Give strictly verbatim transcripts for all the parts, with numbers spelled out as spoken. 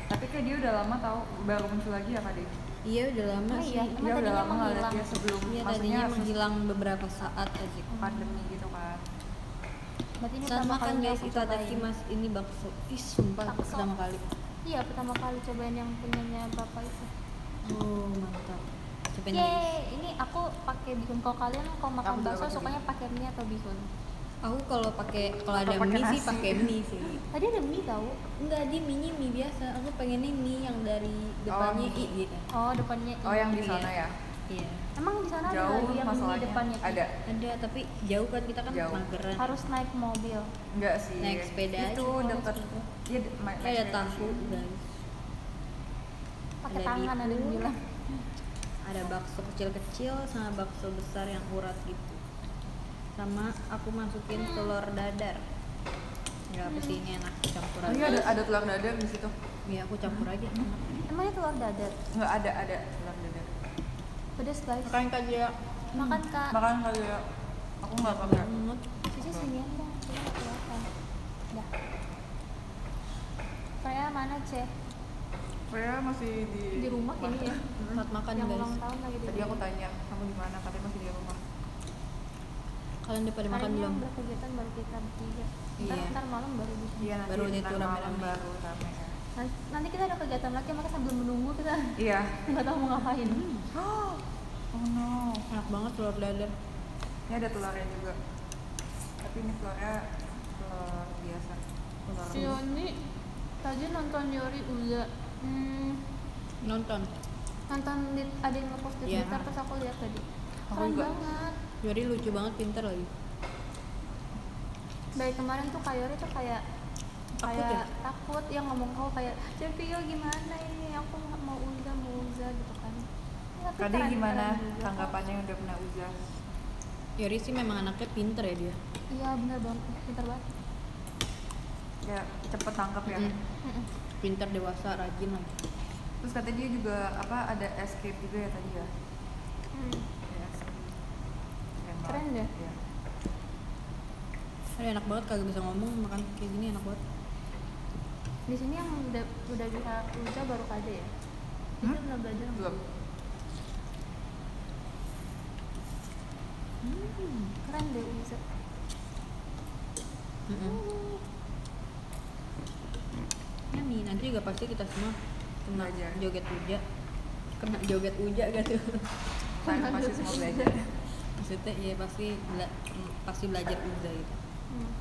Tapi kayak dia udah lama tahu baru muncul lagi ya Kak Deh? Iya udah lama Oh, sih. iya. Dia udah lama nggak lihat dia sebelum Iya maksudnya tadinya menghilang beberapa saat aja. pandemi gitu kan. Berarti ini Saat pertama makan kali guys aku kita cobain. mas ini bakso. Ih sumpah Bakso. pertama kali. Iya, pertama kali cobain yang punyanya bapak itu. Oh mantap. Cobain guys. Yeay, ini aku pakai bihun. Kalau kalian kalau makan Aku juga bakso pakai sukanya pakai mie atau bihun? Aku kalau pakai kalau ada Atau pakai mie sih nasi. pakai mie sih. Tadi ada mie tahu? Enggak, dia mie mie biasa. Aku pengennya mie yang dari depannya Oh. i gitu. Oh, depannya Oh yang di Iya. sana ya? Iya. Emang di sana ada Jauh lagi yang mie masalahnya. depannya i? Ada. Ada tapi jauh kan kita kan Jauh. mageran. Harus naik mobil. Enggak sih. Naik sepeda Itu aja. deket. Iya de- ma- naik Kayak ada sepeda tahu sih. guys. Pakai Ada tangan ada yang bihun. bilang. Ada bakso kecil-kecil sama bakso besar yang urat gitu. Sama aku masukin telur dadar. Ya apa sih ini enak campur Oh aja. iya ada ada tulang dadar di situ. Iya aku campur aja. Emang ini telur dadar? Enggak ada ada tulang dadar. Pedes guys. Makan aja. Makan kak. Makan kali ya. Aku nggak pakai. banget. Cici sini aja. Cici nggak kelihatan. Dah. Freya mana ceh? Freya masih di Di rumah ini ya. Mm-mm. Saat makan Yang guys. ulang tahun lagi di Tadi aku tanya kamu di mana? Katanya masih di rumah. Kalian udah pada Hari makan ini belum? yang berkegiatan baru kita bertiga. Ntar, Iya. ntar malam baru bisa. Iya nanti Baru itu ntar malam rame-rame. baru rame ya. Nanti, nanti kita ada kegiatan lagi, maka sambil menunggu kita Iya. nggak tahu mau ngapain. Oh no. Enak banget telur dadar. Ini ada telurnya juga. Tapi ini telurnya telur biasa. Telur Si Yoni tadi nonton Yori Uza. Hmm, Nonton. nonton di, ada yang ngepost di Iya. Twitter, terus aku lihat tadi. Aku Keren juga. banget. Yori lucu banget, pintar lagi. Dari kemarin tuh Kak Yori tuh kayak Takut kayak ya? takut yang ngomong kau kayak Jevio gimana ini aku nggak mau Uza mau Uza gitu kan. Tapi Tadi keren- gimana keren juga. tanggapannya yang udah pernah Uza? Yori sih memang anaknya pintar ya dia. Iya bener banget, pintar banget. Ya cepet tangkap ya. Mm. Mm-mm. Pintar, dewasa, rajin lagi. Terus katanya dia juga apa ada escape juga ya tadi ya? Hmm. Ya, escape. Keren Keren banget. deh. Iya. Aduh, enak banget kagak bisa ngomong, makan kayak gini enak banget. Di sini yang udah udah bisa Uza baru Kade ya. Itu Hmm? belum belajar. Belum. Hmm, keren deh Uza. Mm-mm. Yummy, nanti juga pasti kita semua kena Belajar. joget uja. Kena joget uja gitu. Saya pasti semua belajar. Maksudnya ya pasti bela- mm, pasti belajar uja gitu. Hmm.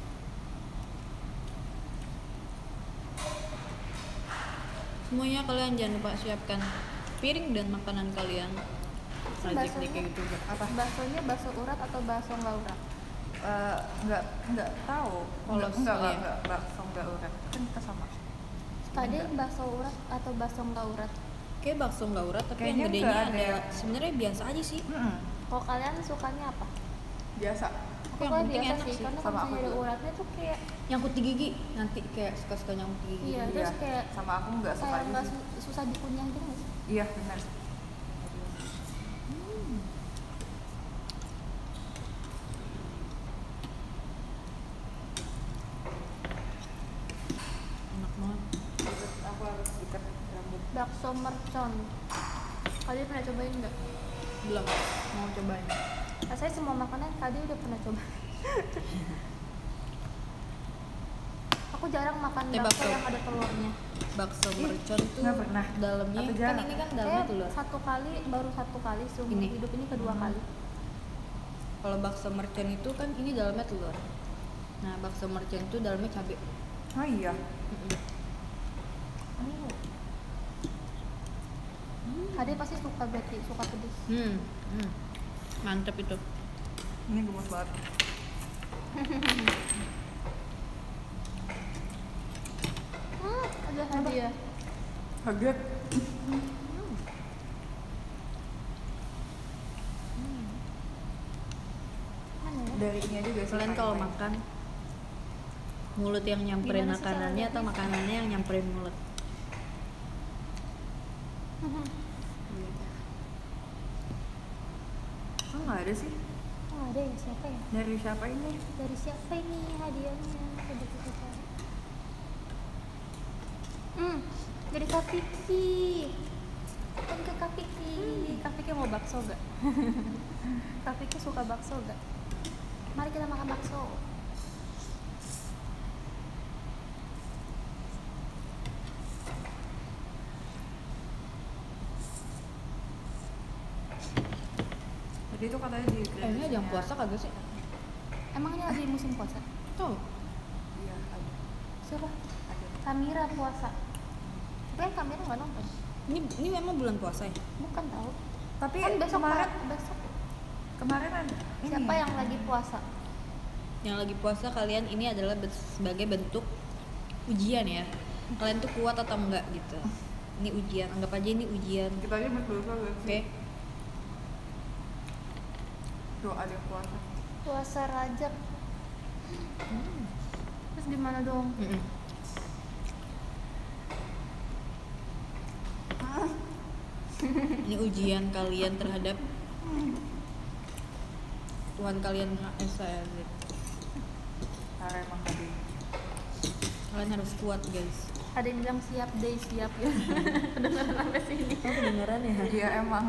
Semuanya kalian jangan lupa siapkan piring dan makanan kalian. Rajik deh Baksonya- kayak gitu. Apa? Baksonya bakso urat atau bakso nggak urat? Eh, nggak nggak tahu. Polos Nggak nggak kali ya? nggak bakso nggak urat. Kan kita sama. Kade Enggak. bakso urat atau bakso nggak urat? Kayak bakso nggak urat tapi Kayaknya yang gedenya nggak ada, ada. sebenarnya biasa aja sih. Mm-mm. Kalau kalian sukanya apa? Biasa. Aku yang kan penting biasa enak sih, sih. karena Sama kalau aku misalnya ada juga. uratnya tuh kayak Nyangkut di gigi nanti kayak suka-suka nyangkut di gigi. Iya, gitu. terus kayak Sama aku nggak suka kayak aja nggak sih. su- susah dikunyah gitu nggak sih? Iya benar. Enak banget. Aku harus ikat rambut. Bakso mercon. Kalian pernah cobain nggak? Belum mau cobain. Rasanya semua makanan kalian udah pernah coba. Aku jarang makan Eh, bakso bakso. yang ada telurnya. Bakso Ih, mercon tuh nggak pernah. dalamnya Atau kan jarang? ini kan dalamnya Saya telur. satu kali, baru satu kali seumur Ini? hidup ini kedua Hmm. kali. Kalau bakso mercon itu kan ini dalamnya telur. Nah, bakso mercon itu dalamnya cabai. Oh iya. Oh. Kade pasti suka berarti, suka pedes. Hmm. hmm. Mantep itu. Ini gemes banget. Hmm, ada hadiah. Kaget. Mana ya? Dari ini aja guys. Kalian kalau makan mulut yang nyamperin Gimana sih cara makanannya atau lihatnya? makanannya yang nyamperin mulut? Kok nggak ada sih? Oh, ada ya, siapa ya? Dari siapa ini? Dari siapa ini hadiahnya? Coba kita cari. Hmm, Jadi Kak Vicky. Kan ke Kak Vicky. Kak Vicky mau bakso gak? Kak Vicky suka bakso gak? Mari kita makan bakso. Jadi itu katanya di Eh, ini ada yang puasa kagak sih? Emangnya lagi musim puasa? Tuh. Iya, ada. Siapa? Ada. Kamira puasa. Tapi kan Kamira nggak nonton. Ini ini memang bulan puasa ya? Bukan tahu. Tapi Kan besok kemarin Pak, besok. kemarin ada ini. Siapa yang lagi puasa? Yang lagi puasa kalian ini adalah be- sebagai bentuk ujian ya. Kalian tuh kuat atau enggak gitu. Ini ujian, anggap aja ini ujian. Kita aja berdoa gak Oke. sih? Tuh ada yang puasa. Puasa Rajab. Hmm. Terus gimana dong? Mm-mm. Ini ujian kalian terhadap Tuhan kalian Maha Esa ya. Zek. Karena emang tadi. Kalian harus kuat guys. Ada yang bilang siap deh, siap ya. Kedengeran sampai sini. Oh kedengeran ya? Iya emang.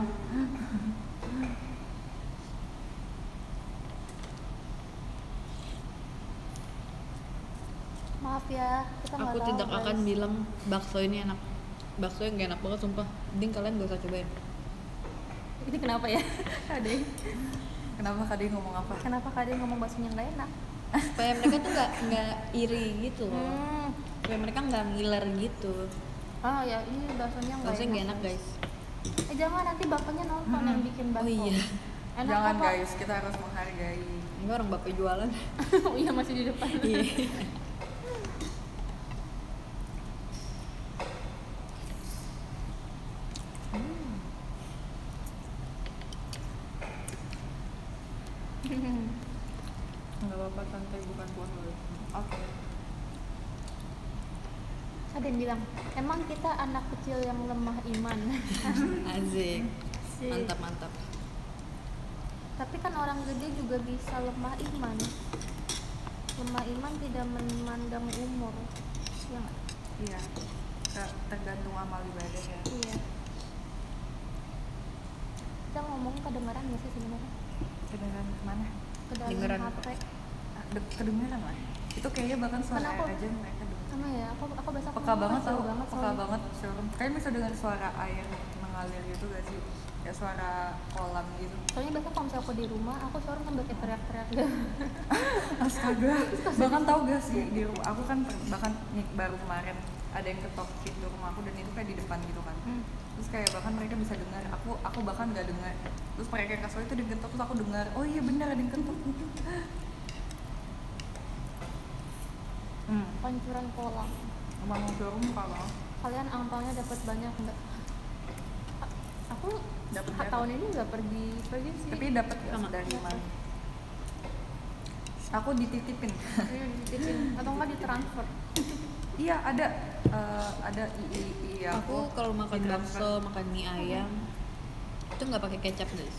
Maaf ya, kita nggak Aku tahu, tidak guys. akan bilang bakso ini enak. Bakso yang gak enak banget sumpah. Mending kalian gak usah cobain. Ini kenapa ya? Kade. Kenapa tadi ngomong apa? Kenapa Kade ngomong baksonya nggak enak? Supaya mereka tuh gak, nggak iri gitu loh. Hmm. Supaya mereka gak ngiler gitu. Oh ya, ini baksonya nggak Bakso enak. gak enak guys. Eh jangan, nanti bapaknya nonton yang bikin bakso. Oh iya. Enak Jangan apa? guys, kita harus menghargai. Ini orang bapak jualan. Oh iya, masih di depan. Iya. Enggak apa-apa santai, bukan puasa. Oke. Ada yang bilang, emang kita anak kecil yang lemah iman. Asik. Sih. Mantap mantap. Tapi kan orang gede juga bisa lemah iman. Lemah iman tidak memandang umur. Ya nggak? Iya. Ter- Tergantung amal ibadah ya. Iya. Kita ngomong kedengaran nggak sih sebenarnya? Kedengeran kemana? Ke dalam Dengeran H P. Ah, de- Kedengeran lah. Itu kayaknya bahkan suara Kenapa? air aja mereka dengar. Sama ya, aku aku biasa Peka banget tau, banget peka soalnya. banget. Showroom. Kayaknya bisa dengar suara air mengalir gitu gak sih? Kayak suara kolam gitu. Soalnya biasa kalau misalnya aku di rumah, aku suara kan kayak teriak-teriak gitu. Astaga, bahkan tau gak sih di rumah aku kan per- bahkan nih baru kemarin ada yang ketok pintu rumah aku dan itu kayak di depan gitu kan. Hmm. Terus kayak bahkan mereka bisa dengar, aku aku bahkan nggak dengar. Terus mereka yang kasih itu diketok terus aku dengar, oh iya benar ada yang ketok gitu. Hmm, Pancuran kolam. emang showroom muka banget. Kalian angpaunya dapat banyak nggak? A- Aku Dapet ha- berapa? tahun ini nggak pergi pergi sih. Tapi dapat gak Sama. dari Dapat. mana? Aku dititipin. Iya, dititipin atau nggak ditransfer. Iya ada eh, ada i i, i Aku kalau makan ditransfer. bakso, makan mie ayam itu nggak pakai kecap guys.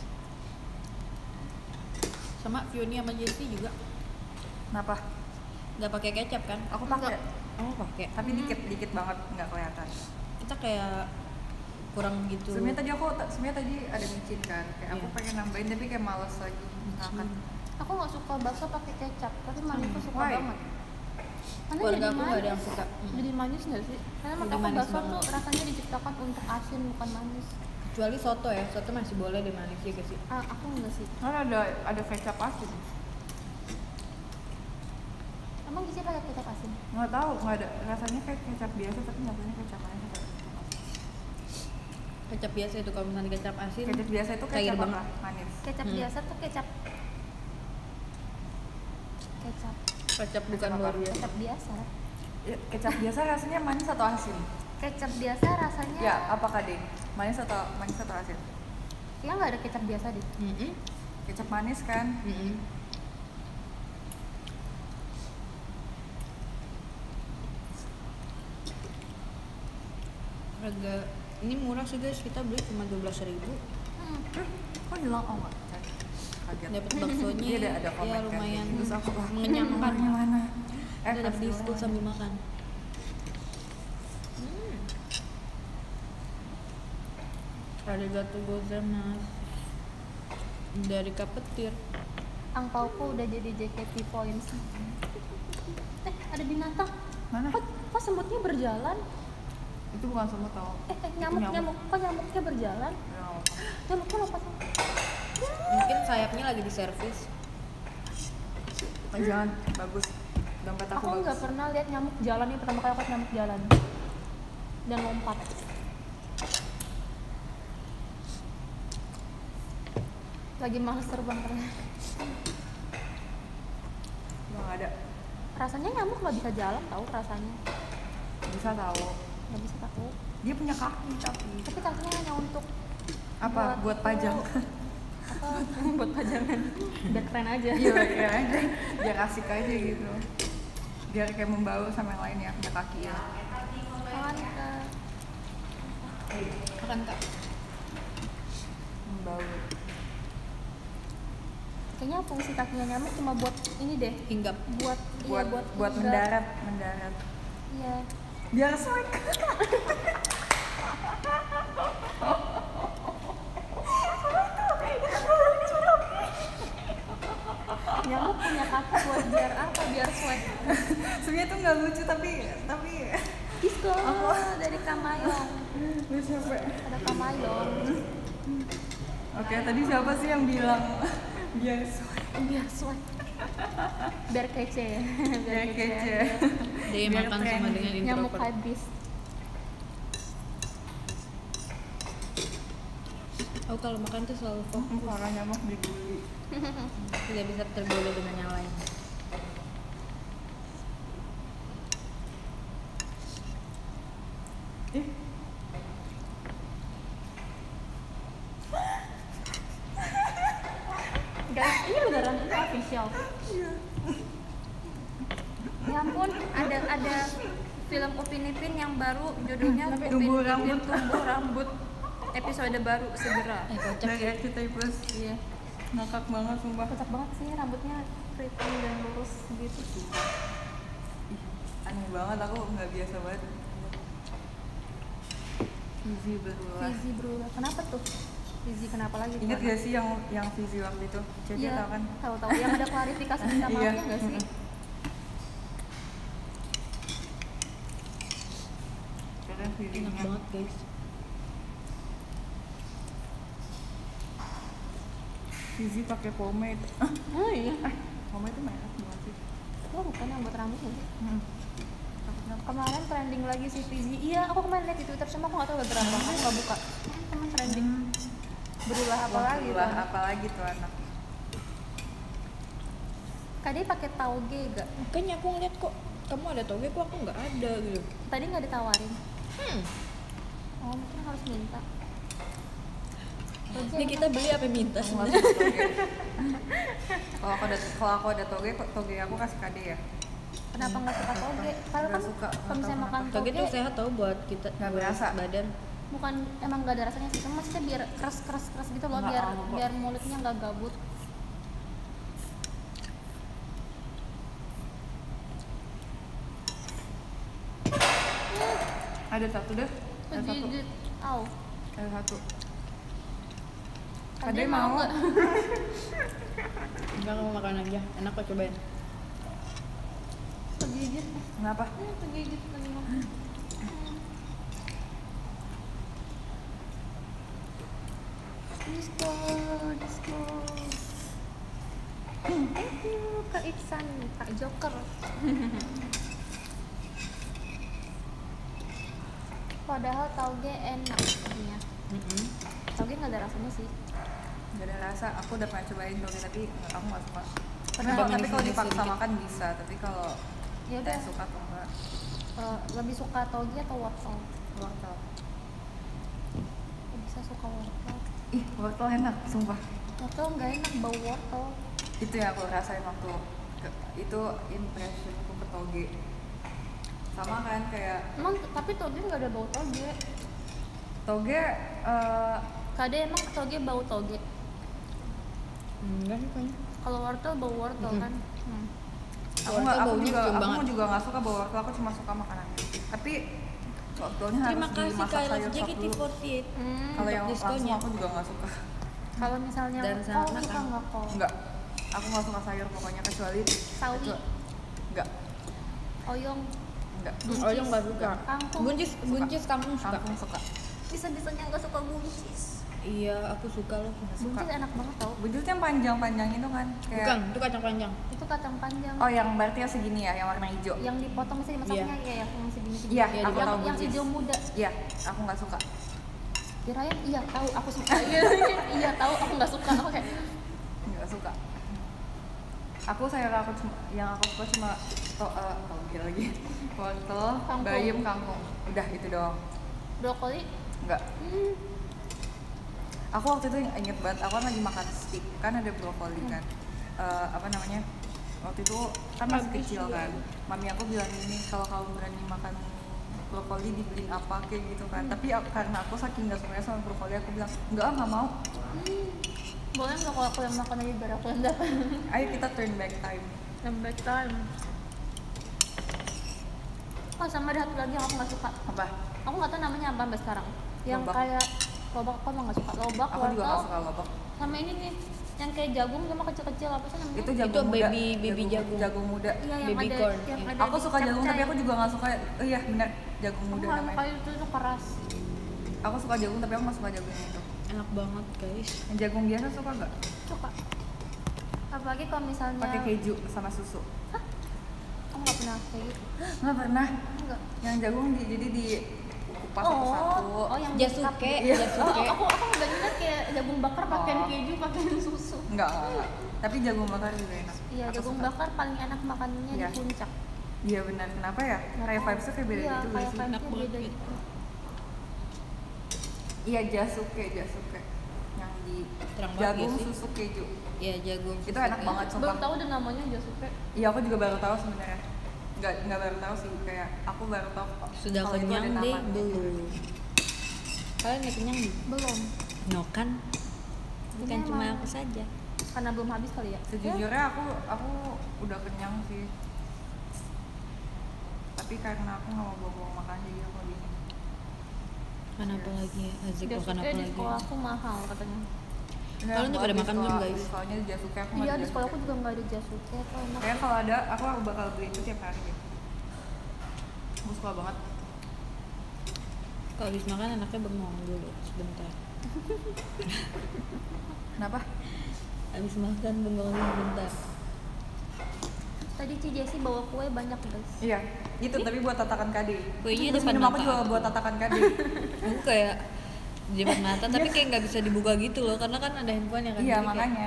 Sama Fioni sama Jessie juga Kenapa? nggak pakai kecap kan? Aku pakai. Oh pakai. Tapi Hmm. dikit dikit banget nggak kelihatan. Kita kayak kurang gitu. Sebenarnya tadi aku sebenarnya tadi ada micin kan, kayak aku Iya. pengen nambahin tapi kayak males lagi ngangkat. Aku nggak suka bakso pakai kecap, tapi manisku suka Why? banget. Karena Keluarga jadi aku nggak ada yang manis. suka. Hmm. Jadi manis nggak sih? Karena menurut Jadi aku manis bakso banget. tuh rasanya diciptakan untuk asin bukan manis. Kecuali soto ya, soto masih boleh deh manis ya guys sih. Ah, aku enggak sih. Kan ada ada kecap asin. Emang bisa pakai kecap asin? Nggak tahu, nggak ada rasanya kayak kecap biasa tapi nggak punya kecap manis. atau kecap asin. Kecap biasa itu kalau misalnya kecap asin. Kecap biasa itu cair kecap banget. apa? Manis. Kecap Hmm. biasa tuh kecap kecap Kecap bukan Kecap apa? luar biasa. kecap biasa. Ya, kecap biasa rasanya manis atau asin? Kecap biasa rasanya Ya, apakah deh? Manis atau manis atau asin? ya nggak ada kecap biasa deh. Mm-mm. Kecap manis kan? Mm-mm. Harga ini murah sih guys, kita beli cuma dua belas ribu. Hmm. Eh, kok hilang? Oh nggak, kaget. Dapat baksonya Iya, ada ada komen ya kan. lumayan Terus aku wah, mengenyangkan. nomornya mana? Kita dapat kasih diskon nomornya. sambil makan. Hmm. Arigatou gozaimasu. Dari Kak Petir. Angpauku udah jadi J K T points. Eh, ada binatang. Mana? Kok, kok semutnya berjalan? Itu bukan semut tau. Eh, eh nyamuk, nyamuk. nyamuk. Kok nyamuknya berjalan? Ya, Nyamuknya lompat. Mungkin sayapnya lagi di servis. oh, jangan bagus. Dompet aku, Aku bagus. nggak pernah lihat nyamuk jalan, ini pertama kali aku lihat nyamuk jalan dan lompat. Lagi males terbang ternyata. Nggak ada. Rasanya nyamuk nggak bisa jalan tahu rasanya. Bisa tahu. Nggak bisa tahu. Dia punya kaki tapi. Tapi kakinya hanya untuk Apa? Buat itu- pajang. Apa? Buat pajangan. Biar keren aja. Iya, iya aja. Biar asik aja gitu. Biar kayak membaur sama yang lain ya, punya kaki ya. Mantap. Makan Kak. Membaur. Kayaknya fungsi kakinya nyamuk cuma buat ini deh. Hinggap. Buat Buat iya, buat buat hinggap. mendarat, mendarat. Iya. Biar swag. Nyamuk punya kaki buat biar apa? Biar swag. Sebenarnya tuh nggak lucu tapi tapi Disco dari Kamayong. gue capek. Ada Kamayong. Oke, tadi siapa sih yang bilang biar swag? Biar swag. Biar kece ya. Biar kece. Dia Biar makan sama trendy. dengan Nyamuk introvert. habis. Aku kalau makan tuh selalu fokus, Para nyamuk dibully. tidak bisa tergoda dengan yang lain. Ih, Guys, ini beneran ini official. Ya ampun, ada ada film Upin Ipin yang baru judulnya Upin Tumbuh Ipin Rambut. Tumbuh Rambut. Episode baru segera. Eh kocak. dari R C T I Plus. Iya. Ngakak banget sumpah. Kocak banget sih rambutnya keriting dan lurus gitu. Ih, aneh banget, aku nggak biasa banget. Fizi berulah. Fizi berulah. Kenapa tuh? Fizi kenapa lagi? tuh Ingat anak? gak sih yang yang Fizi waktu itu? Jadi Iya, tau kan? tahu-tahu yang ada klarifikasi minta Iya. maafnya nggak sih? Mm-mm. Karena Enak Fizinya banget guys. Fizi pakai pomade. Ah, Oh iya. eh, pomade itu merek bukan sih? Oh bukan yang buat rambut nggak sih? Hmm. Kemarin trending lagi si Fizi. Iya, aku kemarin lihat di Twitter cuma aku nggak tahu gara-gara apa. Aku nggak buka. Teman trending. Berulah apa Wah, lagi? berulah tuh? apa lagi tuh anak? Kak dia pakai tauge gak? Makanya aku ngeliat kok kamu ada toge, kok aku nggak ada gitu. Tadi nggak ditawarin. Hmm. Oh mungkin harus minta. Toge Ini kita beli apa minta Aku nggak sebenarnya? suka toge. Kalau aku ada kalau aku ada toge, kok toge aku kasih kade ya. kenapa nggak suka toge? Kalau Nggak kan suka, kalau nggak misalnya tahu makan Toge toge, tuh sehat tau buat kita, Nggak buat berasa. badan. bukan emang nggak ada rasanya sih, cuma maksudnya biar keras keras keras gitu loh, Nggak biar mau, kok. biar mulutnya nggak gabut. Ada satu deh. Ada satu. Kegigit. Au. Ada satu. Kade Kade mau? nggak? Enggak, kamu makan aja, enak kok, cobain. Kegigit. Kenapa? Hmm, kegigit lagi makan. Disco, disco. Thank you Kak Iksan, Kak Joker. Padahal tauge enak katanya. Mm-mm. Tauge nggak ada rasanya sih. Gak ada rasa. Aku udah pernah cobain toge tapi nggak- aku nggak suka. Tapi Pernah kalau manis tapi kalau manis dipaksa sedikit. makan bisa. Tapi kalau Ya tidak udah, suka tuh enggak. eh, lebih suka tauge atau wortel? Wortel. Aku bisa suka wortel. Ih, wortel enak, sumpah. Wortel nggak enak, bau wortel. Itu yang aku rasain waktu ke- itu impressionku ke toge. Sama kan kayak Emang tapi toge nggak ada bau toge. toge eh, Kade emang toge bau toge. Enggak sih kayaknya. Kalau wortel bau wortel Mm-mm. kan. Hmm. aku Wortel nggak aku baunya juga kecium aku banget. juga nggak suka bau wortel, aku cuma suka makanannya. Tapi Wortelnya Terima harus kasih dimasak Kyle sayur J sop K T dulu. empat delapan. Hmm. Kalau yang langsung diskonnya. aku juga nggak suka. Kalau misalnya Dan oh sangat suka makan. nggak kok? Enggak, aku nggak suka sayur pokoknya kecuali Sawi. kecuali- Enggak, Oyong, enggak. Oh yang nggak suka. kangkung. Buncis, buncis kamu suka? Aku suka. Bisa-bisanya nggak suka buncis. Iya, aku suka loh. Suka. Buncis enak banget tau. Buncis yang panjang-panjang itu kan? Kayak... Bukan, itu kacang panjang. Itu kacang panjang. Oh, yang berarti yang segini ya, yang warna hijau. Yang dipotong bisa dimasaknya Iya. ya, yang masih gini segini. Iya, Iya, aku yang, tahu yang buncis. hijau muda. Iya, aku nggak suka. Kirain iya tahu aku suka. Iya tahu aku nggak suka. Oke. Nggak suka. Aku sayur aku cuma, yang aku suka cuma to, uh, toge lagi, wortel, Kangkung. bayam, kangkung. Udah itu doang. Brokoli. Enggak. Hmm. Aku waktu itu inget banget, aku kan lagi makan steak, kan ada brokoli kan. Eh, apa namanya? Waktu itu kan masih Habis kecil ya. kan. Mami aku bilang ini kalau kamu berani makan brokoli dibeliin apa kayak gitu kan. Tapi aku- karena aku saking gak sukanya sama brokoli, aku bilang enggak, nggak mau. Hmm. Boleh nggak kalau aku yang makan aja biar aku yang dapat? Ayo kita turn back time. Lambat time. Oh sama ada satu lagi yang aku nggak suka. Apa? Aku nggak tahu namanya apa sampai sekarang. Yang Lobak. kayak lobak apa nggak suka lobak Aku juga wortel gak suka lobak. sama ini nih yang kayak jagung cuma kecil-kecil apa sih namanya? Itu jagung Itu muda. baby baby jagung. Jagung muda. Iya yang baby ada corn. yang Iya. ada Aku suka jagung tapi aku juga gak suka. Oh iya benar, jagung muda Aku namanya. kayak itu tuh keras. Aku suka jagung tapi aku gak suka jagung itu. Enak banget guys. Yang jagung biasa suka gak? Suka. Apalagi kalau misalnya Pakai keju sama susu. aku nggak pernah kayak gitu. Nggak pernah. Enggak. Yang jagung di, jadi di kupas Oh, satu-satu. oh yang Jasuke, lengkap. Iya. jasuke. Oh, aku aku udah ngeliat kayak jagung bakar pakai Oh. keju, pakai susu. Enggak, enggak, enggak. Tapi jagung bakar juga enak. Iya, Aku jagung suka. bakar paling enak makannya Iya. di puncak. Iya benar. Kenapa ya? Nggak Kayak tahu. vibes-nya kayak beda Iya, gitu gak kayak sih? vibes-nya Enak banget beda gitu. gitu. Iya, jasuke, jasuke. Yang di Terang banget jagung ya sih. susu keju. Iya, jagung. Itu enak banget Baru sumpah. tahu udah namanya jasuke. Iya, aku juga baru tahu sebenarnya. Enggak, enggak baru tahu sih, kayak aku baru tahu Sudah kalau itu ada kenyang deh namanya. belum? Kalian udah kenyang nih? Belum. No kan? Bukan Ini cuma emang- aku saja. Karena belum habis kali ya. Sejujurnya aku aku udah kenyang sih. Tapi karena aku nggak mau buang-buang makan jadi aku lebih. Makan apa lagi ya? Azik makan Jasuke apa di lagi? sekolah aku mahal katanya. Kalian udah pada makan belum, guys? Soalnya di Jasuke aku Iya, nggak di ada sekolah aku Jasuke. juga nggak ada jasuke. Kok enak. Kayaknya kalau ada aku aku bakal beli itu tiap hari deh. Aku suka banget. Kalau habis makan anaknya bengong dulu sebentar. Kenapa? Habis makan bengong dulu sebentar. Tadi Ci Jessie bawa kue banyak guys. Iya, itu tapi buat tatakan K D. Kuenya Terus depan minum aku mata juga aku. buat tatakan K D. Aku kayak di depan mata tapi kayak nggak bisa dibuka gitu loh karena kan ada handphone ya kan. Iya, Jadi kayak- makanya.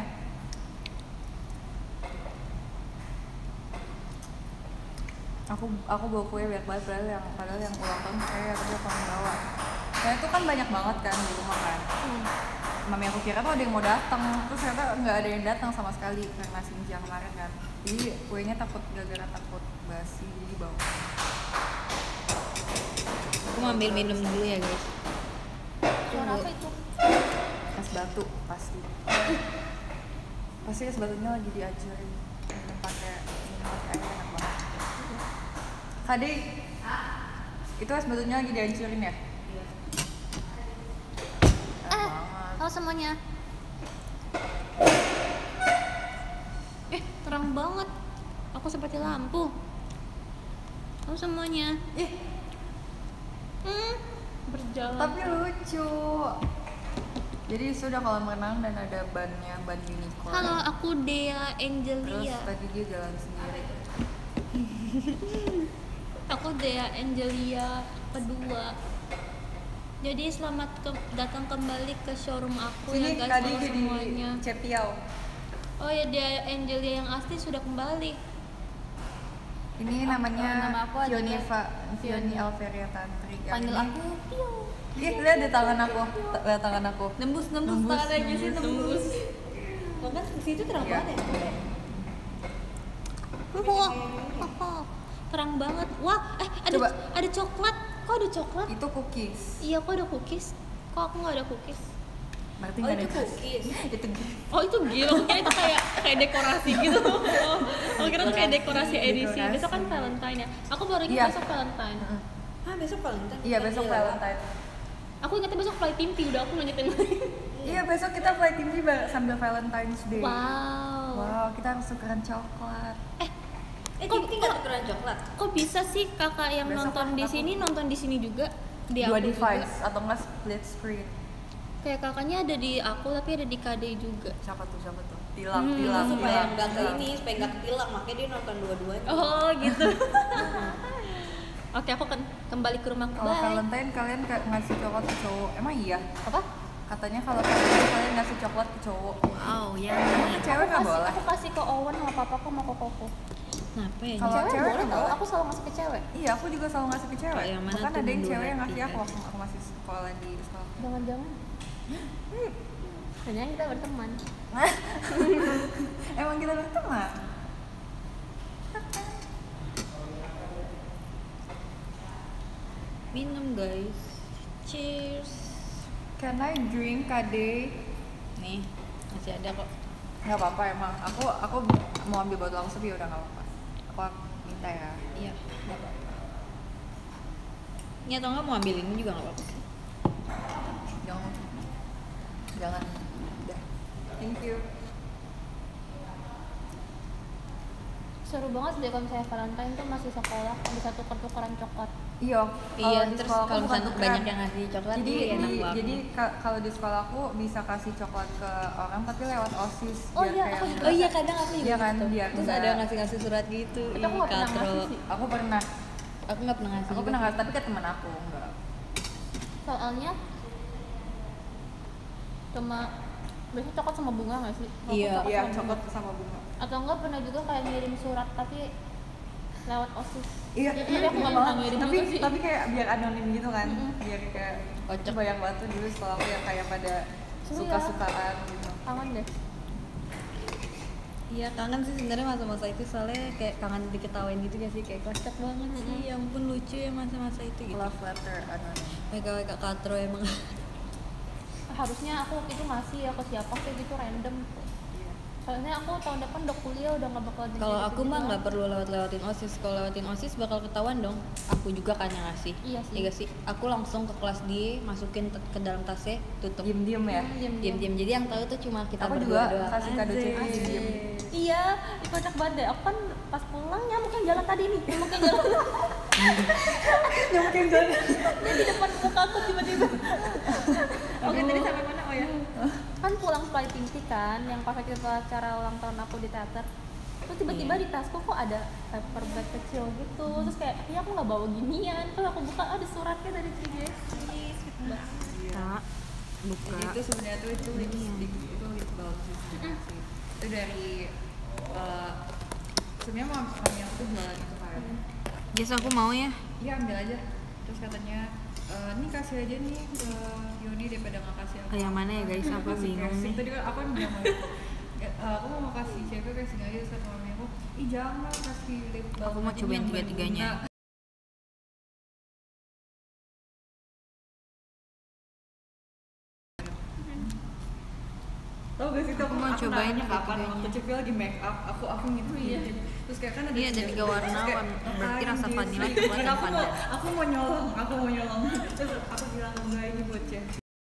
Aku aku bawa kue banyak banget padahal yang padahal yang ulang tahun saya tapi aku nggak bawa. Nah itu kan banyak banget kan di rumah kan. Hmm. Mami aku kira tuh ada yang mau datang, terus ternyata nggak ada yang datang sama sekali karena Sinja kemarin kan. Jadi kuenya takut gara-gara takut basi jadi bawa. Aku mau ambil minum dulu ya guys. Suara apa itu? Es batu pasti. Pasti es batunya lagi diajarin minum pakai minum pakai air enak banget. Kade, itu es batunya lagi dihancurin ya? Iya. Ah, halo semuanya. Eh, terang banget. Aku seperti lampu. Halo semuanya. Ih, Hmm, berjalan. tapi lucu. Jadi sudah kolam renang dan ada bannya, ban unicorn. Halo, aku Dea Terus Angelia. tadi dia jalan sendiri. Aku Dea Angelia kedua. Jadi selamat ke- datang kembali ke showroom aku Sini ya guys, tadi halo jadi semuanya. Cepiau. Oh ya, Dea Angelia yang asli sudah kembali. Ini Oh, namanya nama aku adalah Fioniva, Fioni Fioni. Alveria Tantri. Yang Panggil ini- aku Pio. Ih, lihat di tangan aku, t- lihat tangan aku. Nembus nembus, Nembus, tangannya sih nembus. nembus. Bahkan di situ terang Iya. banget ya. Wah, wah, terang banget. Wah, eh ada Coba. ada coklat. Kok ada coklat? Itu cookies. Iya, kok ada cookies? Kok aku nggak ada cookies? Berarti Oh nggak itu ada cookies. itu Oh itu gila, kira itu kayak kayak dekorasi gitu. Oh, oh kira itu kayak dekorasi edisi. Dekorasi. Besok kan Valentine ya. Aku baru ingat Iya. besok Valentine. Heeh. Ah besok Valentine. Iya besok Valentine. Aku ingatnya besok flight timpi, udah aku lanjutin lagi. Iya besok kita flight team juga sambil Valentine's Day. Wow. Wow, kita harus tukeran coklat. Eh, Eh kok, Timti nggak kok, tukeran coklat? kok bisa sih kakak yang Besok nonton aku- di sini nonton di sini juga? Di Dua aku device juga. atau enggak split screen. Kayak kakaknya ada di aku tapi ada di K D juga. Siapa tuh? Siapa tuh? Tilang, Hmm, tilang, Supaya tilang, nggak ke tilang. ini, supaya nggak ketilang, makanya dia nonton dua-duanya. Oh gitu. Oke, aku kan kembali ke rumahku. Kalau Bye. Valentine kalian kayak ngasih coklat ke cowok. Emang iya? Apa? Katanya kalau Valentine kalian ngasih coklat ke cowok. Wow, ya. Emang cewek nggak kasih, boleh? aku kasih ke Owen sama papaku sama kokoku. Kenapa ya? Kalau Cewek, cewek boleh nggak tau, boleh? aku selalu ngasih ke cewek. Iya, aku juga selalu ngasih ke cewek. Kak, yang mana Bahkan tuh ada yang mendua cewek yang hati, ngasih aku kan? waktu aku masih sekolah di sekolah. Jangan-jangan. Jangan kita berteman. Emang kita berteman? Minum guys. Cheers. Can I drink Kade? Nih, masih ada kok. Nggak apa-apa emang. Aku aku mau ambil botol langsung ya udah nggak apa-apa. Aku minta ya. Iya, nggak apa-apa. Ini atau nggak mau ambil ini juga nggak apa-apa sih. Jangan. Jangan. Udah. Thank you. Seru banget deh kalau misalnya Valentine tuh masih sekolah bisa tuker-tukeran coklat. Iya. Iya, di terus sekolah aku kalau bukan misalnya tukeran. banyak yang ngasih coklat, jadi iya, enak di- banget. jadi ka- kalau di sekolah aku bisa kasih coklat ke orang tapi lewat OSIS. Oh biar iya, kayak aku juga. Oh iya, kadang aku juga Iya kan, gitu. biar Terus enggak- ada yang ngasih-ngasih surat gitu. Tapi aku nggak pernah katro. ngasih sih. Aku pernah. Aku nggak pernah ngasih. Aku juga pernah sih. ngasih tapi ke temen aku enggak. Soalnya cuma biasanya coklat sama bunga nggak sih? Kalau Iya. aku Iya, sama coklat bunga. sama bunga. Atau enggak pernah juga kayak ngirim surat tapi lewat OSIS. Iya, Ya, tapi aku nggak pernah ngirim tapi juga sih. tapi kayak biar anonim gitu kan, Mm-mm. biar kayak Kocak. bayang batu dulu sekolah aku yang kayak pada Seru ya. suka-sukaan gitu. Kangen deh. Iya kangen sih sebenarnya masa-masa itu soalnya kayak kangen diketawain gitu gak sih, kayak kocak banget sih, ya ampun lucu ya masa-masa itu gitu. Love letter anonim. W K W K Katro emang. Harusnya aku waktu itu ngasih ya ke siapa kayak gitu random. Iya. Soalnya aku tahun depan udah kuliah udah nggak bakal jadi Kalau aku mah gitu-gitu. nggak perlu lewat-lewatin OSIS. Kalau lewatin OSIS bakal ketahuan dong. Aku juga kan yang ngasih. Iya sih. Iya gak sih? Aku langsung ke kelas dia, masukin te- ke dalam tasnya, tutup. Diem-diem ya. Hmm, diam-diam. Diam-diam. Jadi yang tahu tuh cuma kita Aku berdua juga doang. kasih kado Asik. cewek diem-diem. Iya, itu kocak banget deh. Aku kan pas pulang nyamuk yang jalan tadi nih, nyamuk yang jalan. Nyamuk yang jalan. Dia di depan muka aku tiba-tiba. Oke, tadi sampai mana? Oh ya. Kan pulang flight inti kan, yang pas kita acara ulang tahun aku di teater. Terus tiba-tiba Iya. di tasku kok ada paper bag kecil gitu. Terus kayak, iya aku nggak bawa ginian. Terus aku buka, ada suratnya dari Ci Jessi. Sweet banget. Kak, buka. Jadi itu sebenarnya tuh itu lipstick itu lip balm sih sebenarnya sih. Itu dari eh, sebenarnya mam mami aku tuh jualan itu kan. Yes, aku mau ya. Iya ambil aja. Terus katanya eh ini kasih aja nih ke Yoni daripada nggak kasih aku. Ah, yang mana ya guys? Aku Kasih bingung casing. nih. Tadi kan aku kan bilang mau, eh, aku mau kasih cewek kasih aja terus kata mami aku, ih jangan kasih lip balm. Aku mau aja cobain yang tiga-tiganya. berguna." Tau gak sih tuh Aku mau cobain nanya kapan tiga-tiganya. waktu Cipi lagi make up, aku aku gitu ya. Terus kayak kan ada Iya, ada tiga warna, terus kayak, warna- berarti "Apaan, rasa Jessy?" vanilla, coklat, Dan dan aku mau, pandan. aku mau nyolong, aku mau nyolong. Terus aku bilang enggak ini buat Cep.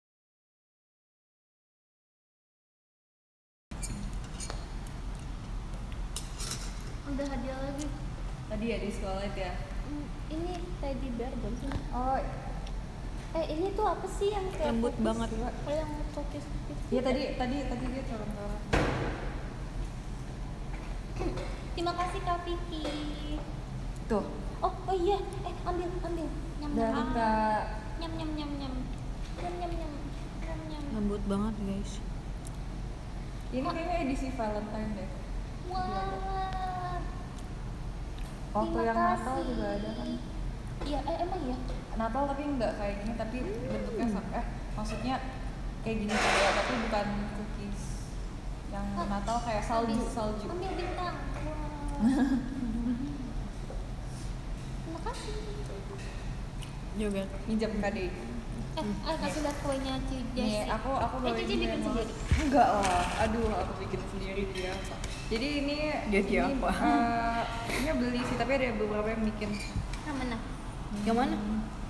Udah hadiah lagi. Tadi ya di sekolah itu ya. Hmm, ini teddy bear bukan sih? Oh, Eh ini tuh apa sih yang kayak Lembut pupis? banget. Oh yang pupis pupis. iya tadi tadi tadi dia turun-turun. Terima kasih Kak Vicky. Tuh, Oh, oh iya, eh ambil ambil. Nyam dari nyam. Kak Nyam nyam nyam nyam. Nyam nyam nyam. Nyam nyam. Lembut banget guys. ini kayaknya edisi Valentine deh. Wah. Waktu Terima yang Natal kasih. juga ada kan. Iya, eh emang ya. Natal tapi nggak kayak gini tapi bentuknya sama eh maksudnya kayak gini juga tapi bukan cookies yang Hah? Natal kayak salju Habis. salju. Ambil bintang. Wah. Terima kasih. Juga. Minjam kade. Eh, ah kasih lihat kuenya Ci Jessi. Nih aku aku Eh, bawain Cici ini bikin yang sendiri. banget. Enggak lah, aduh aku bikin sendiri dia apa. Jadi ini Jadi ini, apa? eh, ini beli sih tapi ada beberapa yang bikin. Yang mana? Yang mana? Hmm,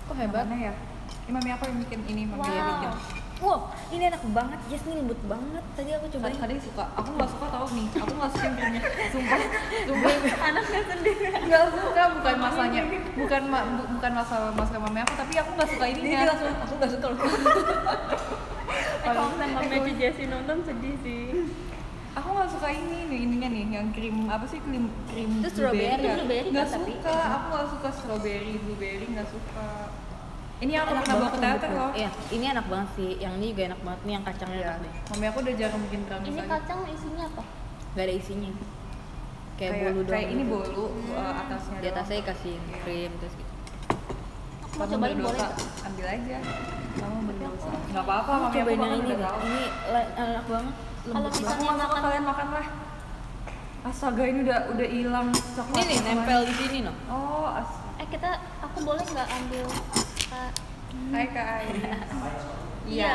Kok hebat? Mana ya? Ini mami aku yang bikin ini, mami Wow. yang bikin. Wow, ini enak banget, Jess, ini lembut banget. Tadi aku cobain. Kadang suka, aku nggak suka tau nih, aku nggak suka yang krimnya. Sumpah, sumpah. Anaknya sendiri. Nggak suka, bukan masalahnya, bukan ma bu bukan masalah masalah mami aku, tapi aku nggak suka Dia ininya. langsung, aku gak suka loh. Eh, kalau misalnya mamanya si Jessie nonton sedih sih. Aku nggak suka ini nih, ininya nih, yang krim apa sih krim krim Itu strawberry. blueberry ya? Strawberry Nggak kan, tapi. suka, aku nggak suka strawberry, blueberry nggak suka. Ini yang aku Enak pernah bawa banget ke teater lembut. loh. Iya, ini enak banget sih. Yang ini juga enak banget nih, yang kacangnya Iya. enak deh. Mami aku udah jarang bikin tiramisu Ini lagi. kacang isinya apa? Gak ada isinya. Kayak, kayak bolu doang. kayak ini gitu. bolu uh, atasnya Di atasnya dikasih krim terus gitu. Aku mau Kamu cobain boleh berdosa, nggak? ambil aja. Kamu berdosa. Nggak apa-apa, Kamu mami aku cobain yang bahkan ini udah deh. tahu. Ini le- enak banget. Kalau Lembut Aku misalnya banget. nggak suka, makan- kalian makan lah. Astaga, ini udah udah hilang coklat. Ini nih nempel di sini noh. Oh, as Eh kita, aku boleh nggak ambil Kak? Hai Kak Ai. Iya.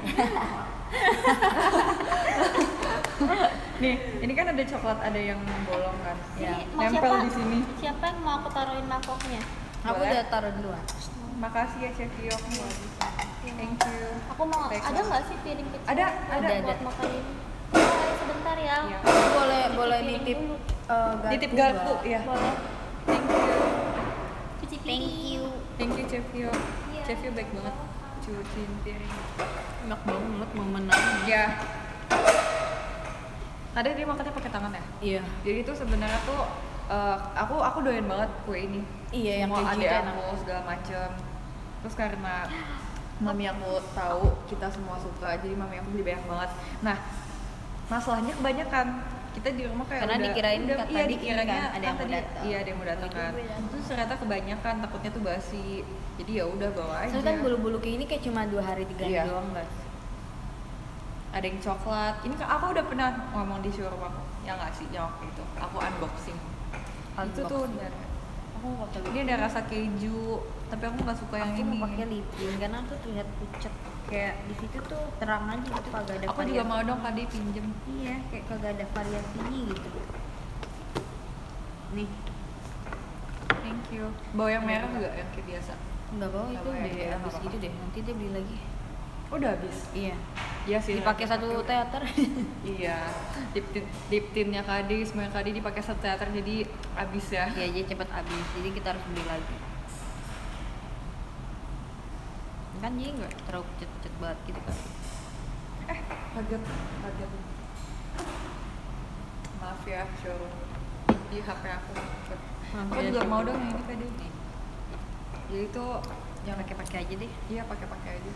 Nih, ini kan ada coklat, ada yang bolong kan. Ini Ya, mau nempel siapa? di sini. Siapa yang mau aku taruhin mangkoknya? Aku Boleh. udah taruh duluan. Makasih ya Chef Yok. Thank you. Aku mau, Baik, ada Mas. nggak sih piring kecil? Ada, ada. buat makan ini. Oh, sebentar ya. Iya. Aku boleh boleh piring nitip dulu. eh, garpu Titip garpu, nggak? ya. Boleh. Thank you. Cuci piring. Thank you. Thank you Chef Yok. Iya. Chef Yok baik banget. Cuciin piring. Enak banget mau menang. Ya. Ada dia makannya pakai tangan ya. Iya. Jadi itu sebenarnya tuh eh, aku aku doyan banget kue ini. Iya, yang Semua keju adik itu enak. aku segala macem. Terus karena mami aku tahu kita semua suka, jadi mami aku beli banyak banget. Nah, masalahnya kebanyakan kita di rumah kayak Karena udah, dikirain udah, kan iya tadi dikiranya kan ada yang kan mau tadi- datang. Iya ada yang mau datang kan. Terus ternyata kebanyakan takutnya tuh basi. Jadi ya udah bawa aja. Soalnya kan bulu-bulu kayak ini kayak cuma dua hari tiga hari Iya. doang guys. Ada yang coklat. Ini kan aku udah pernah ngomong di showroom aku. Ya nggak sih, yang waktu itu. Aku unboxing. Itu tuh Unboxing. dari Aku mau pakai ini ada rasa keju, tapi aku nggak suka yang aku ini. mau pakai lipin karena aku terlihat pucat kayak di situ tuh terang aja gitu kagak ada Aku juga mau dong tadi pinjem. Iya, kayak kagak ada variasinya gitu. Nih, Thank you. Bawa yang merah juga yang kayak biasa. nggak bawa Nggak itu bawa ya, deh ya, habis nggak gitu deh. Nanti dia beli lagi. Udah habis. Iya. Iya sih. Dipakai nanti satu pakai. teater. Iya. Dip tin dip tinnya Kadi, semuanya Kadi dipakai satu teater jadi habis ya. Iya, jadi cepet habis. Jadi kita harus beli lagi. Kan jadi nggak terlalu pucat-pucat banget gitu kan. Eh, kaget, kaget. Maaf ya, showroom. Di H P aku. Maaf Aku ya, juga mau showroom. dong yang ini Kadi. Nih, Jadi itu jangan pakai-pakai aja deh. iya pakai-pakai aja.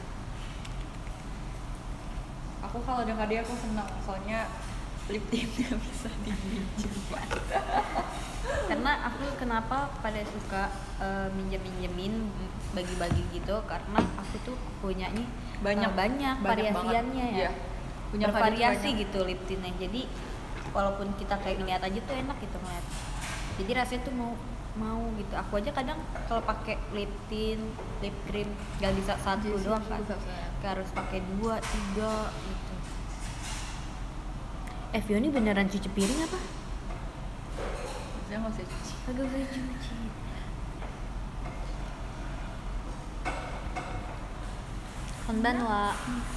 Aku kalau ada Kadi aku senang, soalnya lip tintnya bisa dipinjam. Karena aku kenapa pada suka uh, minjem-minjemin bagi-bagi gitu karena aku tuh punyanya Banyak. uh, banyak, Banyak variasiannya banget. ya. Iya. Punya Kadi tuh Bervariasi banyak. gitu lip tintnya. Jadi walaupun kita kayak ngeliat aja tuh enak gitu ngeliat. Jadi rasanya tuh mau mau gitu. Aku aja kadang kalau pakai lip tint, lip cream gak bisa satu Jadi doang kan. susah-susah. Kayak harus pakai dua, tiga gitu. Eh, Fioni beneran cuci piring apa? Maksudnya nggak usah cuci. Kagak usah cuci. Kondan wa.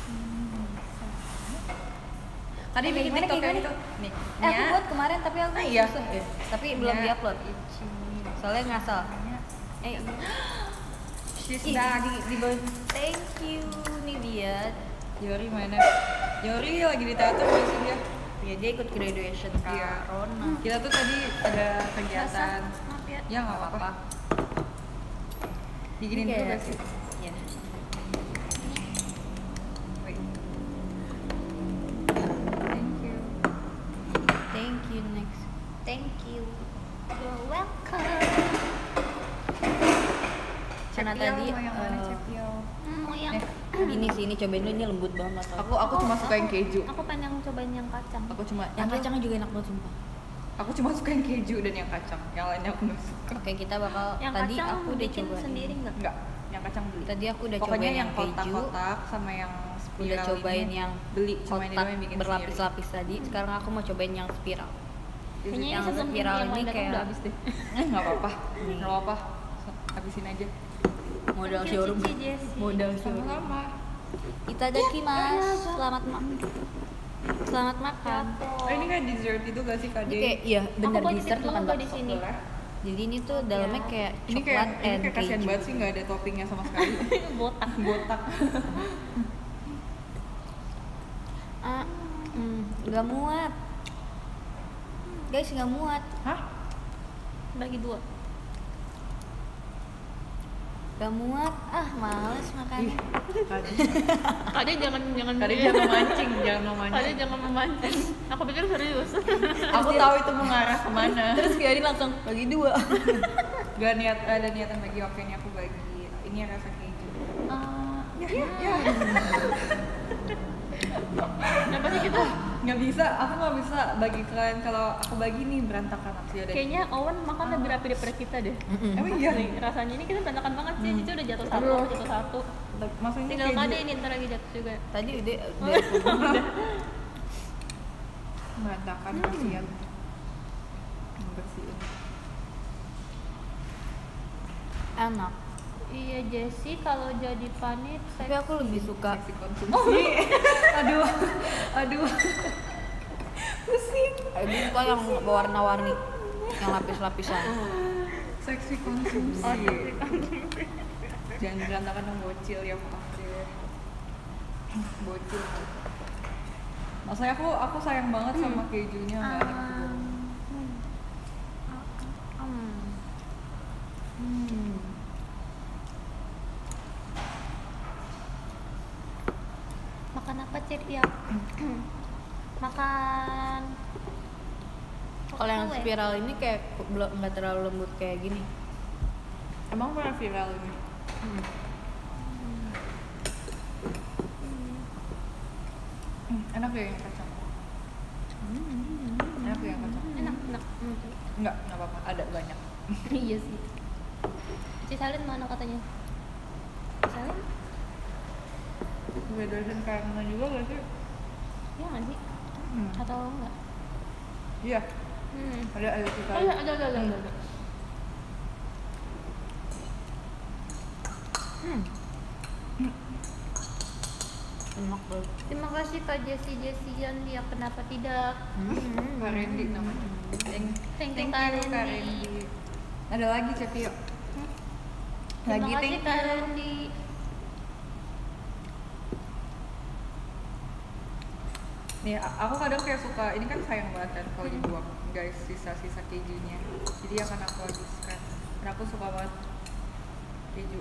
Tadi Eh, bikin gimana, TikTok kayak kayak gimana? gitu. Nih. Eh, aku Nya. buat kemarin tapi aku Ah, iya. susah. Eh, tapi belum Nya. diupload. Soalnya ngasal. Eh, She's ih, back. di, di bawah. Thank you nih dia. Yori mana? Yori lagi di teater di sini dia. Ya dia ikut graduation Iya. Corona. Kita tuh tadi ada kegiatan. Maaf ya. Ya nggak apa-apa. Diginin dulu gak sih? Iya. Wait. Thank you. Thank you next. Thank you. You're welcome. Karena Cepiao, tadi mau yang mana eh, Cepiao? Hmm, mau yang Eh, ini sih ini cobain dulu ini lembut banget tau. Aku aku cuma suka yang keju. Aku pengen yang cobain yang kacang. Aku cuma Yang kacangnya juga enak banget sumpah. Aku cuma suka yang keju dan yang kacang. Yang lainnya aku nggak suka. Oke, kita bakal Yang tadi kacang aku udah bikin coba sendiri nggak? Enggak, yang kacang beli. Tadi aku udah Pokoknya cobain yang yang keju, kotak-kotak sama yang spiral udah cobain ini yang beli cuma ini kotak doang yang bikin berlapis-lapis tadi. Sekarang aku mau cobain yang spiral. sendiri. Kayaknya Yang sebelum spiral yang ini lain datang kayak- udah habis deh. Eh, nggak apa-apa. Nih. Nggak apa-apa. Habisin aja. Modal Thank you, showroom. Cici Jessi. Modal showroom. Sama-sama. Itadakimasu. Selamat makan. Selamat makan. Oh, ini kayak dessert itu gak sih Kak Ini De? kayak iya bener Aku bawa dessert titip makan dulu di bakso. sini. Boleh. Jadi ini tuh dalamnya Ya. kayak Ini kayak coklat ini and kayak kasihan keju. banget sih nggak ada toppingnya sama sekali. Botak. Botak. Ah, hmm, nggak muat. Guys, nggak muat. Hah? Bagi dua. Nggak muat. Ah, males makannya. Kade, Kade jangan jangan Kade jangan memancing, jangan Kade memancing. jangan memancing. Aku pikir serius. Aku tahu itu mengarah kemana. Terus Fiari langsung bagi dua. Gak niat ada niatan bagi oke ini aku bagi ini rasa keju. Eh, Ya, ya, ya. Kenapa sih kita? Nggak bisa, aku nggak bisa bagi kalian kalau aku bagi nih berantakan aku ada. Kayaknya Owen makan lebih rapi daripada kita deh. Emang iya. Asli, rasanya ini kita berantakan banget sih. Cici udah jatuh satu, Aduh. aku jatuh satu. Maksudnya Tinggal keju Kade ini ntar lagi jatuh juga. Tadi udah udah berantakan Hmm. kasihan. Bersihin. enak. Iya Jessi kalau jadi panit Tapi aku lebih suka Seksi konsumsi. aduh, aduh. Pusing. lebih suka yang warna-warni, yang lapis-lapisan. Seksi konsumsi. Jangan berantakan yang bocil ya maaf deh. Bocil. Maksudnya aku aku sayang banget sama kejunya nggak enak gitu. Hmm. Makan apa Cir ya? Makan Kalau yang kue. spiral ini kayak belum nggak terlalu lembut kayak gini. Emang pernah viral ini? Hmm. Hmm, enak ya yang kacang. Enak ya yang kacang. Enak, enak. Hmm. Enggak, enggak apa-apa. Ada banyak. Iya sih. Cisalin mana katanya? Cisalin? Gue dosen karena juga gak sih? Iya nggak sih? Hmm. Atau enggak? Iya, Hmm. ada ada kita. Oh iya, ada, ada, ada, ada. Hmm. Enak banget. Terima kasih Kak Jessi Jessian ya kenapa tidak? Hmm. Kak Randy namanya. Thank, Thank you, thank Kak you, Kak Randy. Randy. Ada lagi Cepi yuk. Terima Lagi kasih thank Kak you. Randy. Nih, a- aku kadang kayak suka, ini kan sayang banget kan kalau dibuang guys, sisa-sisa kejunya. Jadi akan aku habiskan. Karena aku suka banget keju.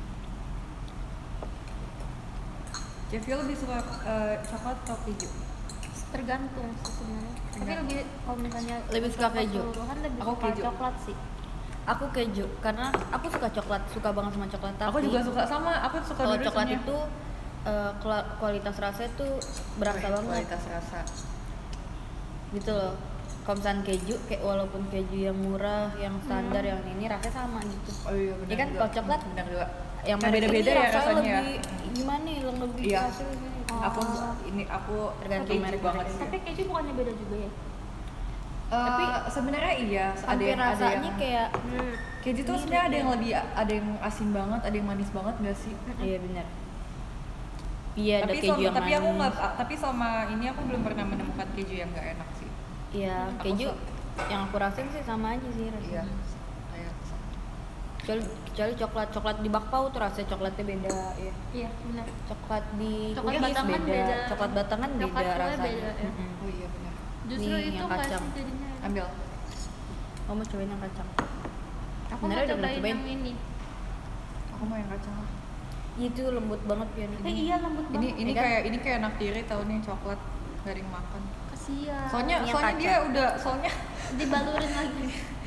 Cepi lebih suka eh, coklat atau keju? Tergantung sih sebenarnya. Tapi Tergantung. lebih kalau misalnya Lebih suka keju. keseluruhan lebih Aku suka keju. coklat sih. Aku keju karena aku suka coklat, suka banget sama coklat. Tapi Aku juga suka sama, aku suka kalau dulu coklat sebenarnya. itu eh, kela- kualitas rasanya tuh berasa Wih, banget kualitas rasa. gitu loh. Kalau misalnya keju, kayak walaupun keju yang murah, yang standar, yang ini rasanya sama gitu. Oh iya benar. Ya kan, juga. kalau coklat, benar juga. Yang Nah, beda-beda ya rasanya. Lebih, gimana ya, yang lebih Iya. hasil gini. Aku ini aku Tergantung keju merek banget merek. sih. Tapi keju bukannya beda juga ya? Tapi sebenarnya iya, ada Hampir yang ada rasanya yang kayak Hmm. keju tuh sebenarnya ada yang lebih ada yang asin banget, ada yang manis banget nggak sih? iya benar. Iya, ada tapi keju sama, yang tapi aku manis. nggak tapi sama ini aku belum pernah menemukan keju yang nggak enak sih. Iya, Aku keju su- yang aku rasain sih sama aja sih Iya. rasanya. Kayak Kecuali, kecuali coklat, coklat di bakpao tuh rasanya coklatnya beda ya. Iya, benar. Coklat di Coklat cookies batangan beda. beda. Coklat batangan Coklat beda kue rasanya. beda, ya. Mm-mm. oh iya benar. Justru Nih, itu yang nggak kacang. sih jadinya. Ambil. Kamu mau cobain yang kacang? Aku Benernya mau udah pernah cobain cobain? yang ini. Aku mau yang kacang. Itu lembut banget pian Eh iya lembut Ini banget. ini kan? kayak ini kayak anak tiri tahu nih coklat garing makan. Kasihan. Soalnya ini yang soalnya dia kacang. udah soalnya dibalurin lagi.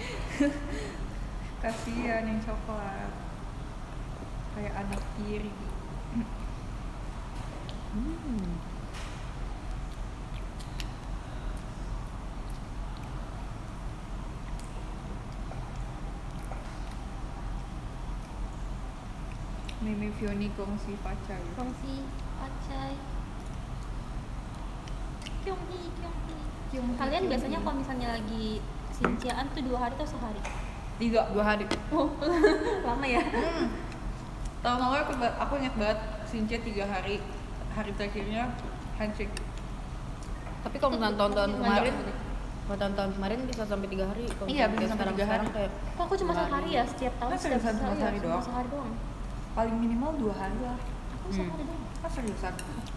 kasihan yang coklat. Kayak anak tiri. Hmm. Mimi Fioni kongsi pacar. Kongsi pacai. Kyonghi, kyonghi. Kyonghi, Kalian kyonghi. biasanya kalau misalnya lagi sinciaan tuh dua hari atau sehari? Tiga dua hari. Oh, lama ya? Hmm. Tahun lalu aku, aku ingat banget Sinja tiga hari hari terakhirnya handshake. Tapi kalau misalnya tahun-tahun Itu kemarin, ngajak. kalau tahun-tahun kemarin bisa sampai tiga hari. Kalau Iya, misalnya bisa sampai sekarang tiga hari. sekarang kayak Kok aku cuma dua sehari ya setiap tahun Kan setiap seriusan cuma iya, sehari cuma doang? sehari doang. Paling minimal dua hari lah. Aku Hmm. sehari doang. Kan seriusan.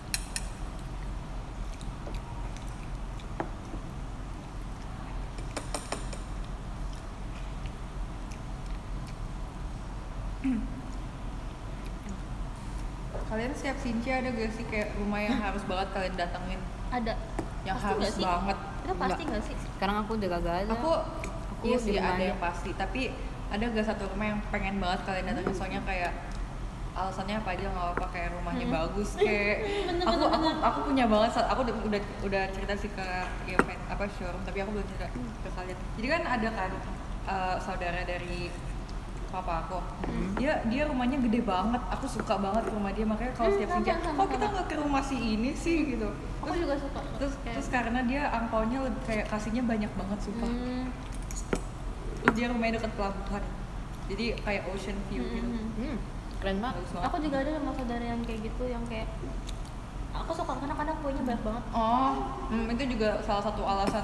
Kalian setiap Sinja ada gak sih kayak rumah yang harus banget kalian datengin? Ada. Yang Pasti harus nggak sih? banget. Itu pasti Enggak. nggak sih? sekarang aku udah kagak ada. Aku, Aku iya di sih rumah ada aja. yang pasti, tapi ada gak satu rumah yang pengen banget kalian datengin soalnya kayak alasannya apa aja nggak apa-apa kayak rumahnya Hmm. bagus kayak Bener, aku bener, aku bener. aku punya banget sa- aku udah udah, udah cerita sih ke ya, fan- apa showroom tapi aku belum cerita ke kalian. Jadi kan ada kan uh, saudara dari papa aku, Hmm. dia dia rumahnya gede banget, aku suka banget ke rumah dia makanya kalau Hmm, setiap sama, Sinja sama, kok kita sama. nggak ke rumah si ini sih gitu. Aku Terus juga suka. terus, Kayak- terus karena dia angpaonya lebih kayak kasihnya banyak banget sumpah. Hmm. Terus dia rumahnya dekat pelabuhan, jadi kayak ocean view Hmm, gitu. hmm, hmm. Hmm, keren banget. Bagus banget. Aku juga ada sama saudara yang kayak gitu yang kayak aku suka karena kadang kuenya banyak banget. Oh, hmm, itu juga salah satu alasan.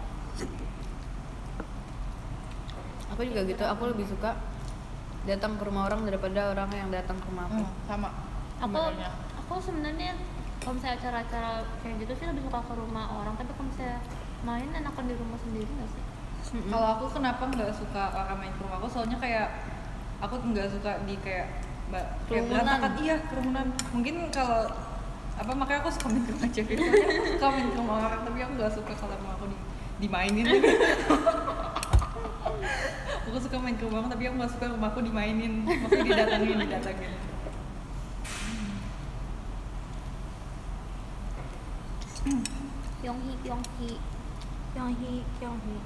Aku juga gitu. Aku lebih suka datang ke rumah orang daripada orang yang datang ke rumah aku. Hmm, sama. Aku sebenarnya. aku sebenarnya kalau misalnya acara-acara kayak gitu sih lebih suka ke rumah orang, tapi kalau misalnya main enakan di rumah sendiri nggak sih? Mm-mm. Kalau aku kenapa nggak suka orang main ke rumah aku? Soalnya kayak aku nggak suka di kayak ba- kayak Kerumunan. berantakan. Iya kerumunan. Mungkin kalau apa makanya aku suka main ke rumah cewek. Soalnya aku suka main ke rumah orang, tapi aku nggak suka kalau rumah aku di dimainin. Aku suka main ke rumah orang, tapi aku nggak suka rumahku dimainin. Maksudnya didatangin, didatangin. Pyonghi, Pyonghi, Pyonghi, Pyonghi.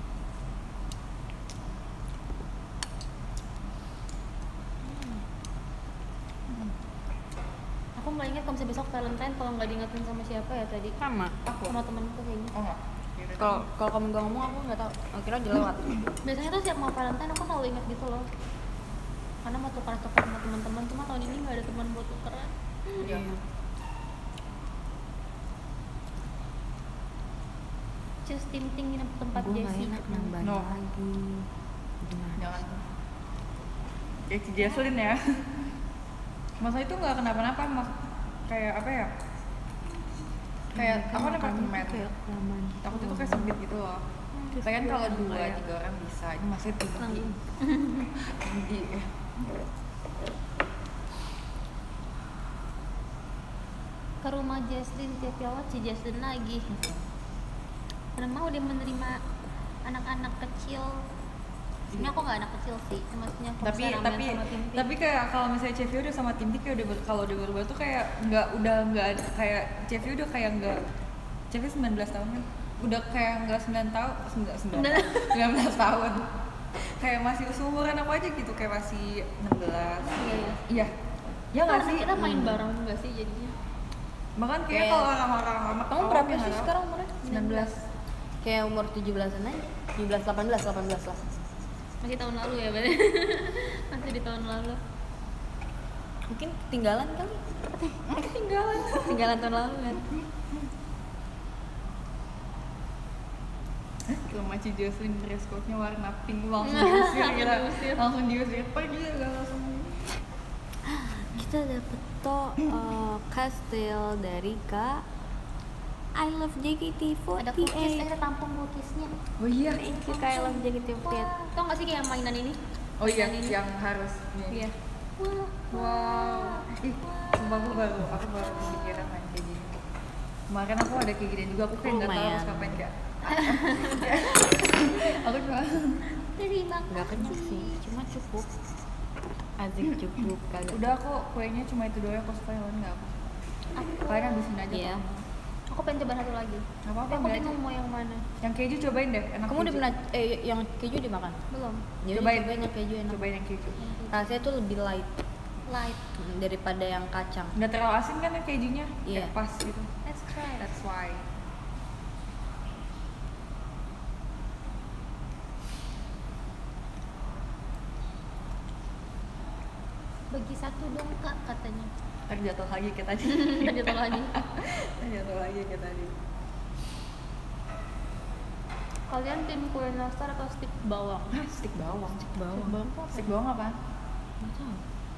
Aku mulai ingat kalau misalnya besok Valentine kalau nggak diingetin sama siapa ya tadi Sama. Aku. sama temanku kayaknya. Oh nggak. Yaudah. Kalau kalau kamu gak ngomong aku nggak tahu. Akhirnya udah lewat. Biasanya tuh setiap mau Valentine aku selalu ingat gitu loh. Karena mau tukar-tukar sama teman-teman, cuma tahun ini nggak ada teman buat tukeran. Iya. Just ting-ting di tempat Gue nggak Jessie. enak nambah No. lagi. Gimana? Jangan. Kayak si Jesslyn ya. Masa itu nggak kenapa-napa mas kayak apa ya? Kayak aku ada apartemen. Kayak kelamaan. Aku tuh kayak sempit gitu loh. Pengen kalau dua tiga orang bisa, ini masih tinggi. Nanggung. Tinggi. Ke rumah Jesslyn tiap lewat si Jesslyn lagi. Karena mau dia menerima anak-anak kecil. Sebenarnya aku nggak anak kecil sih, maksudnya kalau Tapi misalnya tapi ramean sama Tim Tim. tapi kayak kalau misalnya Cevi udah sama Tim Tim kayak udah ber- kalau udah berubah tuh kayak nggak udah nggak ada- kayak Cevi udah kayak nggak Cevi sembilan belas tahun kan udah kayak nggak sembilan tahun sembilan sembilan sembilan belas tahun kayak masih seumuran aku aja gitu kayak masih enam belas Iya, iya. iya ya nggak Karena sih kita main bareng juga sih jadinya. bahkan kayak Kayak- kalau orang-orang lama Kamu berapa sih sekarang umurnya? sembilan belas Kayak umur tujuh belasan aja. tujuh belas, delapan belas, delapan belas lah. Masih tahun lalu ya berarti. Masih di tahun lalu. Mungkin ketinggalan kali. ketinggalan Ketinggalan tahun lalu kan. rumah Ci Jocelyn dress code-nya warna pink langsung Nah, diusir langsung gila diusir. langsung diusir pergi gak langsung Kita dapet to uh, kastil dari Kak I love J K T Ada cookies, eh, empat delapan. ada tampung cookiesnya. oh iya Thank you Kak I love J K T empat delapan. Wah, tau gak sih kayak mainan ini? oh iya Mainan ini. yang harus nih. Iya. Wah, Wow, ih, sumpah aku baru, aku baru kepikiran main kayak gini. Kemarin aku ada kayak gini juga, aku kayak nggak tahu Lumayan. harus ngapain kayak. aku cuma terima Gak kenyang sih, cuma cukup. Azik cukup kagak. udah aku kuenya cuma itu doang aku suka yang lain nggak aku. Aku, Kalian habisin aja. Iya. aku pengen coba satu lagi. Nggak apa-apa. Tapi aku ambil aja. bingung mau yang mana. Yang keju cobain deh, enak. Kamu udah keju. pernah eh yang keju dimakan? Belum. Ya udah, Cobain. cobain yang keju enak. Cobain yang keju. Rasanya tuh lebih light Light. mm, daripada yang kacang. Nggak terlalu asin kan yang kejunya? Iya. Kayak pas gitu. Let's try. That's why. Bagi satu dong kak katanya. Ntar jatuh lagi kayak tadi. Ntar jatuh lagi. Ntar jatuh lagi kayak tadi. Kalian tim kue nastar atau stik bawang? Hah, stik bawang. Stik bawang. Stik bawang tuh apa? Stik bawang apa? Nggak tahu.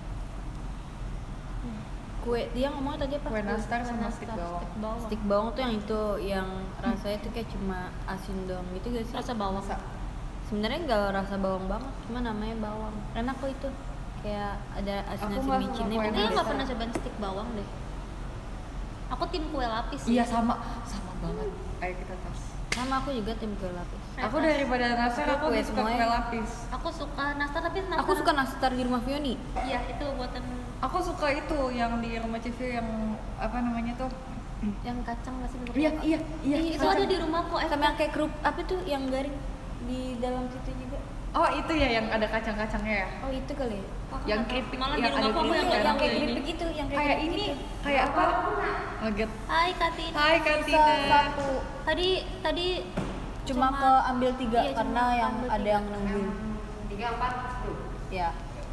Kue dia ngomong tadi apa? Kue nastar Kue sama nastar, stik bawang. Stik bawang. Stik bawang tuh yang itu yang rasanya tuh kayak cuma asin doang gitu gak sih? Rasa bawang. Masa? Sebenarnya nggak rasa bawang banget, cuma namanya bawang. Enak kok itu. Kayak ada Aku asin-asin nggak suka micinnya. kue Kayaknya bener. nggak nastar. pernah cobain stik bawang deh. Aku tim kue lapis sih. Iya sama, sama banget. Ayo kita tes. Sama aku juga tim kue lapis. Aku daripada nastar Aku aku kue lebih suka semuanya. kue lapis. Aku suka nastar tapi nastar. Aku suka nastar di rumah Fioni. Iya itu buatan Aku suka itu yang di rumah Civi yang apa namanya tuh? yang kacang masih bentuk Iya, apa? iya, iya. Ih, itu ada di rumahku. Eh, Sama yang kayak kerup apa tuh yang garing di dalam situ juga. Oh itu ya yang ada kacang-kacangnya ya? Oh itu kali ya. aku yang nggak tahu. keripik, Malah yang di ada rumahku aku keripik yang kan? nggak yang tahu kayak ini. keripik itu, yang kayak Kayak keripik ini, itu. kayak apa? Nugget. Hai Katina. Hai Katina. Satu. Tadi tadi Cuma ke ambil tiga Iya, cuma karena yang ambil ada tiga. yang nungguin. Tiga empat sepuluh. Ya.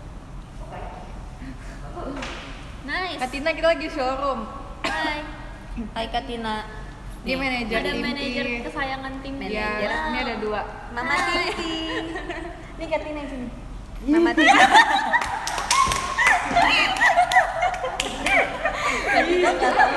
nice. Katina kita lagi showroom. Hai. Hai Katina. Dia manajer Ada inti. manajer kesayangan tim. Iya, Manajer. ini ada dua. Mama Titi. Ini Katina yang sini. Mama Titi. Katina nggak tahu.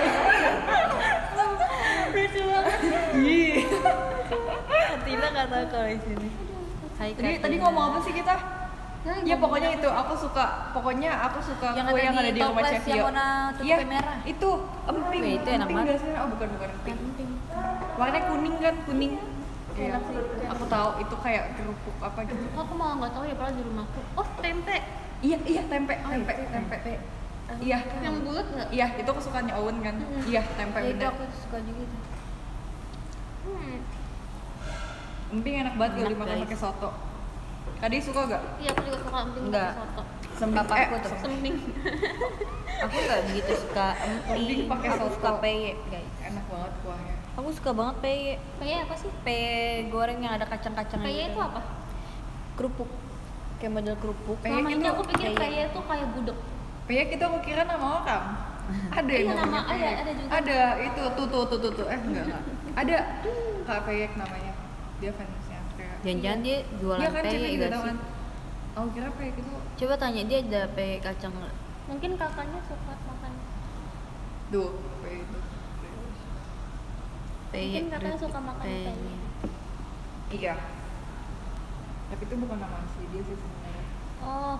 Lucu banget. Ih. Katina nggak tahu kalau di sini. Hai Tadi Katina. tadi ngomong apa sih kita? Nah, Iya ngomong pokoknya apa itu aku suka pokoknya aku suka Yang kue ada yang di ada di rumah toples Chef yang Yo. warna tutupnya Iya, merah. itu emping. Wih, itu enak Emping banget. nggak sih? Oh bukan bukan emping. Warnanya kuning kan kuning. Iya. Aku tahu itu kayak kerupuk apa gitu. Aku malah nggak tahu ya padahal di rumahku. Oh tempe. Iya iya tempe tempe tempe. Iya. Yang bulat nggak? Iya itu kesukaannya Owen kan. Mm-mm. Iya tempe Ya, itu bener. aku suka juga tuh. Hmm. Emping enak banget kalau Enak, dimakan guys. pakai soto. Tadi suka gak? Iya aku juga suka emping Enggak. pakai soto. Papaku eh, tuh. Semping. Aku nggak begitu suka Emping emping. pakai Aku soto. suka peye, guys. Enak banget kuahnya. Aku suka banget peye. Peye apa sih? Peye goreng yang ada kacang-kacangnya. Peye gitu. itu apa? Kerupuk. Kayak model kerupuk. Peye Selama ini itu aku pikir peye. peye itu kayak gudeg. Peyek itu aku kira nama orang. Ada yang Iya, namanya nama- ada- Peyek. ada juga. Ada itu tuh tuh tuh tuh, tuh. Eh enggak enggak. Ada Kak Peyek namanya. Dia fansnya kayak. Jangan-jangan dia jualan Iya kan peye Cepi juga nggak tahu sih? kan. Aku kira Peyek itu Coba tanya dia ada peye kacang nggak? Mungkin kakaknya suka makan. duh Peyek itu. Peye. Mungkin kakaknya keripik suka makan peye. peye. Iya. Tapi itu bukan nama asli dia sih sebenarnya. Oh,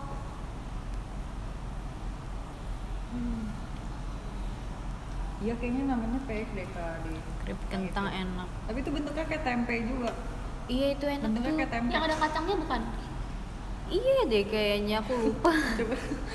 Iya kayaknya namanya Peyek deh Kak di. Keripik kentang enak. Tapi itu bentuknya kayak tempe juga. Iya itu enak Bentuknya tuh. kayak tempe. yang ada kacangnya bukan? Iya deh kayaknya aku lupa. Coba.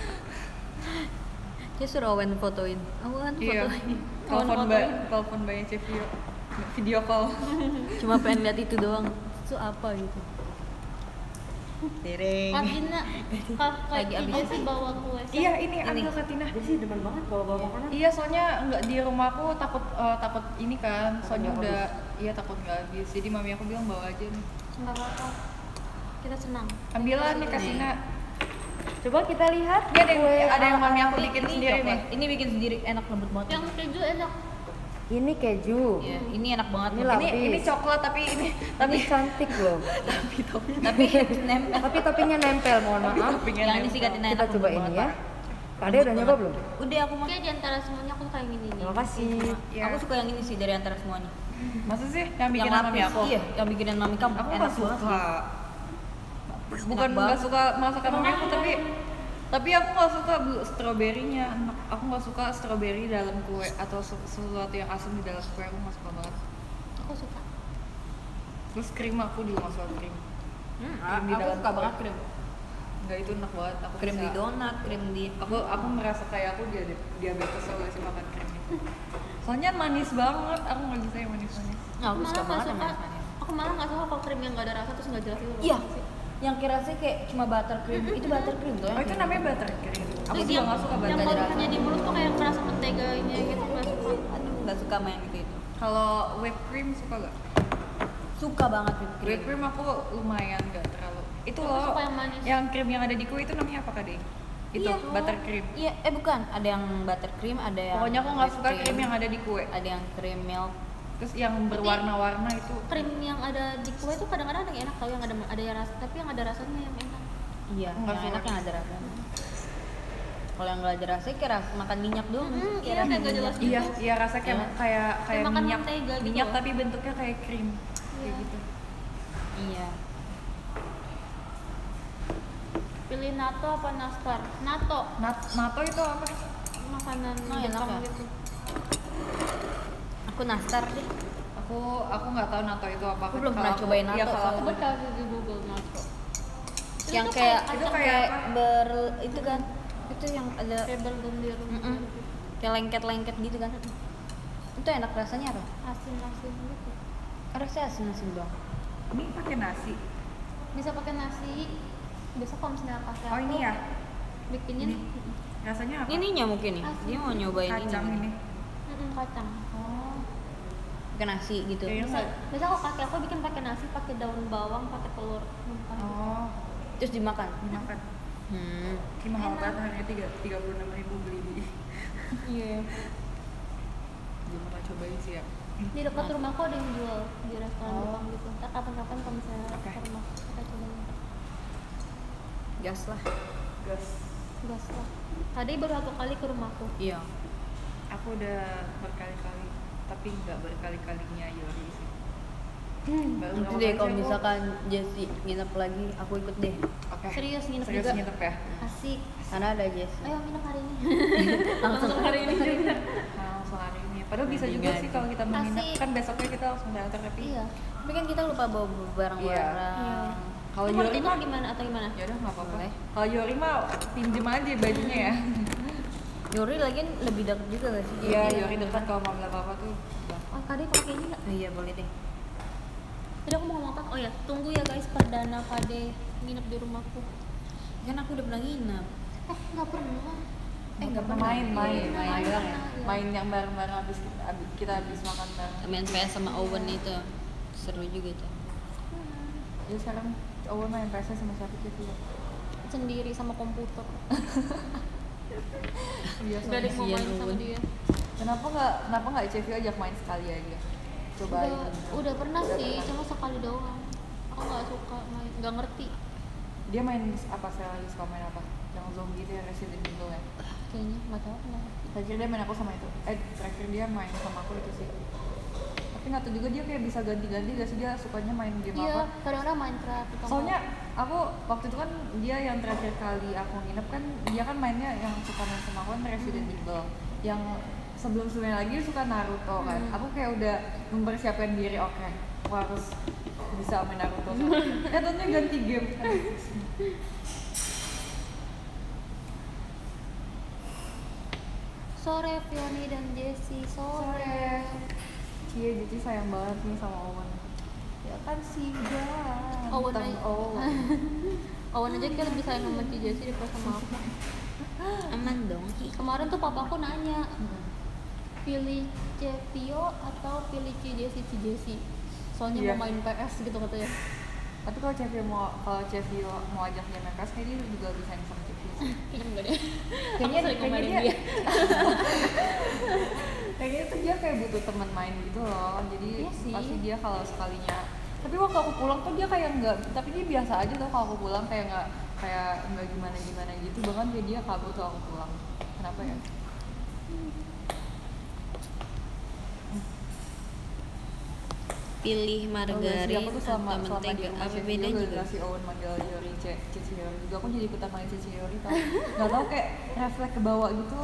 Dia suruh Owen fotoin. Owen Iya. fotoin. Telepon mbak, telepon mbaknya Cepi video call. Cuma pengen lihat itu doang. Itu apa gitu? Tereng. Katina, kakak Lagi abis dia sih bawa kue. Iya ini Ini. ambil Katina. Dia sih demen banget bawa-bawa makanan. Iya soalnya nggak di rumahku takut eh, takut ini kan soalnya nggak udah iya takut nggak habis jadi mami aku bilang bawa aja nih Nggak apa-apa. Kita senang. ambilan nih Katina. Coba kita lihat. Ini ada yang kue ada yang mami aku Ini- bikin ini sendiri coklat. nih. Ini bikin sendiri enak lembut banget. Yang keju enak. Ini keju. Iya, ini enak banget. Ini loh. lapis. Ini ini coklat tapi ini Tapi cantik loh. tapi topping Tapi nempel. Tapi toppingnya nempel, mohon tapi maaf. toppingnya Yang ini sih nempel. Katina Kita enak. coba lembut ini banget. ya. Kak Ade udah nyoba belum? Udah aku mau. Kayak di antara semuanya aku suka yang ini nih. Terima kasih. Iya. Aku suka yang ini sih dari antara semuanya. Masa sih yang bikin yang mami lapis. aku? Iya, yang bikinan mami kamu. Aku enak nggak banget suka. sih. Bukan Enak nggak banget. suka masakan mami aku tapi tapi aku nggak suka bu stroberinya. Enak. Aku nggak suka stroberi dalam kue atau su- sesuatu yang asam di dalam kue aku nggak suka banget. Aku suka. Terus krim aku juga nggak suka krim. Hmm, Krim di aku dalam suka kue. banget krim. Enggak itu enak banget. Aku Krim bisa- di donat, krim di aku aku merasa kayak aku dia diabetes kalau sih makan krim itu. Soalnya manis banget, aku nggak bisa yang manis-manis. Nah, aku malah suka nggak banget suka. sama manis. Aku malah nggak suka kalau krim yang nggak ada rasa terus nggak jelas itu. loh. Iya, yang kira sih kayak cuma buttercream. Itu buttercream tuh. Oh itu namanya buttercream. Aku Terus juga yang, nggak suka yang butter. kalau rasa. misalnya di mulut tuh kayak kerasa menteganya gitu nggak suka. Aduh, nggak suka main gitu itu. Kalau whipped cream suka gak? Suka banget whipped cream. Whipped cream aku lumayan gak terlalu. Itu Aku loh. suka yang manis. Yang krim yang ada di kue itu namanya apa kak Dei? Itu Iya. buttercream. Iya, eh bukan, ada yang buttercream, ada yang Pokoknya aku nggak whipped suka krim yang ada di kue. ada yang cream milk. Terus yang berwarna-warna itu. Krim yang ada di kue tuh kadang-kadang ada yang enak tau, yang ada ada yang rasa, tapi yang ada rasanya yang enak. Iya, Nggak yang enak suka. yang ada rasanya. Kalau yang nggak ada rasanya kayak ras- makan minyak doang. Mm-mm, Kayak iya, rasa kayak nggak minyak. jelas gitu. Iya, iya rasa kayak Iya. kayak kayak makan minyak, mentega gitu minyak loh. tapi bentuknya kayak krim. Kayak Iya. gitu. Iya. Pilih natto apa nastar? Natto, Nat, nato itu apa? makanan Oh, enak Jepang ya? gitu. Aku nastar deh. Aku aku nggak tahu nato itu apa. Aku belum Kalau pernah aku- cobain iya, natto kalau soalnya. aku- Coba cari di Google natto. Yang tuh kayak kayak itu kacang. kayak Kayak apa? ber itu kan. Itu yang ada Kayak berlendir Mm-mm. kayak lengket-lengket gitu kan. Itu enak rasanya apa? asin-asin gitu. Rasanya asin-asin doang. Ini pakai nasi. Bisa pakai nasi. Besok kalau misalnya pakai Oh, ini ya? bikinnya Ini. Rasanya apa? Ininya mungkin nih. Asin. Dia mau nyobain Kacang ini. ini. Mm-mm, kacang. Oh. Pakai nasi gitu. Kayaknya Bisa, nggak- bisa kalau kakek aku bikin pakai nasi, pakai daun bawang, pakai telur. Mentah. Oh, Terus dimakan. dimakan. Hmm. Ini mahal Enak. banget, harganya tiga tiga puluh enam ribu beli di. Iya. Belum pernah cobain sih ya. Di dekat rumahku ada yang jual di restoran Oh. Jepang gitu. Ntar kapan-kapan kalau misalnya Oke. ke rumah kita cobain. Gas lah. Gas. Gas lah. Tadi baru satu kali ke rumahku. Iya. Aku udah berkali-kali, tapi nggak berkali-kalinya Yori sih. Hmm. Baru Nanti berapa deh kali kalau sih aku? misalkan Jessie nginep lagi, aku ikut deh. Oke. Serius nginep Serius juga? nginep ya. Asik. Karena ada Jessie. Ayo nginep hari ini. Langsung hari ini juga. Nah, langsung hari ini. Padahal bisa Nanti juga ganti. sih kalau kita mau nginep. Asik. Kan besoknya kita langsung datang tapi. Iya. Tapi kan kita lupa bawa barang-barang. Iya. Kalau Kalau Yori tinggal mah, gimana atau gimana? ya udah nggak apa-apa. Boleh. Kalau Yori mah pinjem aja bajunya ya. Yori lagi lebih dekat juga gak sih? Iya, Yori dekat kalau mau beli apa-apa tuh. Oh, tadi pakai ini nggak? Iya boleh deh. Tadi aku mau ngomong apa? Oh ya, tunggu ya guys perdana Pade nginep di rumahku. Kan aku udah pernah nginep. Eh, nggak pernah. Eh nggak pernah. main, main, Iya, main, main doang pernah, ya. iya. Main yang bareng-bareng habis kita, habis kita habis makan bareng. Main P S sama Owen itu seru juga itu. Jadi sekarang Owen main P S sama siapa gitu ya? Sendiri sama komputer. Iya, Gak ada yang mau Kasian main sama Owen. dia. Kenapa nggak kenapa nggak C V ajak main sekali aja? Cobain. Udah, udah pernah Udah sih, pernah. cuma sekali doang. Aku nggak suka main, nggak ngerti. Dia main apa saya lagi suka main apa? Yang zombie itu ya Resident Evil ya. Kayaknya nggak tahu kenapa. Terakhir dia main aku sama itu. Eh terakhir dia main sama aku itu sih. Tapi nggak tahu juga dia kayak bisa ganti-ganti gak sih dia sukanya main game Iya, apa? kadang-kadang Minecraft. atau Soalnya nggak. aku waktu itu kan dia yang terakhir kali aku nginep kan dia kan mainnya yang suka main sama aku kan Resident Evil. Yang sebelum sebelumnya lagi dia suka Naruto kan. Hmm. Aku kayak udah mempersiapkan diri oke. Aku harus bisa main Naruto. Eh tentunya ganti game. Sore Fioni dan Jessie, sore. Sore. Cie jadi sayang banget nih sama Owen. Ya kan sih ganteng. Owen aja. Owen. Owen aja kayak lebih sayang sama Ci Jessie daripada sama aku. Aman dong. Kemarin tuh papaku nanya, pilih Cepio atau pilih Ci Jessie Ci Jessie. Soalnya Iya. mau main P S gitu katanya. Tapi kalau Cevi mau kalau Cevi mau ajak dia main P S kayak dia juga bisa yang sama Cevi. Kayaknya enggak deh. Kayaknya Aku sering kayaknya ngomelin dia, dia. kayaknya tuh dia kayak butuh teman main gitu loh. Jadi Iya sih. pasti dia kalau sekalinya. Tapi waktu aku pulang tuh dia kayak nggak. Tapi dia biasa aja tuh kalau aku pulang kayak nggak kayak nggak gimana gimana gitu. Bahkan kayak dia kabur tuh aku pulang. Kenapa ya? Pilih Oh, iya sih, margarin aku tuh selama, atau selama di mentega. rumah Apa Chef bedanya juga juga? si Owen manggil Yori Ce- Cici Yori juga aku jadi ikutan manggil Cici Yori tau nggak tau kayak refleks ke bawah gitu.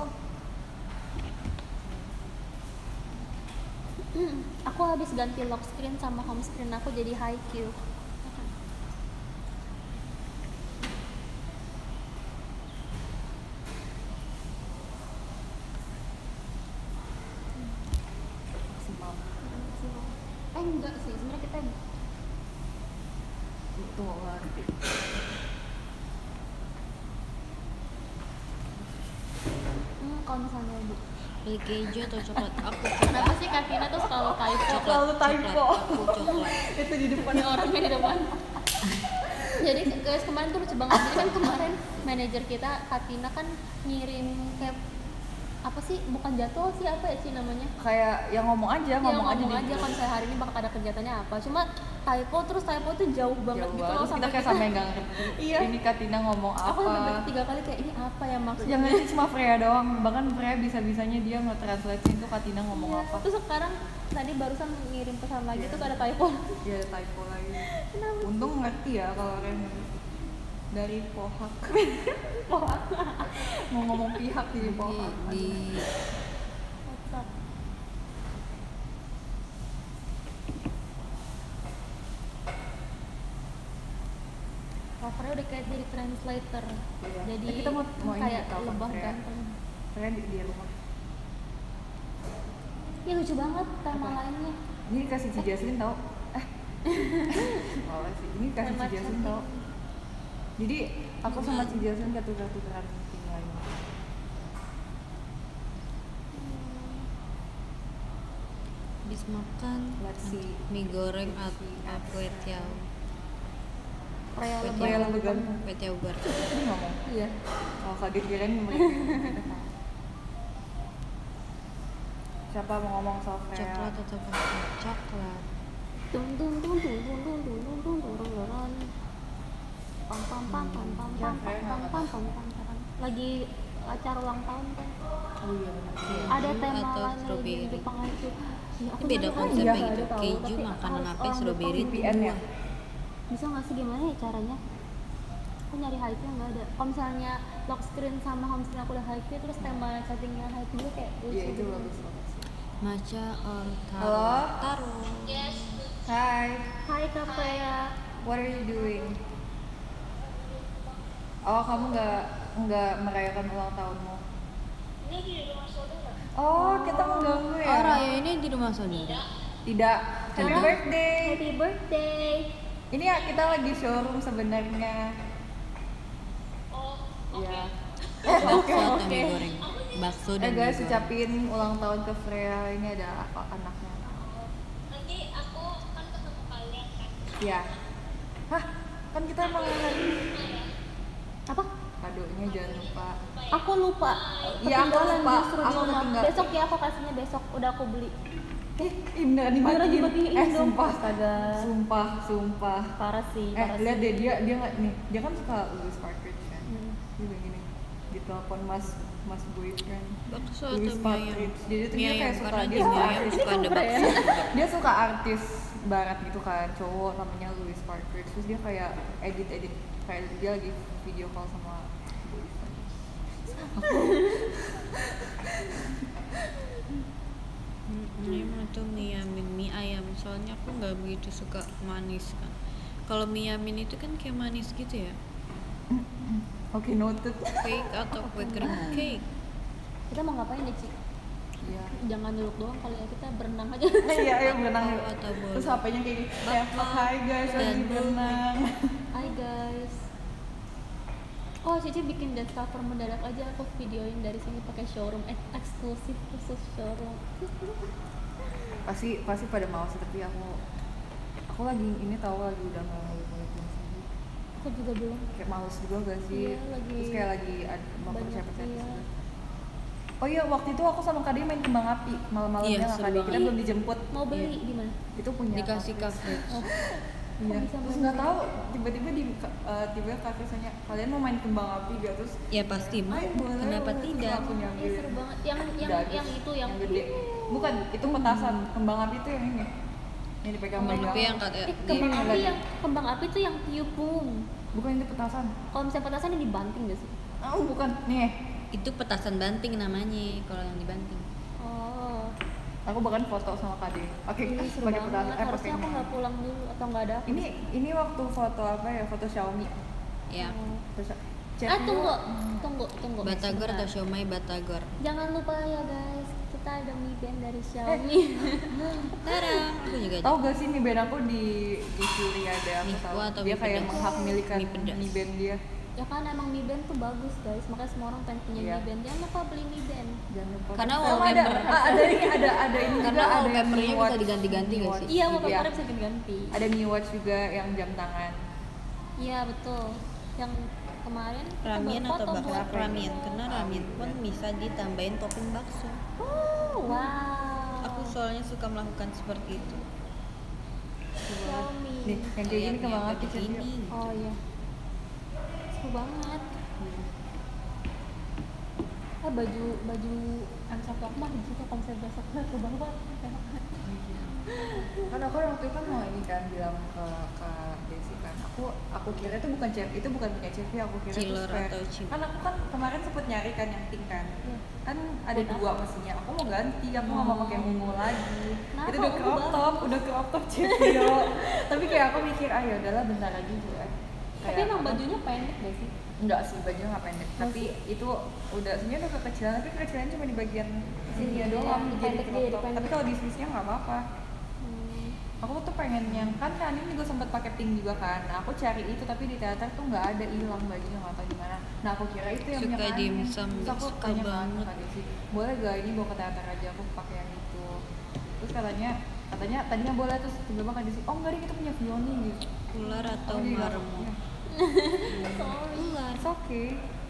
Hmm, aku habis ganti lock screen sama home screen aku jadi high Q. Maksimal Eh enggak sih, sebenarnya kita itu mau ngerti. hmm, kalau misalnya bu, Pilih keju atau coklat? Aku kenapa sih Kakina tuh selalu typo? coklat. Selalu typo. Coklat. Aku coklat. Itu di depan Ada orangnya di depan. Jadi guys kemarin tuh lucu banget. Jadi kan kemarin manajer kita Katina kan ngirim kayak apa sih, bukan jadwal sih, apa ya sih namanya, Kayak yang ngomong aja, ya, ngomong, ngomong aja, aja deh. kalau misalnya hari ini bakal ada kegiatannya apa, cuma typo, terus typo tuh jauh banget Jauh gitu banget. loh Terus kita sampai kayak sampai nggak ngerti. Iya. Ini Katina ngomong aku sampai apa? baca tiga kali kayak ini apa ya maksudnya. Jangan sih cuma Freya doang. Bahkan Freya bisa-bisanya dia nge-translate itu Katina ngomong Iya. apa. Terus sekarang tadi barusan ngirim pesan lagi Iya. tuh ada typo. Dia ada typo lagi. Untung ngerti ya kalau orang dari pohak. Pohak. Mau ngomong pihak jadi Di, pohak. di WhatsApp. Covernya udah kayak jadi translator. Iya. Jadi Eh, kita mau mau ini kayak cover lebah Freya. ganteng. Freya di, di rumah. Ini lucu banget tema Apa? lainnya. Ini dikasih Ci Jaslyn tau. Eh. Oh sih. Ini dikasih Tema Ci Jaslyn cantik. tau. Jadi aku sama Ci Jaslyn kayak tukar-tukaran tim lain. habis makan Let's see. mie goreng atau kue tiao. Freya Kue lebah. Freya tiao, lebih ganteng. kue tiao bar. Tadi ngomong. Iya. Oh kaget kirain mereka. Siapa mau ngomong soal Freya? Coklat atau kue coklat? Tung tung tung tung tung tung tung tung tung tung tung tung. Pam pam pam pam pam Ya, pam Freya pam nggak pam pam pam pam. Lagi acara ulang tahun kan. Oh iya benar. Ada tema atau lain lagi di strawberry. Jepang itu. Ya, aku Ini beda nyari konsep aja, gitu. nggak ada tahu, Keju tapi makanan harus apa, orang strawberry Jepang. V P N ya? Bisa nggak sih, gimana ya caranya? Aku nyari hype-nya nggak ada. Kalau misalnya lock screen sama home screen aku udah hype, terus tema chattingnya hype juga kayak lucu Iya itu gitu. bagus banget sih. Matcha or taro? Halo? Taro. Hai, Hai Kak Freya. what are you doing? Oh kamu nggak nggak merayakan ulang tahunmu? Oh kita mengganggu ya? Oh Raya ini di rumah saudara. Tidak. Happy Karena- birthday. Happy birthday. Ini ya kita lagi showroom sebenarnya. Iya. Bakso atau oke. mie goreng? Bakso Eh dan guys, mie goreng. ucapin ulang tahun ke Freya. Ini ada apa anaknya? Nanti aku kan ketemu kalian kan. Iya. Hah? Kan kita emang hari Apa? kadonya jangan lupa. Aku lupa. Iya, aku Ketinggalan lupa. justru di Aku rumah. ketinggalan. Besok ya aku kasihnya besok. Udah aku beli. Eh, ih, beneran Beneran dimatiin. dimatiin Eh, dong. sumpah. Astaga. Sumpah, sumpah. Parah sih. Eh, Parah lihat sih. deh dia dia nggak nih. Dia kan suka Louis Partridge kan. Hmm. Dia bilang gini. Ditelepon Mas Mas boyfriend. Bakso Louis atau mie ayam? Partridge. Jadi tuh Mie dia ayam, kayak suka karena dia di suka mie ayam artis. suka ada Freya. bakso juga. Dia suka artis barat gitu kan, cowok namanya Louis Partridge. Terus dia kayak edit-edit kayak dia lagi video call sama boyfriend. Hmm, Ini atau mie yamin, mie ayam. Soalnya aku nggak begitu suka manis kan. Kalau mie yamin itu kan kayak manis gitu ya. Oke, noted. Cake atau kue kering cake. Kita mau ngapain deh, Cik? Iya. Jangan duduk doang kali ya, kita berenang aja. Iya, ayo berenang. Atau- atau bola. Terus H P-nya kayak gini. Kayak hi guys, lagi Dan- berenang. Hai guys. Oh, Cici bikin dance cover mendadak aja, aku videoin dari sini pakai showroom eh, eksklusif khusus showroom. Pasti pasti pada mau sih, tapi aku aku lagi ini tahu lagi udah nggak ngulik-ngulik sih. Aku juga belum. Kayak males juga gak sih? Iya, lagi Terus kayak lagi ad, mau banyak, persiapan iya. Oh iya, waktu itu aku sama Kak Dia main kembang api malam-malamnya Iya, nggak seru Kak Dia? Kita banget. belum dijemput. Mau beli Iya. di mana? Itu punya Dikasih cafe. coverage. Oh, Iya. bisa Terus main? nggak tahu tiba-tiba di uh, tiba kafe tanya kalian mau main kembang api gak? Terus Ya pasti mau. "Ayo, boleh, Kenapa boleh." Terus tidak? langsung Iya nyambilin. seru banget. Yang yang Bagus. yang itu yang, gede. Bukan, itu petasan. Kembang api itu yang ini. Yang dipegang Kembang pegang. api yang kata Eh, di kembang api lagi. yang kembang api tuh yang tiup bung. Bukan itu petasan. Kalau misalnya petasan ini dibanting gak sih? Oh, bukan. Nih. itu petasan banting namanya kalau yang dibanting. Oh, Aku bahkan foto sama Kak Dia. Oke, ini seru pakai banget. petasan. Eh, Harusnya pakai aku ini. nggak pulang dulu atau nggak ada. Ini ini waktu foto apa ya? Foto Xiaomi. Ya. Oh. Terus Ah tunggu, tunggu, tunggu. Batagor Sebentar. atau siomay Batagor. Jangan lupa ya guys, kita ada Mi Band dari Xiaomi. Tarang, aku juga ada. Tahu gak sih Mi Band aku di di Suri ada aku Mi tahu. Kuah atau Dia Mi kayak pedas? menghak milikan Mi pedas. Mi Band dia. Ya kan emang Mi Band tuh bagus guys, makanya semua orang pengen punya Iya. Mi Band. Jangan lupa beli Mi Band. Jangan lupa. Karena Sama ada wallpaper- ah, ada ini ada ada ini Karena juga ada yang wallpapernya Mi bisa Watch. diganti-ganti Mi nggak Watch. sih? Iya, Iya. wallpapernya bisa diganti. Ada Mi Watch juga yang jam tangan. Iya betul. Yang kemarin kita Ramen baru atau foto bakso? buat- Ramen, karena ramen pun bisa ditambahin topping bakso. Oh, wow. Aku soalnya suka melakukan seperti itu. Yummy. Nih, yang kayak gini Lihat kemang yang aku kayak Cil. gini. Oh iya. Seru banget. Eh baju baju anak sapi aku mah di situ konsep besok seru banget. Kan aku waktu itu kan mau ini kan bilang ke ke Desi kan, aku aku kira itu bukan cep, itu bukan punya Cepi, aku kira itu Chiller spare. atau chip? Kan aku kan kemarin sempet nyari kan yang pink kan, Iya. kan ada Buat dua mesinnya, aku mau ganti, aku nggak mau pakai ungu lagi. Kenapa? Itu udah Ungu crop bagus. top, udah crop top Cepio. Tapi kayak aku mikir, ah ya udahlah bentar lagi juga. Tapi Kayak emang apa? bajunya pendek deh sih. Enggak sih, bajunya nggak pendek, tapi itu udah sebenarnya udah kekecilan, tapi kekecilan cuma di bagian sini Iya, doang, di jadi pendek crop dia, di top. pendek. Tapi kalau di sisinya nggak apa-apa. Hmm. Aku tuh pengen yang kan kan ini juga sempat pakai pink juga kan. Nah, aku cari itu tapi di teater tuh nggak ada, hilang bajunya nggak tahu di mana. Nah, aku kira itu yang Suka punya Kak dimsum, Anin. Terus aku suka tanya kan banget. ke Kak Desi, boleh gak ini bawa ke teater aja, aku pakai yang itu. Terus katanya katanya tadinya boleh, terus tiba-tiba Kak Desi, oh enggak deh itu punya Vioni gitu. Ular atau Aku jadi nggak- marmut? iya. Ular. It's okay.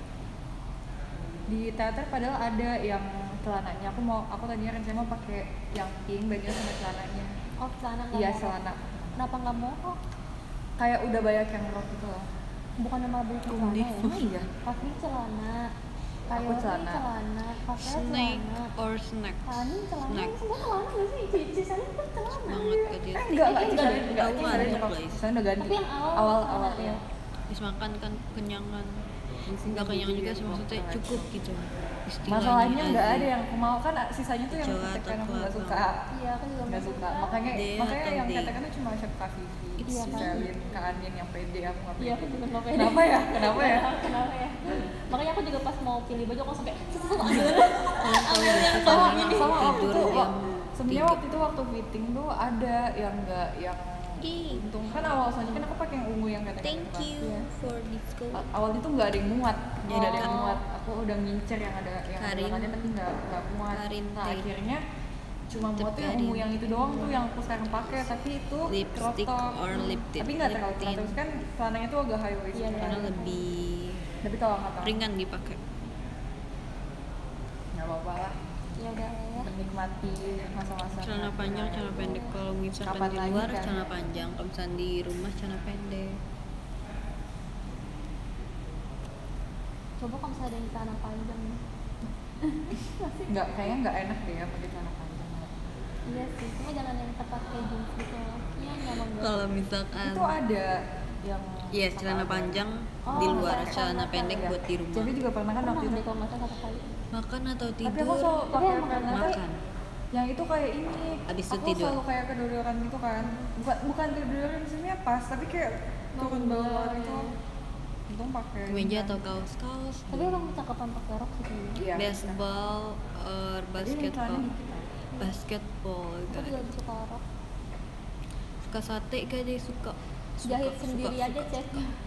Di teater padahal ada yang celananya. Aku mau aku tadinya rencana mau pakai yang pink bajunya sama celananya. Oh celana nggak Iya, mau. celana. Kenapa nggak mau? Oh, Kayak udah banyak yang rok gitu loh. bukan nama beli celana Unik. ya? Oh iya. Kavi celana. Aku Kayak celana. celana. Kakak Snake celana. or snack? Tani celana. Snack. Semua celana nggak sih? Cici Sisanya kan celana. Banget ke dia. Eh enggak, enggak, Eh, Cisani enggak, enggak, tahu Cisani kan, udah guys. Cisani udah ganti. Tapi yang awal awal celana awal ya. ya. Habis makan kan kenyangan. Isi Nggak kenyang jadi juga yang sih, maksudnya bawah cukup aja. gitu. Istilahnya Masalahnya nggak aja. ada yang aku mau kan, sisanya tuh yang Kecewa ketekan atau aku nggak apa. suka. Iya, aku juga Nggak suka. Makanya Dia makanya atau yang they? ketekan tuh cuma Chef Kak Vivi, Iya, kan? Selin, Kak Anin yang pede, aku nggak pede. Iya, aku juga nggak pede. Kenapa ya? Kenapa ya? Kenapa ya? Makanya aku juga pas mau pilih baju aku sampai sesuatu ambil. Kalau tahu Ambil yang gitu, bawah karena ini. Sama waktu tidur itu jam sebenarnya tiga. waktu itu waktu fitting tuh ada yang enggak yang Ih, untung kan awal soalnya kan aku pakai yang ungu yang kata thank you for disco. awalnya tuh nggak ada yang muat, Jadi nggak ada yang kan- muat. Aku udah ngincer yang ada yang Karin- belakangnya tapi nggak nggak muat. Karin Nah teh. akhirnya cuma muat tuh yang Karin. ungu yang itu doang tuh yang aku sekarang pakai, tapi itu crop Lipstick top. or lip tint? Tapi nggak terlalu Lip ketat, tint. terus kan celananya tuh agak high waist. Iya, kan. Karena lebih Tapi kalau nggak tahu ringan dipakai. nggak apa-apa lah, Ya udah ya. menikmati masa-masa. Celana panjang, celana pendek. Kalau misalkan Kapan di lagi luar kan? celana panjang, kalau misalkan di rumah celana pendek. Coba kalau misalnya ada yang celana panjang. Nggak, kayaknya nggak enak deh ya pakai celana panjang. Iya sih, cuma jangan yang ketat kayak jeans gitu loh. Iya nyaman banget. Kalau misalkan Itu ada yang iya celana panjang Oh, di luar, makan- celana makan, pendek ya. buat di rumah. Jadi juga pernah kan Pernah waktu itu. deh kalau nggak salah satu kali. Makan atau Tapi aku tidur? selalu Tapi pakai emang celana makan. yang itu kayak ini. Abis itu aku tidur. selalu kayak kedodoran gitu kan. Bukan bukan kedodoran sebenarnya pas, tapi kayak turun bawah gitu. Untung pakai. Kemeja ini atau kan. kaos-kaos? Tapi emang cakepan pakai rok sih kayaknya. Iya. Baseball or Jadi basketball? celananya dikit lah. Basketball Aku juga guys. lebih suka rok. Suka sate kayak dia suka. Suka, Jahit suka, sendiri suka. aja cek.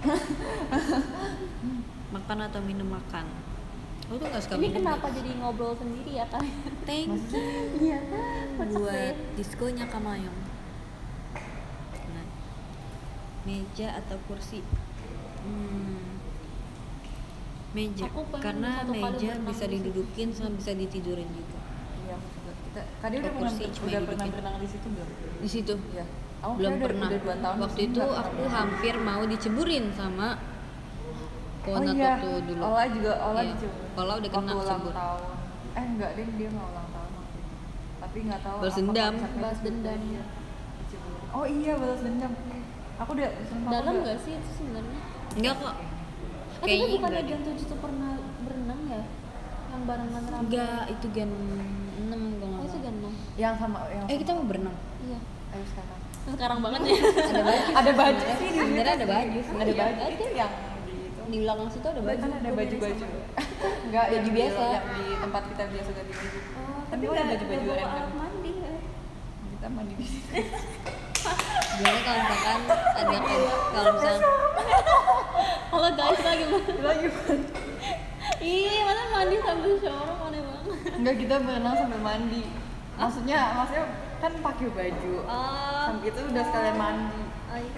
Makan atau minum makan? Aku tuh gak suka Ini minum. kenapa guys. jadi ngobrol sendiri ya kan? Thank you Iya. buat diskonya Kamayong. Nah, meja atau kursi? Hmm, meja. Aku pengen Karena satu kali meja berenang bisa di situ. didudukin sama bisa ditidurin juga. Iya, aku juga. Kita Kadi udah Kalau pernah kursi cuma udah pernah didudukin. berenang di situ belum? Di situ Iya. Aku belum kayak udah- pernah. Udah dua tahun. Waktu di sini itu nggak aku pernah. hampir mau diceburin sama Oh Kona iya, Toto dulu. Ola juga, Ola Iya. dicebur. Ola udah kena Waktu ulang cebur. tahun. Eh enggak deh, dia nggak ulang tahun waktu itu. Tapi nggak tahu. Balas apa dendam. konsepnya Balas disebut dendam. dia dicebur. Oh iya, balas dendam. Aku udah sumpah aku Dalam udah- nggak sih itu sebenarnya? Enggak kok. Eh, tapi Kayaknya bukannya enggak. Gen tujuh tuh pernah berenang ya? Yang barengan rame. Enggak, itu gen enam kalau Oh, nggak itu salah. Gen enam. Yang sama yang Eh, kita sama- mau berenang. Iya. Ayo sekarang. Sekarang banget ya. Ada baju. Ada baju sih di Sebenarnya situ ada sih. baju. Ada Iya. baju itu yang di itu. Di belakang situ ada baju. Kan ada baju-baju. Enggak, Baju yang di- biasa. Yang di tempat kita biasa ganti baju. Oh, Tapi nggak- ada baju-baju nggak bawa random. alat mandi ya. Kita mandi di situ. Gimana kalau misalkan ada kan kalau misalkan Halo guys, lagi mana? Lagi Ih, mana mandi sambil shower aneh banget. enggak, kita berenang sambil mandi. Maksudnya, maksudnya kan pakai baju. Oh. Sampai itu udah sekalian mandi. Oh iya.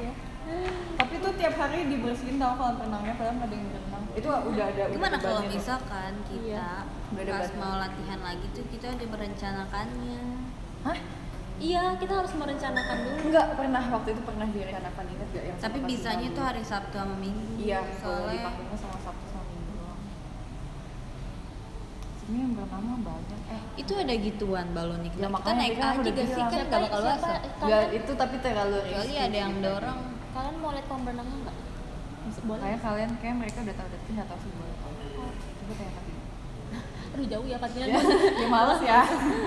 Tapi tuh tiap hari dibersihin tau kolam renangnya, padahal nggak ada yang berenang. Itu udah ada. Gimana udah kalau bebannya tuh. misalkan kita Iya, udah ada pas bebannya. mau latihan lagi tuh kita udah merencanakannya. Hah? Iya, kita harus merencanakan dulu. Enggak pernah, waktu itu pernah direncanakan, ingat gak yang Tapi sama bisanya Kak tuh hari Sabtu sama Minggu. Iya, kalau soalnya dipakainya sama Sabtu sama Minggu doang. Sebenarnya yang berenang mah banyak. Eh, itu ada gituan balonik. Ya, kita makanya naik dia kan aja udah gak sih bilang. kan Siapa- gak bakal siapa- basah. Enggak, Kalian, itu tapi terlalu Kecuali risky ada yang sih. dorong. kalian mau lihat kolam renangnya nggak? Bisa boleh. Kayak kalian, kayak mereka udah tahu, tapi nggak tahu sih boleh apa. Coba tanya Kak Tina. Aduh jauh ya Katina. Ya, ya males ya.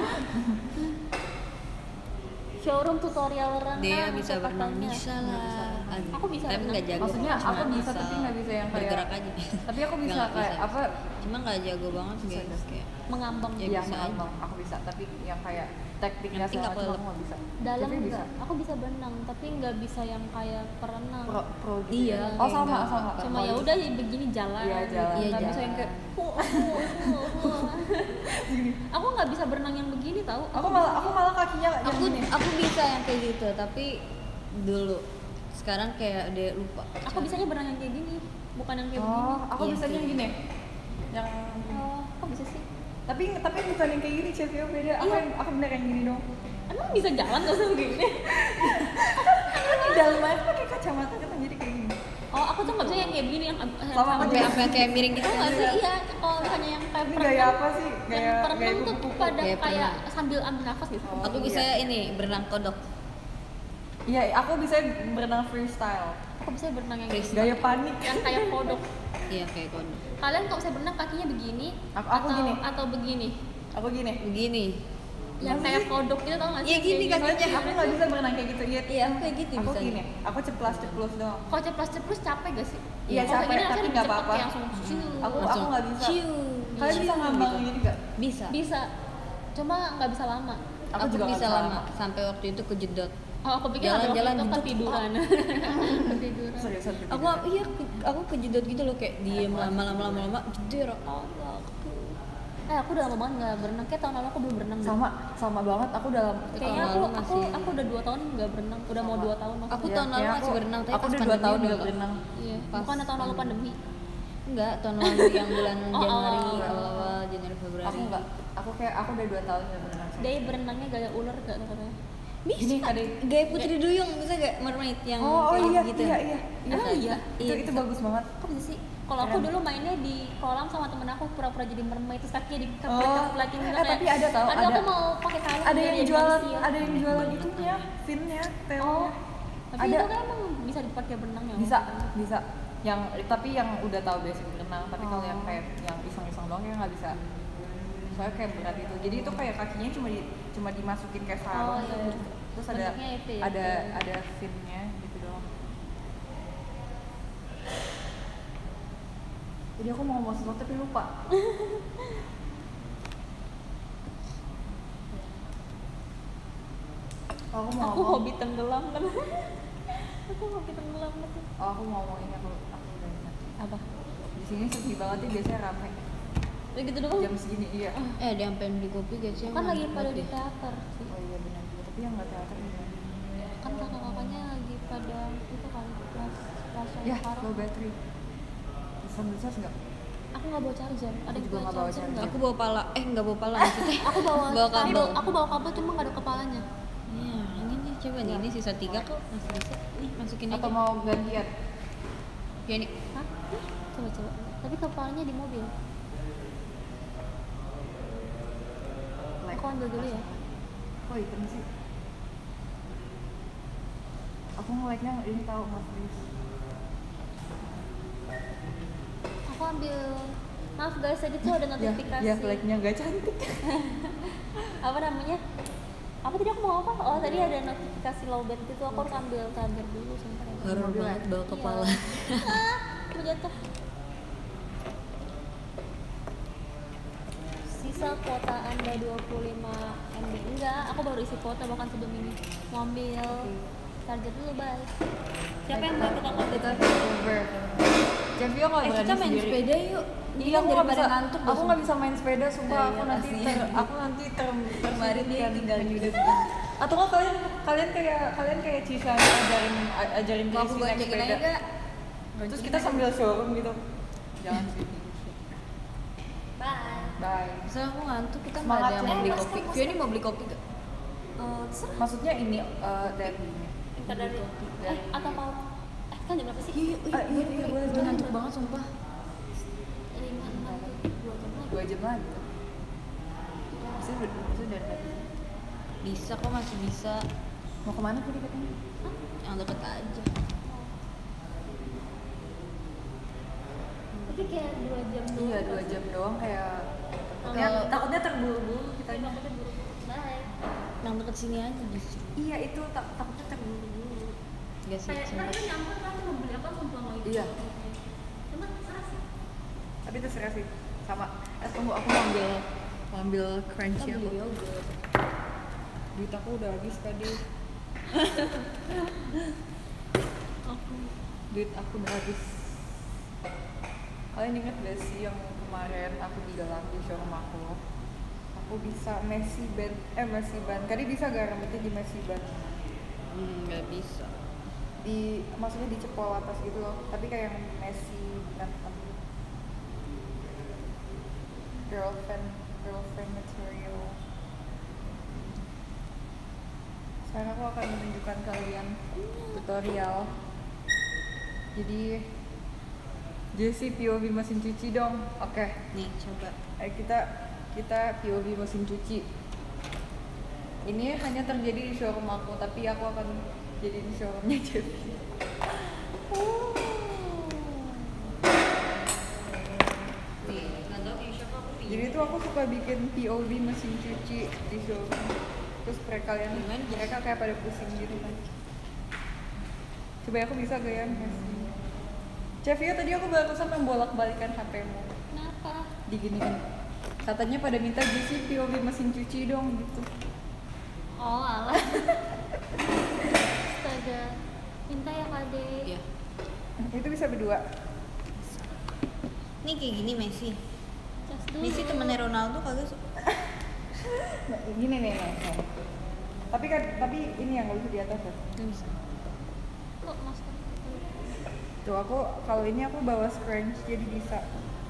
Showroom tutorial renang. Dia bisa berenang katanya. bisa lah. Aduh, Aku bisa tapi berenang. nggak jago. Maksudnya cuma aku bisa, asal tapi nggak bisa yang kayak- bergerak aja. Tapi aku bisa Nggak kayak bisa. apa? Cuma nggak jago banget Bisa, guys. bisa. Kayak Mengambang. Ya, Iya, bisa mengambang. Aku bisa, tapi yang kayak tekniknya Yang penting segala nggak macam aku pelep. nggak bisa. Dalam Tapi bisa. enggak? Aku bisa berenang, tapi nggak bisa yang kayak perenang. Pro, pro gitu. Iya, ya. Oh kayak sama, nggak- sama. Cuma Kalau ya bisa. udah ya begini jalan. Iya, jalan. Iya, Nggak bisa jalan. yang kayak aku nggak bisa berenang yang begini tahu. Aku malah, aku malah kakinya nggak aku yang gini. aku bisa yang kayak gitu tapi dulu sekarang kayak udah lupa. Aku bisanya berenang yang kayak gini, bukan yang kayak begini. Oh, aku Iya, bisanya sih. yang gini. Yang Oh, kok bisa sih? tapi tapi bukan yang kayak gini, Chef, beda. Aku Iya. yang aku bener yang gini dong. Emang bisa jalan nggak usah begini? Di dalam air pakai kacamata kan jadi kayak gini. Oh, aku tuh nggak bisa yang kayak begini yang yang Sama, sampai- Sampai sampai kayak miring gitu Tahu nggak sih? Iya, kalau misalnya yang kayak Ini gaya apa sih? yang Gaya gaya perenang tuh kupu-kupu. pada Gaya kayak perenang. sambil ambil nafas gitu. Oh, Aku bisa iya. ini berenang kodok. Iya, aku bisa berenang freestyle. Aku bisa berenang yang Freestyle. Gaya panik. yang kayak kodok. Iya kayak kodok. Kalian kalau saya berenang kakinya begini Aku- aku atau gini. atau begini? Aku gini. Begini. Yang Masa kayak sih? kodok gitu tau nggak sih? Iya, gini Kayak kakinya. Aku nggak bisa berenang kayak gitu. Iya, Iya, aku kayak gitu Aku bisanya. gini. Aku ceplas-ceplos doang. Kalau ceplos-ceplos capek gak sih? Iya, Kalau capek, gini tapi rasanya nggak cepet apa-apa. kayak langsung ciu. Aku aku Langsung nggak bisa. ciu. Kalian bisa ngambang gini nggak? Bisa. Bisa, cuma nggak bisa lama. Aku Aku, juga nggak bisa bisa lama lama. sampai waktu itu kejedot. Oh, aku pikir ada Jalan-jalan waktu itu jeduk. ketiduran. Ketiduran. Seriusan. Aku iya aku kejedot gitu loh kayak diem lama-lama lama-lama jeder. Allah. Eh, aku udah lama banget nggak berenang. Kayak tahun lalu aku belum berenang. deh. Sama, sama banget. Aku dalam. Kayaknya tahun aku lalu aku masih- aku udah dua tahun nggak berenang. Udah mau Sama. dua tahun maksudnya. Aku Iya, tahun lalu kayak masih aku- berenang tapi Aku pas udah dua pandemi tahun udah nggak nggak. berenang. Iya. Pas Bukan tahun lalu pandemi. pandemi. Enggak, tahun lalu yang bulan Oh, Januari awal-awal. awal-awal Januari Februari. Aku nggak. Aku kayak aku udah dua tahun nggak berenang. Dia berenangnya gaya ular gak katanya? Bisa. Gini, ada. Gaya Putri Duyung bisa gak mermaid yang Oh, oh kayak iya, gitu? iya, iya. Emang iya? Itu itu bagus banget. Kok bisa sih? Kalau aku Keren. dulu mainnya di kolam sama temen aku pura-pura jadi mermaid terus kakinya di Oh. keplek-keplakin gitu Eh, tapi ada tau, Ada ada- aku mau pakai kalung Ada biar yang jadi jualan, manusia. ada yang jualan itunya, finnya, Oh. teonya. Tapi Ada. itu kan emang bisa dipakai berenang ya? Bisa, bisa. Yang tapi yang udah tahu basic berenang, tapi kalau Oh. yang kayak yang iseng-iseng doang ya nggak bisa. Soalnya kayak berat itu. Jadi itu kayak kakinya cuma di, cuma dimasukin kayak sarung Oh, iya. gitu. Terus ada Bentuknya itu ya, ada kayak- ada finnya gitu doang. Jadi aku mau ngomong sesuatu tapi lupa. Oh, aku mau Aku ngomong. hobi tenggelam kan. Aku hobi tenggelam gitu. Oh, aku mau ngomong ini aku aku udah ingat. Apa? Di sini sepi banget ya, biasanya rame. Udah gitu doang. Jam segini iya. Eh ada yang pengen beli kopi guys ya. Kan lagi mantap pada di deh. teater sih. Oh iya benar juga, tapi yang nggak teater ini. Kan kakak-kakaknya lagi pada itu kan kelas kelas yang Ya, sekarang. low battery. Bisa bisa nggak? Aku nggak bawa charger. Ada Aku yang juga bawa nggak bawa charger charger. nggak? Aku bawa pala, eh nggak bawa pala maksudnya. Aku bawa, Bawa kabel. Aku bawa kabel cuma nggak ada kepalanya. Iya, ini nih coba nih, ini sisa tiga kok masih bisa. Nih masukin aja. Atau mau gantian? Ya nih. Hah? Ih, coba coba. Tapi kepalanya di mobil. Aku ambil dulu ya. Kok hitam sih? Aku nge-like-nya ini tahu nggak serius. Aku ambil. Maaf guys, tadi tuh ada notifikasi. Ya, ya like-nya nggak cantik. Apa namanya? Apa tadi aku mau apa? Oh tadi ada notifikasi low bat itu. Aku harus ambil charger dulu sebentar. ya. Horor Mobil banget ya? bawa kepala. Ah, aku jatuh. Sisa kuota Anda dua puluh lima M B. Enggak, aku baru isi kuota bahkan sebelum ini. Mau ambil charger dulu, bye. Siapa yang mau ikut aku? Kita over. Javio nggak Eh berani kita main sendiri. sepeda yuk. Iya, aku nggak bisa. ngantuk. Aku nggak bisa main sepeda, sumpah. Iya, Aku nanti kasihan. ter, aku nanti ter, Kemarin dia tersudutkan. tinggal di udah Atau nggak kalian kalian kayak kalian kayak Cisha ajarin ajarin Mau aku Gracie naik goncengin sepeda. aja gak? Terus kita sambil showroom gitu. Jangan sih. Bye. Bye. Misalnya aku ngantuk, kita nggak Semangat ada yang ya. mau beli Eh, kopi. masker, Vio ini mau beli kopi gak? Oh, terserah. Maksudnya ini uh, dari Kita dari eh, atau mau eh kan jam berapa sih? Iya, Ah, iya, iya, boleh, Gue boleh. ngantuk banget sumpah. lima enam tujuh dua jam lagi. dua jam lagi. Bisa udah bisa dari tadi. Bisa kok, masih bisa. Mau kemana tadi katanya? Yang deket aja. Tapi kayak dua jam doang. Iya dua jam doang kayak takutnya, Kalau- takutnya terburu-buru kita. Tapi takutnya buru-buru. Bye. Yang deket sini aja justru. Iya itu tak, takutnya terburu-buru. Gak sih, Kayak sumpah. kan nyampur kan mau beli apa sumpah mau itu. Iya. Cuma serah sih. Tapi itu serah sih sama. Eh tunggu aku mau ambil mau ambil crunchy Kita aku. beli yogurt. Duit aku udah habis tadi. Aku Duit aku udah habis. Kalian ingat gak sih yang kemarin aku bilang di showroom aku? Aku bisa Messi band, eh Messi band. Tadi bisa gak rambutnya di Messi band? Hmm, gak bisa. Di, maksudnya dicepol atas gitu loh. Tapi kayak yang Messi band. Girlfriend, girlfriend material. Sekarang aku akan menunjukkan kalian tutorial. Jadi Jessie P O V mesin cuci dong. Oke. Nih, coba. Ayo kita kita P O V mesin cuci. Ini hanya terjadi di showroom aku, tapi aku akan jadi di showroomnya Jessie. Nih, nggak tahu kayak siapa aku Jadi tuh aku suka bikin P O V mesin cuci di showroom. Terus mereka kalian Gimana? mereka kayak pada pusing gitu kan. Coba aku bisa gak ya Messi? Cevia tadi aku barusan membolak-balikan H P-mu. kenapa? Diginiin. Katanya pada minta Jessie P O V mesin cuci dong gitu. Oh alah. Astaga. Minta ya Kade. Iya. Itu bisa berdua. Nih kayak gini Messi. Cas dulu. Messi temennya Ronaldo kagak sih? Nah, gini nih, nih, nih. Tapi kan tapi ini yang nggak bisa di atas ya. Nggak bisa. Kok masker? Tuh aku kalau ini aku bawa scrunch jadi bisa.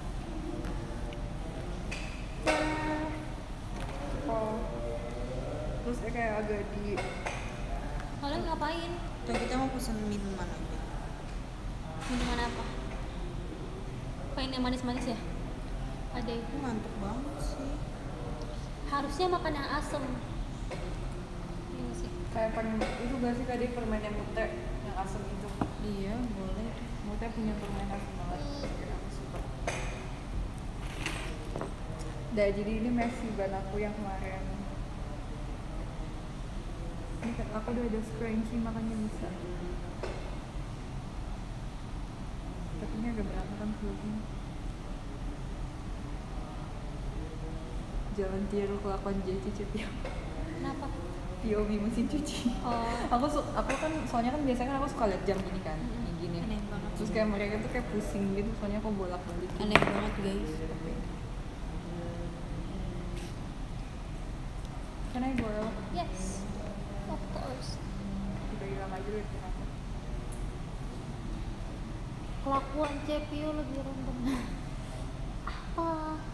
Oh. Terus dia kayak agak di Kalian ngapain? Tuh kita mau pesen minuman aja. Minuman apa? Pengen yang manis-manis ya? Ade. Aku ngantuk banget sih. Harusnya makan yang asem. Iya nggak sih. kayak pengen itu gak sih tadi permen yang mute yang asem itu. Iya, boleh. Mute punya permen asem banget. Jadi aku suka. Dah jadi ini Messi ban aku yang kemarin. Ini kan aku udah ada scrunchie makanya bisa. Tapi ini agak berantakan vlognya. Jalan tiru kelakuan Jessie Cepia. Kenapa? P O V mesin cuci. Oh. Aku su aku kan soalnya kan biasanya kan aku suka lihat jam gini kan, Mm-mm. yang gini. Aneh banget. Terus kayak mereka tuh kayak pusing gitu, soalnya aku bolak-balik. gitu. Aneh banget guys. Can I borrow? Yes. Of course. Udah hilang aja deh kenapa? Kelakuan Cepio lebih rendah. Apa?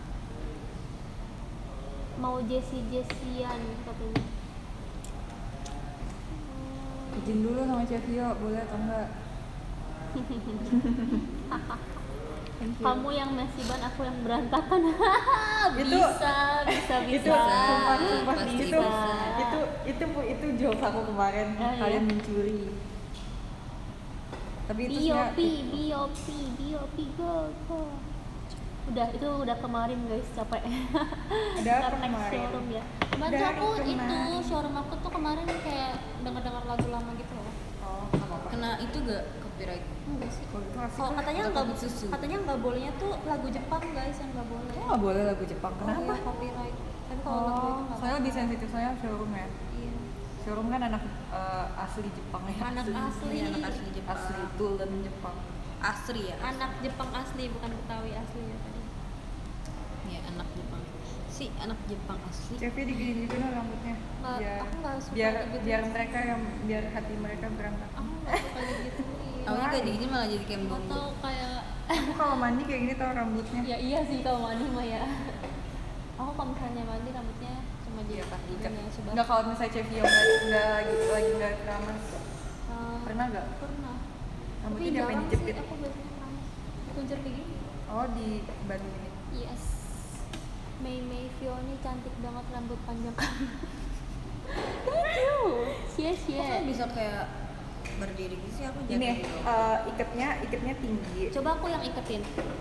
Mau Jessie Jessian katanya. Hmm. Izin dulu sama Cevio, boleh atau enggak? Thank you. Kamu yang mesiban, aku yang berantakan. Itu- bisa, bisa, bisa. itu sumpah sumpah pasti itu bisa. itu itu itu jokes aku kemarin Oh, iya. kalian mencuri. Tapi itu B O P, B O P, B O P, go, go. Udah, itu udah kemarin guys, capek. Ada apa Capek kemarin? showroom ya. Cuman tuh Dari aku itu, kemarin. showroom aku tuh kemarin kayak denger-denger lagu lama gitu loh. Oh, apa apa? Kena itu gak copyright? Enggak sih. Oh, itu asik Oh, kan? katanya Atau nggak kopi susu? katanya nggak bolehnya tuh lagu Jepang guys yang nggak boleh. Oh, nggak boleh lagu Jepang. Kenapa? Oh, iya, copyright. Tapi kalau lagu itu Oh, nggak soalnya lebih apa-apa. sensitif soalnya showroom ya. Iya. Showroom kan anak eh, asli Jepang ya. Anak asli. Iya, anak asli Jepang. Asli Tulen Jepang. Asri ya? Anak Jepang asli bukan Betawi asli ya tadi. Iya, anak Jepang. Si anak Jepang asli. Cevi diginiin gitu no rambutnya. Nggak, Iya. aku nggak suka biar gitu. biar mereka yang biar hati mereka berangkat. Aku nggak suka gitu. Aku kayak digini malah jadi kayak Atau bumbu. kayak Aku kalau mandi kayak gini tau rambutnya. ya iya sih kalau mandi mah ya. Aku kalau misalnya mandi rambutnya cuma jadi Iya kan, ikat. gini ya, coba. Nggak kalau misalnya Cevi yang nggak nggak lagi lagi nggak keramas. Ah, Pernah nggak? pernah. Rambutnya Tapi diapain jarang dijepit? sih aku biasanya keramas. Dikuncir kayak gini. Oh di Bali ini. Yes. Mei Mei Fioni cantik banget rambut panjang kamu. Thank you. Sia Kok sia. kamu bisa kayak berdiri gitu sih, aku Ini jatuh gitu. eh, ikatnya ikatnya tinggi. Coba aku yang iketin.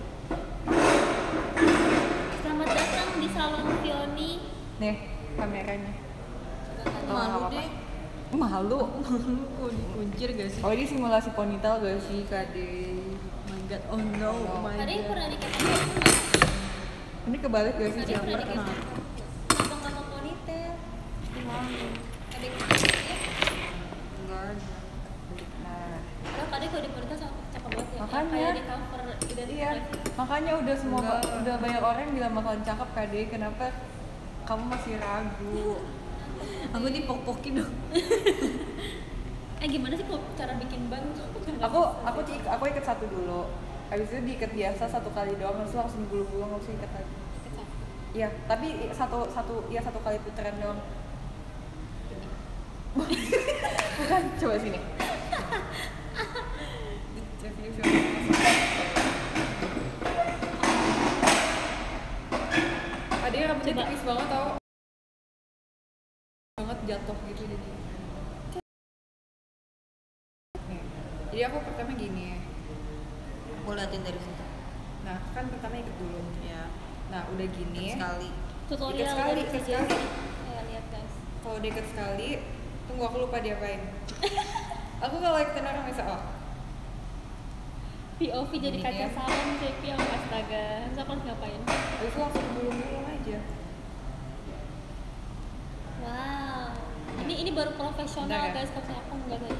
Selamat datang di salon Fioni. Nih kameranya. Malu nggak apa-apa. deh. Malu. Oh, dikuncir gak sih? Oh ini simulasi ponytail gak sih Kade? Oh my god, oh no, oh my Tadi god. pernah diketin aku nggak? Ini kebalik gak sih? Tadi Siapa? pernah diketin. pernah. Kenapa nggak mau ponytail? Tadi Enggak. Nah, Kalau tadi kalau di ponytail sama cakep banget ya. Makanya. Kayak di cover identitas. iya. Makanya udah semua Enggak. udah banyak orang yang bilang bakalan cakep Kade. Kenapa kamu masih ragu? Aku dipok-pokin dong. Eh gimana sih kalau cara bikin ban? Aku aku cik aku ikat satu dulu. Habis itu diikat biasa satu kali doang, terus langsung digulung-gulung, nggak usah ikat lagi. Iya, tapi i- satu satu ya satu kali putaran doang. Bukan, coba sini. Ada yang rambutnya Coba. tipis banget tau. Banget jatuh gitu jadi. Nih, jadi aku pertama gini. Aku liatin dari situ. Nah, kan pertama ikat dulu. Ya, Nah, udah gini. sekali. Tutorial Ikat sekali, dari ikat C J. sekali. Ya lihat guys. Kalau udah ikat sekali, tunggu aku lupa diapain. Aku kalau ikutin orang bisa oh. P O V jadi Gini kaca ya. salon J P yang astaga. Terus aku harus ngapain? Habis itu langsung gulung-gulung aja. Wow. Ini ini baru profesional Bentar ya. guys, kalau saya aku enggak guys.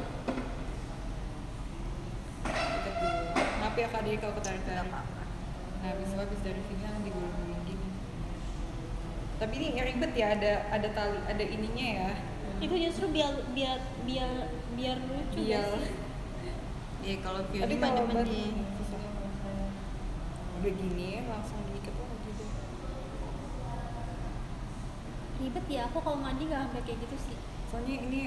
Ikat dulu. Maaf ya Kak Diri kalau Enggak ketarik-tarik. apa-apa. Nah, habis itu habis dari sini langsung digulung-gulung gini. Tapi ini ribet ya, ada ada tali, ada ininya ya. Itu justru biar biar biar biar lucu Biar. guys. Iya, kalau view Tapi ini mah kalau ban demen susah. Udah gini langsung diikat lagi deh. Ribet ya, aku kalau mandi nggak sampai kayak gitu sih. Soalnya ini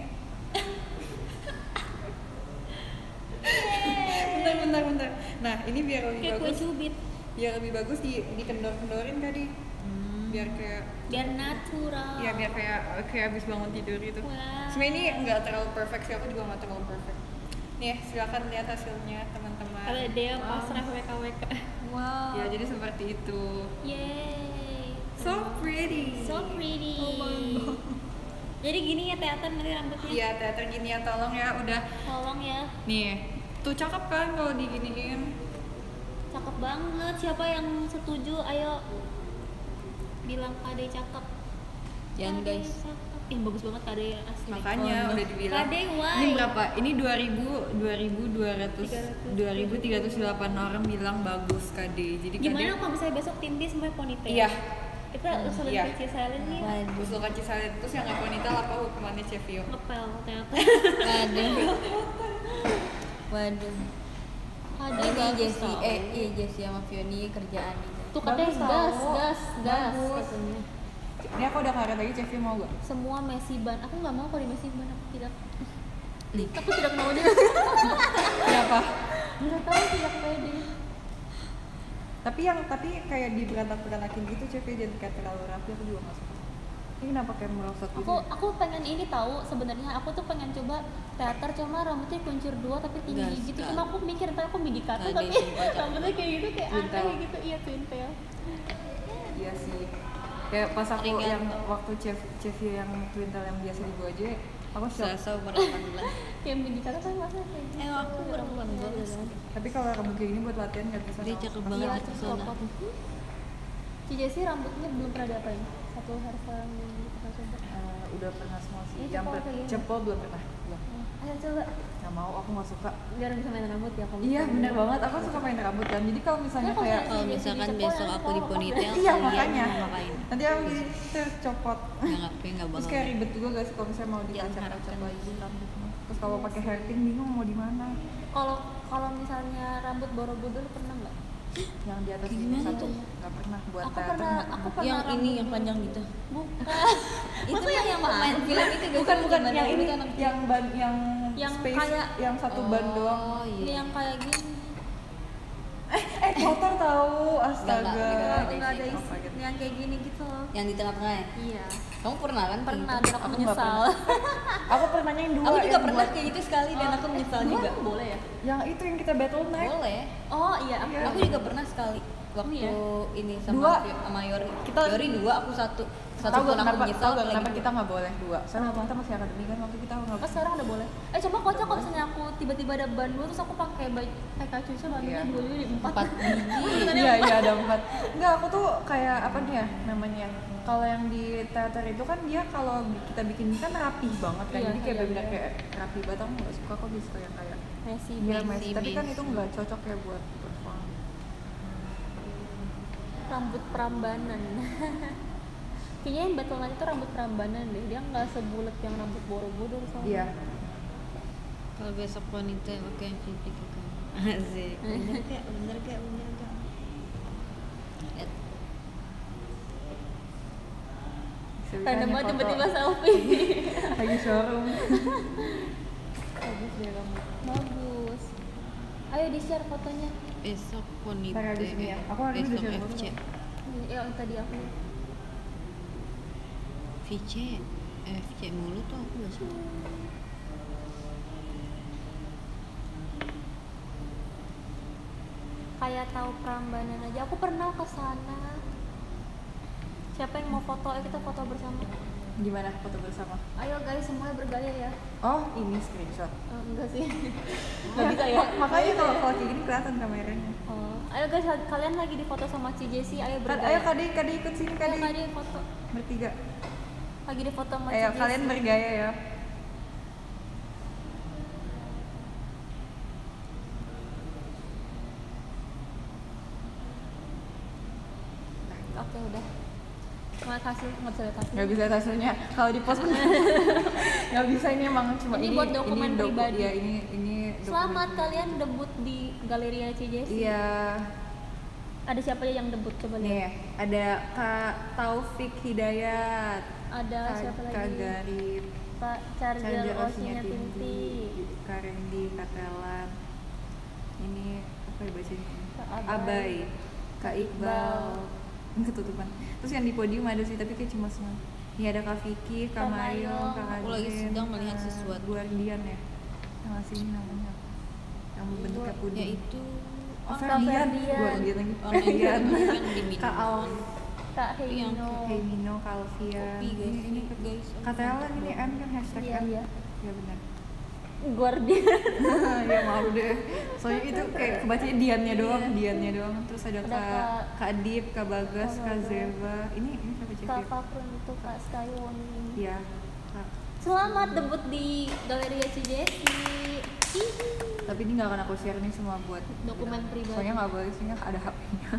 bentar bentar bentar. Nah, ini biar lebih Kayak kue bagus. cubit. Biar lebih bagus di dikendor-kendorin tadi. Hmm. Biar kayak Biar natural. ya biar kayak kayak habis bangun tidur gitu. Wow. Sebenarnya ini nggak terlalu perfect sih, aku juga nggak terlalu perfect. Nih, silakan lihat hasilnya teman-teman. Ada dia Wow. pasrah W K W K. Wow. Ya, jadi seperti itu. Yeay. So pretty. So pretty. Oh my God. Jadi gini ya teater nanti rambutnya. Iya, teater gini ya, tolong ya, udah. Tolong ya. Nih, tuh cakep kan kalau diginiin. Cakep banget. Siapa yang setuju? Ayo bilang Kade cakep. Jangan Kade guys. cakep. Ih bagus banget Kade asli. Makanya Oh, udah dibilang. Kade, why? Ini berapa? Ini dua ribu, dua ribu dua ratus, tiga ratus. dua ribu tiga ratus delapan orang bilang bagus Kade. Jadi Gimana Kade kalau misalnya besok tim dia semuanya ponytail? Iya. Kita usulin Iya. ke Cisalin nih. Waduh. usul Cisalin terus yang nggak ponytail apa hukumannya Cevio? Ngepel ternyata. Waduh. Waduh. Kade Ini bagus Jessie, tau. eh iya Jessie sama Fioni kerjaan gitu. Tuh katanya Bagus gas, tau. gas, gas Bagus. katanya. Ini aku udah karet lagi, Cevio mau gak? Semua Messi ban. Aku nggak mau kalau di Messi ban, aku tidak. Lik. Aku tidak mau dia. Kenapa? Nggak tahu tidak pede. Tapi yang tapi kayak di berantak-berantakin gitu Cevio jangan kayak terlalu rapi, aku juga nggak suka. Ini kenapa kayak merosot gitu? Aku aku pengen ini tahu sebenarnya aku tuh pengen coba teater cuma rambutnya kuncir dua tapi tinggi Gas, gitu. gas. Cuma aku mikir ntar aku midi kata Kade tapi sumpah cakep. rambutnya kayak gitu kayak Twin aneh tail. gitu. Iya twin tail. Iya sih. Kayak pas aku Ringan yang tuh. waktu Cev Cevio yang twintel yang biasa di gua aja, aku shock. Selasa umur delapan belas. Kayak midi kata kan masa kayak gitu. Eh, aku umur delapan belas. Tapi kalau rambut kayak gini buat latihan nggak bisa. Dia tau. cakep Tapi banget. Iya, ya, terus Pesona. popot. Ci Jessie rambutnya belum pernah diapain. Satu hairstyle yang belum pernah coba. eh, udah pernah small sih. Iya, Yang cepol ber- kayak gini. cepol belum pernah. Belum. Ayo coba. Nggak mau, aku nggak suka. Biar bisa main rambut ya kamu. Iya bener banget, aku suka main rambut kan. Jadi kalau misalnya Ya, kalau kayak Kalau Jadi misalkan cepol besok nanti aku kalau di lepas ponytail, Iya, kalian makanya. mau ngapain? nanti aku tercopot. Nggak ngapain, nggak Terus bakal. kayak ribet juga gak sih kalau misalnya mau Jangan dikacak-kacak harapkan. lagi rambutnya. Terus kalau pakai hairpin bingung mau di mana. Kalau kalau misalnya rambut Borobudur pernah nggak? Yang di atas Kayak ini gimana satu tuh? nggak pernah buat Aku teater, pernah, nggak aku pernah. pernah Yang ini rambut yang dulu. panjang gitu. Bukan. Itu mah yang pemain film itu gak bukan sih? bukan Gimana yang ini itu anak kecil? yang ban yang, Yang space kayak- yang satu ban doang. Oh Ini iya. yang kayak gini. Eh kotor tahu, astaga. Nggak, nggak, Nggak ada nggak ada isi. isi. Yang kayak gini gitu loh. Yang di tengah-tengah ya? Iya. Kamu pernah kan? kayak Pernah gitu? dan aku Aku nggak menyesal. Aku pernahnya yang dua. Aku juga yang pernah buat- kayak gitu sekali dan aku menyesal Dua juga. boleh ya? Yang itu yang kita battle night. Boleh. Oh iya, aku Iya. Aku juga pernah sekali waktu iya? ini sama Dua. Vi- sama Yori. Kita- Yori dua, aku satu. Satu Tahu pun gak aku kenapa, menyesal tahu gak lagi kenapa dua. kita nggak boleh dua? Soalnya waktu kita masih akademi kan, waktu kita nggak Oh sekarang udah boleh. Eh coba kocak kalau misalnya aku tiba-tiba ada ban dua terus aku pakai baju pakai kacunya bandunya Iya. dua jadi empat. Empat biji. Iya iya ada empat. Enggak, aku tuh kayak apa nih ya namanya? Kalau yang di teater itu kan dia kalau kita bikin kan rapih banget kan, Iya, jadi kayak iya, benar-benar iya. kayak rapi banget. Aku nggak suka kok bisa yang kayak Messi. iya messy, messy. Tapi kan messy. itu nggak cocok ya buat perform. Rambut perambanan. Kayaknya yang battle night itu rambut perambanan deh. Dia nggak sebulat yang rambut Borobudur soalnya. Iya. Kalau besok ponytail oke yang pipik oke. Asik. Bener kak, bener kak, bener kak. Lihat. Random banget foto tiba-tiba selfie. lagi showroom. Bagus deh rambut. Bagus. Ayo di share fotonya. Besok Ntar ponytail. habis ini ya. Aku hari ini udah Besok share F C. foto. Ya yang tadi aku. V C. F C mulu tuh aku gak suka. Kayak tahu Prambanan aja. Aku pernah ke sana. Siapa yang mau foto? Ayo kita foto bersama. Gimana foto bersama? Ayo guys semuanya bergaya ya. Oh ini screenshot. Oh, enggak sih. Enggak bisa ya. Makanya kalau kalau kayak gini kelihatan kameranya. Oh. Ayo guys kalian lagi di foto sama Ci Jessie. Ayo Kan, bergaya. ayo Kadi, Kadi ikut sini Ayo Kadi. Kadi foto. Bertiga. Lagi di foto sama Ci Ayo Jessie. kalian bergaya ya. Oke udah. Nggak hasil nggak bisa lihat hasil. Nggak bisa hasilnya kalau di post nggak bisa, ini emang cuma Ini ini buat dokumen ini doku- pribadi. ya ini ini dokumen Selamat pribadi. kalian debut di Galeria Ci Jessie. Iya. Ada siapa aja yang debut coba lihat? Nih ada Kak Taufik Hidayat, Ada Kak, siapa lagi? Kak Garib, Pak Charger Charger Osinya Osinya Tinti. Kak Randy, Kak Telan. Ini apa ya bacanya? Kak Abai. Abai, Kak Iqbal. Ini ketutupan. Terus yang di podium ada sih tapi kayak cuma semua. Ini ada Kak Vicky, Kak Kak Mayo, Mayong. Kak Aku lagi Adin, sedang melihat Kak sesuatu. Guardian ya. Yang ngasih ini namanya. Yang bentuknya puding. Yaitu Oh, Kak Ferdian. Ferdian. Guardian lagi. orang Ferdian. yang di Mino. Kak Alf, Kak Yang Heino. Kak Mino, Kak Alfian. Kopi guys, Ini, ini guys. Kak Telan ini N kan hashtag Iya, N. iya. Iya benar. Guardian. Ya maaf deh. Soalnya itu kayak kebacanya Diannya doang, Iya. Diannya doang. Terus ada Ada Kak Kak- Kak Adip, Kak Bagas, Kak Kak Bagas. Zeva. Ini ini siapa Kak cewek? Fakrun itu Kak Skywon. Iya. Kak. Selamat debut di Galeria Ci Jessie. Hihi. Tapi ini nggak akan aku share nih semua buat Dokumen pribadi. Soalnya nggak boleh sih, ada H P-nya.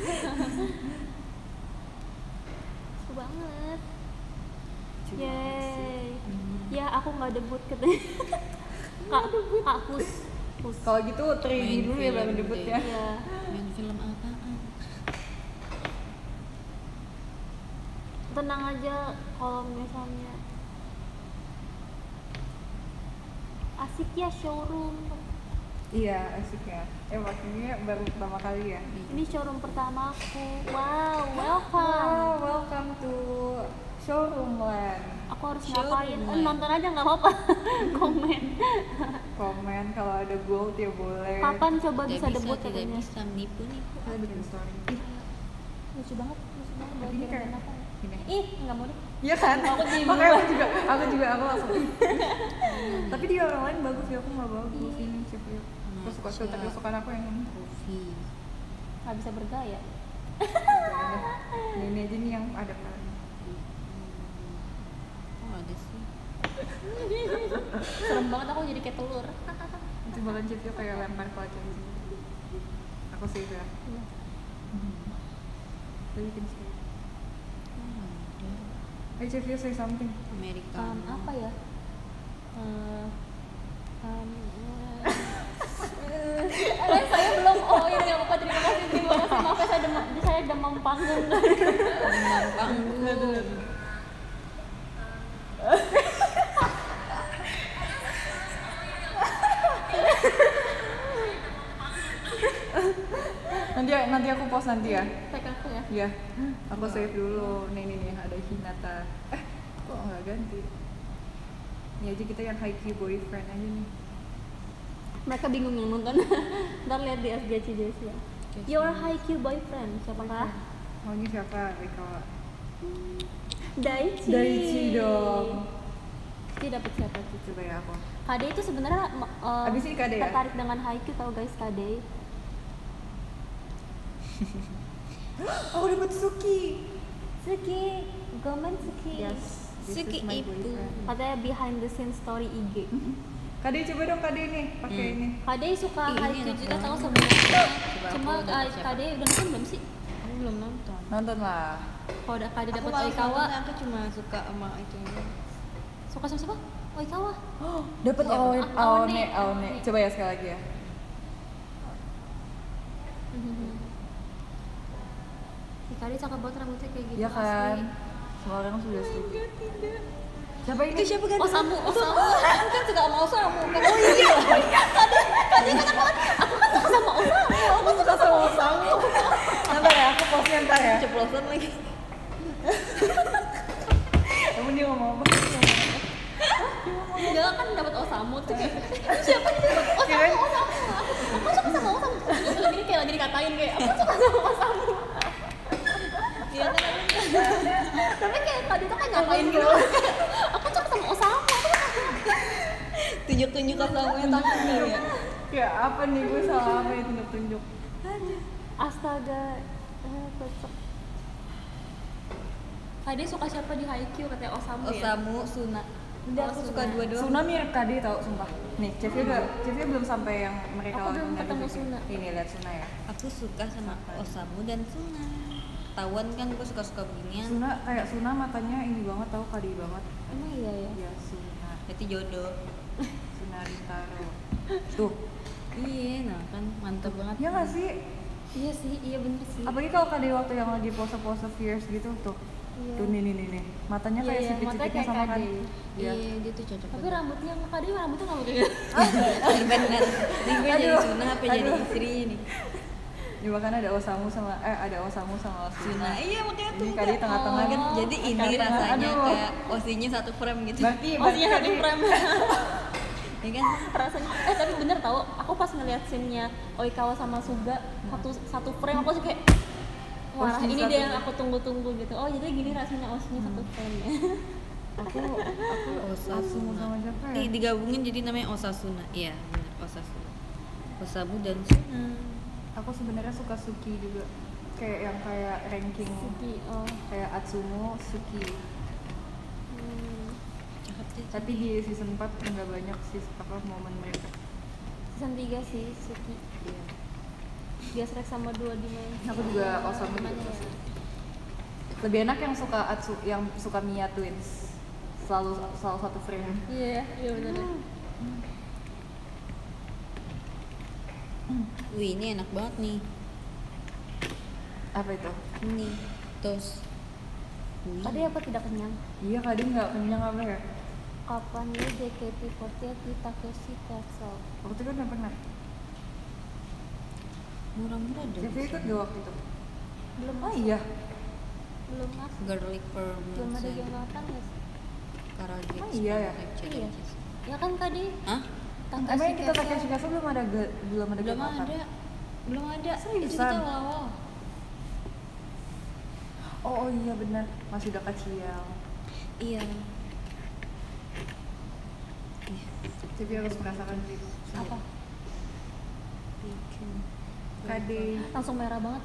Seru banget. Coba Yeay. Hmm. Ya aku nggak debut katanya. Kak Kak Hus. Hus. Kalau gitu tiga D Main dulu ya baru film debut deh. ya. Iya. Main film apaan? Tenang aja kalau misalnya asik ya showroom. Iya asik ya. Eh waktunya baru pertama kali ya. Ini showroom pertamaku. Wow, welcome. Wow, welcome to Showroom Land. Aku harus Showroom ngapain? Eh, lah. nonton aja nggak apa-apa. Komen. Komen kalau ada gold ya boleh. Kapan coba Tidak bisa debut tidak katanya? bisa menipu nipu. Kita bikin story. Ih, Lucu banget, lucu banget. Tapi ini kayak- Bagian apa? gini. Ih, nggak mau deh. Iya kan? Aku jadi Makanya berubah. aku juga, aku juga aku langsung. Tapi di orang lain bagus ya, aku nggak bagus ini siapa ya? Aku suka Masa. filter kesukaan aku yang ini. Kopi. Nggak bisa bergaya. Ini aja nih yang ada kan. Oh, ada sih. Serem banget aku jadi kayak telur. Nanti bahkan Cevio kayak lempar ke aja gitu. Aku save ya. Iya. Jadi bikin save. Oh, ada. Eh Cevio say something. Amerika. Um, apa ya? Uh, um, eh, saya belum. Oh iya, nggak apa-apa. Terima kasih, terima kasih. Maaf ya, saya demam, saya demam panggung. Demam panggung. Nanti nanti aku post nanti ya. Tag aku ya. Iya. Aku save dulu. Nih nih nih ada Hinata. Eh kok nggak ganti? Ini aja kita yang high key boyfriend aja nih. Mereka bingung yang nonton. Ntar lihat di S G C J C ya. Your high Q boyfriend siapakah? Oh ini siapa? Rikawa. Daichi. Daichi dong. Dia dapat siapa sih? Coba ya aku. Kade itu sebenarnya uh, Abis ini Kade ya? tertarik dengan Haikyuu tau guys, Kade. Oh dapat Suki. Suki, Gomen Suki. Yes. This Suki is my Ibu. boyfriend. Katanya behind the scene story I G. Kade coba dong Kade nih pakai Hmm. ini. Kade suka Ih, ini Haikyuu enak juga tahu banget. sebenarnya. Coba Cuma aku dapet uh, siapa? Kade udah nonton belum sih? Aku belum nonton. Nonton lah. Kalau udah Kade Aku dapat malas Oikawa, nonton, aku cuma suka sama itu. suka sama siapa? Oikawa. Dapat Siapa? Aone, Ah, Aone. Aone, Aone. Coba ya sekali lagi ya. Si Kade cakep banget rambutnya kayak gitu. Iya kan? asli. Semua orang sudah setuju. Siapa ini? Itu siapa kan? Osamu, Osamu. Aku kan suka sama Osamu. Oh iya. Kade, Kade kan aku, aku kan suka sama Osamu. Aku suka sama Osamu. Ntar ya, aku postnya ntar ya. Ceplosan lagi. Kamu dia ngomong apa? Enggak kan dapat Osamu tuh kayak siapa nih dapat Osamu, Osamu. Aku suka sama Osamu. Terus lagi kayak lagi dikatain kayak aku suka sama Osamu. Iya kan? Tapi kayak tadi tuh kan nyatain gitu. Aku suka sama Osamu. Tunjuk-tunjuk kasamunya takut nggak ya? Kayak apa nih gue salah apa ya tunjuk-tunjuk. Astaga, eh, kocak. Kade suka siapa di Haikyuu katanya Osamu ya? Osamu, Suna. Udah Oh, aku Suna. suka dua doang. Suna mirip Kade tau, sumpah. Nih, Cevia udah, Cevia belum sampai yang mereka Aku belum lakukan ketemu dari Cevia. Suna. Ini lihat Suna ya. Aku suka sama Osamu dan Suna. Tawan kan gue suka-suka beginian. Suna kayak Suna matanya ini banget tau, Kade banget. Emang iya ya? Ya Suna, Berarti jodoh. Suna Rintaro. Tuh, Iya, nah kan mantep banget. ya nggak sih? Iya sih, iya bener sih. Apalagi kalau Kade waktu yang lagi pose-pose fierce gitu tuh. Iya. Tuh nih nih nih nih. Matanya Iya, kayak iya, sipit-sipitnya matanya kayak sama kan. Kade. Iya. Iya, dia tuh cocok. Tapi rambutnya Kade rambutnya nggak kayak gitu. bener. Ini gue jadi Aduh, Suna apa jadi aduh. istri ini? Ya bahkan ada Osamu sama eh ada Osamu sama Suna. Suna. Iya makanya tuh. Ini Kade tengah-tengah Oh. kan. Jadi ini Tengah-tengah. rasanya Aduh. kayak osinya satu frame gitu. Berarti Oh iya satu Kade- frame. Iya kan? Rasanya. Eh tapi bener tau, aku pas ngeliat scene-nya Oikawa sama Suga satu satu frame aku sih kayak wah Osi ini satu. dia yang aku tunggu-tunggu gitu. Oh jadi gini rasanya osinya satu frame ya. aku aku Osamu sama siapa ya? Di- digabungin jadi namanya Osasuna. Iya, benar Osasuna. Osamu dan Suna. Aku sebenarnya suka Suki juga. Kayak yang kayak ranking Suki, oh. kayak Atsumo, Suki. Hmm. Cakep deh. Tapi di season empat nggak banyak sih apa momen mereka. Season tiga sih Suki. Iya. Dia strike sama dua dimensi. Aku juga Osamu Gimana juga ya? suka. Lebih enak yang suka Atsu yang suka Mia Twins. Selalu selalu satu frame. Iya, iya benar. Wih, ini enak banget nih. Apa itu? Ini tos. Wih. Tadi aku tidak kenyang. Iya Kade nggak kenyang apa ya? Kapan ya J K T empat puluh delapan di Takeshi Castle? Waktu itu kan nggak pernah. Murah-murah deh. Cevia ikut gak waktu itu? Belum Oh masuk. iya. Belum masuk. Garlic Belum ada parmesan. yang makan ya sih? Karage. Oh iya ya? Iya. Ya kan tadi Hah? Emang Takeshi yang kita Castle. Takeshi Castle belum ada ge- belum ada Belum game makan? ada. Belum ada. Itu Seriusan? kita awal. Oh, oh iya benar, masih udah kecil. Iya. Tapi harus merasakan sih. Apa? Bikin. Kade. Langsung merah banget.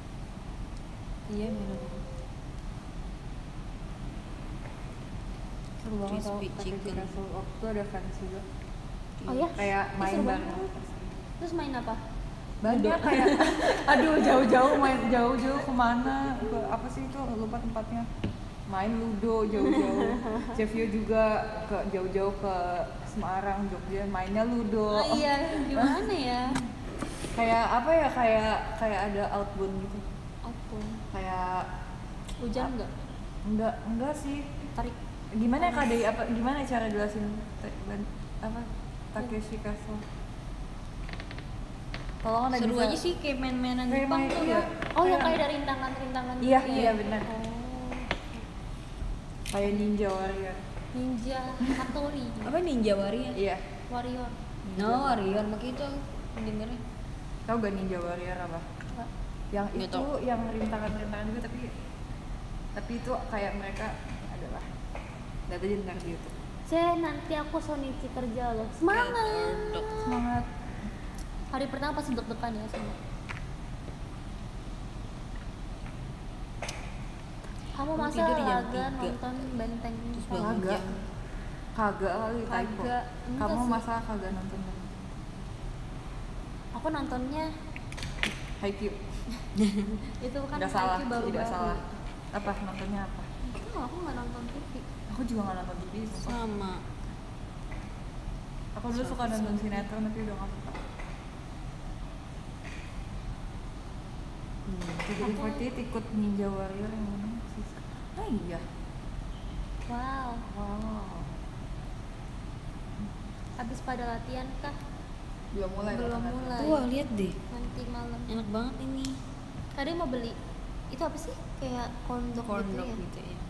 Iya, merah banget. Seru banget tau Crispy Takeshi chicken. Castle. Waktu itu ada fans juga. Oh ya? Kayak Ih, main seru bareng. banget. Terus main apa? Banyak kayak, aduh jauh-jauh main jauh-jauh kemana? Ke apa sih itu? Lupa tempatnya. Main ludo jauh-jauh. Chefio juga ke jauh-jauh ke Semarang, Jogja, mainnya ludo. Oh iya, gimana ya? Kayak apa ya? Kayak kayak ada outbound gitu. Ampun. Kayak Hujan enggak? enggak enggak sih. Tarik. Gimana ya Kak Dei? Apa gimana cara jelasin te- ban- apa Takeshi Castle? Tolong ada Seru bisa. aja sih kayak main-mainan Kayak Jepang main, tuh iya. ya. Oh, yang kayak dari rintangan-rintangan Iya, gitu iya ya? benar. Oh. Kayak Ninja Warrior. Ninja Hattori. Apa Ninja Warrior? Iya. Warrior. No, Warrior makanya itu dengernya. Tahu gak Ninja Warrior apa? Enggak. Yang Nggak itu tahu. yang rintangan-rintangan juga tapi tapi itu kayak mereka adalah lihat aja ntar di YouTube. Ceh, nanti aku Sonichi kerja loh. Semangat. Semangat. Hari pertama pasti deg-degan ya semua. Kamu Aku masa tidur jam laga tiga. nonton Benteng Terus Jepang? bangun Kagak. jam. Kagak kali typo. Kagak. Enggak Kamu sih. masa kagak nonton Aku nontonnya Haikyuu? itu kan Tidak salah, Haikyuu baru tidak salah. Apa nontonnya apa? Oh, aku nggak nonton T V. Aku juga nggak nonton T V. sumpah. Sama. Aku dulu suka nonton sinetron tapi udah nggak suka. Hmm, T V empat puluh ikut Ninja Warrior yang mana sih? Ah iya. Wow. Wow. Habis pada latihan kah? Belum mulai. Belum bahkan. mulai. Wah, lihat deh. Nanti malam. Enak banget ini. Tadi mau beli itu apa sih? Kayak corn dog Corn gitu dog ya? gitu ya.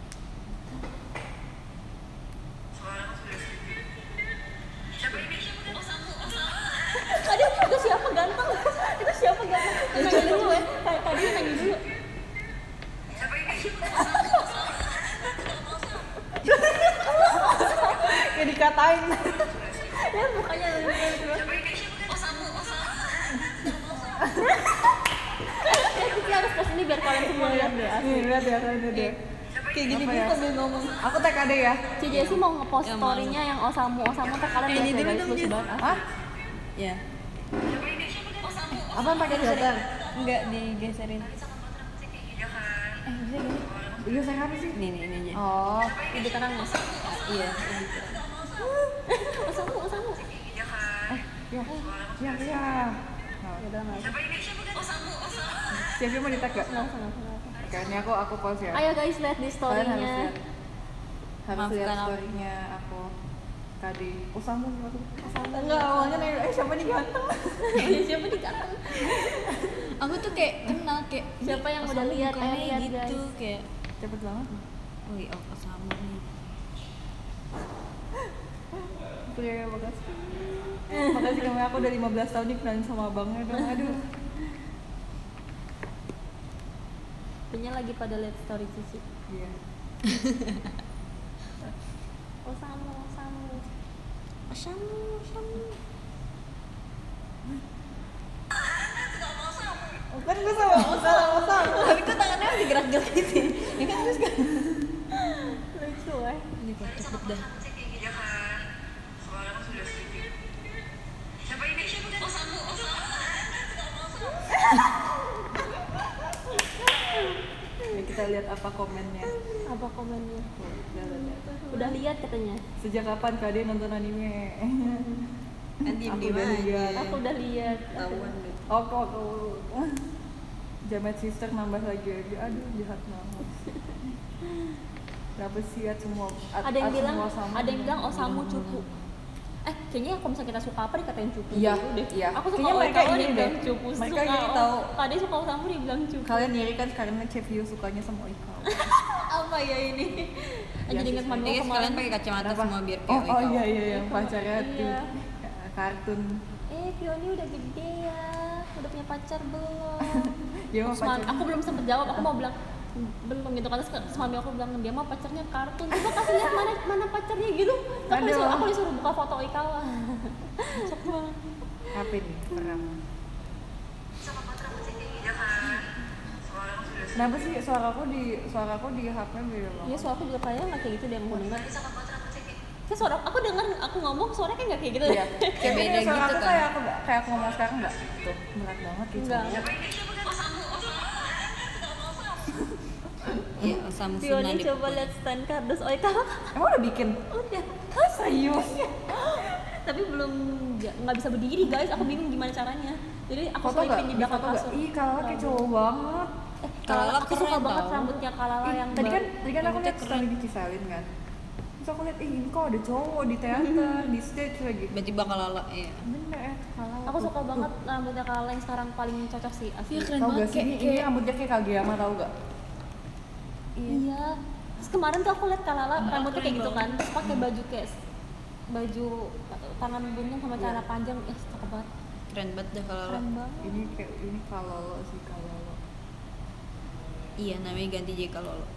Aduh, itu siapa ganteng? Itu siapa ganteng? Nanya dulu ya. Kayak tadi nanya dulu. Kayak dikatain. Ya mukanya terus. Ya Kiki harus kesini biar kalian semua lihat deh. asli. Nih, lihat ya, lihat deh. Kayak gini Apa gue ya? sambil ngomong. Aku tag Ade ya. Ci Jessie mau ngepost Ya, story-nya yang Osamu. Osamu tuh kalian Eh, lihat ini ya dulu guys, dong, lucu Jess. banget. Hah? Ya. Apaan pakai filter? Enggak digeserin. Eh, bisa gini. Iya, saya apa sih? Nih, nih, ini aja. Oh, Lebih terang ya? Iya. Osamu, Osamu. ya, ya, ya. Ya udah nggak usah. Chefnya mau di tag gak? Nggak usah, nggak usah, nggak usah. Kayaknya aku aku pause ya. Ayo guys, lihat di Kalian harus story-nya. lihat. Harus Maafkan lihat aku. story-nya aku. Tadi. Usamu siapa? Enggak, awalnya nanya, eh siapa nih ganteng? Siapa nih ganteng? Aku tuh kayak kenal kayak Siapa yang oh, udah sama lihat? mukanya Ayo lihat, gitu guys. kayak Cepet banget. oh iya oh sama nih. Pria makasih. Makasih kamu, aku udah lima belas tahun nih kenalin sama abangnya dong. Aduh. Kayaknya lagi pada lihat story Cici. Iya. Osamu, Osamu. Osamu, Osamu. Kan gue sama sama sama. Tapi kok tangannya masih gerak-gerak gitu. Ya kan terus kan. Lucu eh. Ini kok cepet dah. Ya, kita lihat apa komennya. Apa komennya? Tuh, lihat, lihat. Udah lihat katanya. Sejak kapan Kak Ade nonton anime? Kan diem Aku diem udah aja. lihat. Aku udah lihat. Tahuan lu. Oh kok aku Jamet Sister nambah lagi aja. Aduh jahat banget. Kenapa sih ya semua at- Ada yang at- bilang, semua sama ada yang bilang dengan- Osamu cupu. Eh, kayaknya kalau misalnya kita suka apa dikatain cupu Iya, gitu deh. iya. Aku suka Kayaknya mereka Oikawa ini dibilang deh. cupu. Mereka suka ini tahu. Tadi suka Osamu dibilang cupu. Kalian iri kan karena Chevio sukanya sama Oikawa. Apa ya ini? Iya Jadi ingat sih, madu Jadi kemarin. kalian pakai kacamata Kenapa? semua biar Oh, kayak oh Oikawa. iya iya yang Iya, pacarnya iya. tuh kartun. Eh, Fioni udah gede ya. Udah punya pacar belum? Dia mah Terus ma- pacar. aku belum sempet jawab, aku mau bilang belum gitu kan. Terus terus mami aku bilang dia mah pacarnya kartun. Coba kasih lihat mana mana pacarnya gitu. Terus aku Aduh. disuruh, aku disuruh buka foto Oikawa. Cok banget. Apa nih? Perang. Kenapa sih suaraku di suaraku di H P beda banget? Iya, soalnya aku juga kayaknya nggak kayak gitu deh yang aku dengar. Kayak suara aku denger aku ngomong suaranya kayak nggak kayak gitu. Iya. Kayak beda beda suara gitu aku kan. kayak aku kayak aku ngomong sekarang enggak? Tuh, berat banget gitu. Enggak. Iya, sama Fiona Fina di coba lihat stand kardus Oikawa. Emang udah bikin? Udah. Hah, serius? Tapi belum ja- nggak bisa berdiri guys. Aku bingung gimana caranya. Jadi aku Foto enggak? selipin di belakang Foto enggak? kasur. Ih, kalau kayak cowok banget. Eh, Kalala Kalala aku suka keren banget tau. rambutnya Kalala Ih, yang tadi kan baru. tadi kan aku Rambutnya lihat keren. story di Cisalin kan. Terus aku lihat, ih ini kok ada cowok di teater, di stage lagi. berarti bakal lala ya. Bener ya, kalau Aku suka banget rambutnya Kalala yang sekarang paling cocok sih asli. Iya, keren Tahu banget gak sih, ini, kayak, ini rambutnya kayak Kageyama tau gak? Iya. Terus kemarin tuh aku lihat Kalala rambutnya kayak keren gitu kan, banget. terus pakai baju kayak s- baju tangan buntung sama celana Iya. panjang, eh cakep banget. keren banget dah kalau Keren banget. Ini kayak ini Kalolo sih Kalolo. iya namanya ganti J kalau lo.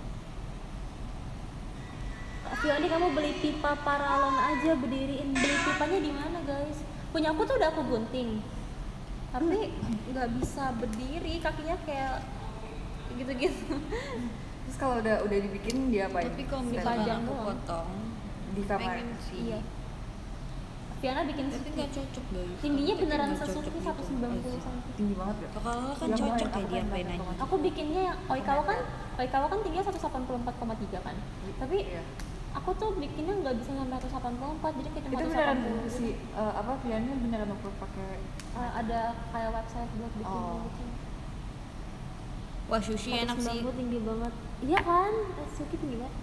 Fiona, kamu beli pipa paralon aja berdiriin. Beli pipanya di mana guys? Punya aku tuh udah aku gunting, tapi nggak bisa berdiri, kakinya kayak gitu-gitu. Terus kalau udah udah dibikin dia apa? Tapi kalau Stand misalkan Dipajang aku doang. potong di kamar. pengen sih. Iya. Fiona bikin Tapi nggak cocok guys. tingginya Tapi beneran nggak cocok sesuki gitu. seratus sembilan puluh cm. Tinggi banget gak? Kalau Lala kan Iya, cocok makanya kayak aku dia kan pengen nggak aja. tahu. Aku bikinnya Oikawa kan Oikawa kan tingginya seratus delapan puluh empat koma tiga kan. Tapi Iya. aku tuh bikinnya nggak bisa sampai seratus delapan puluh empat, jadi kayak cuma Itu seratus beneran delapan puluh si eh, apa piannya beneran aku pakai. Eh, ada kayak website buat bikin Oh. gitu. Wah sushi enak sih. seratus sembilan puluh tinggi banget. Iya kan? Suki tinggi banget.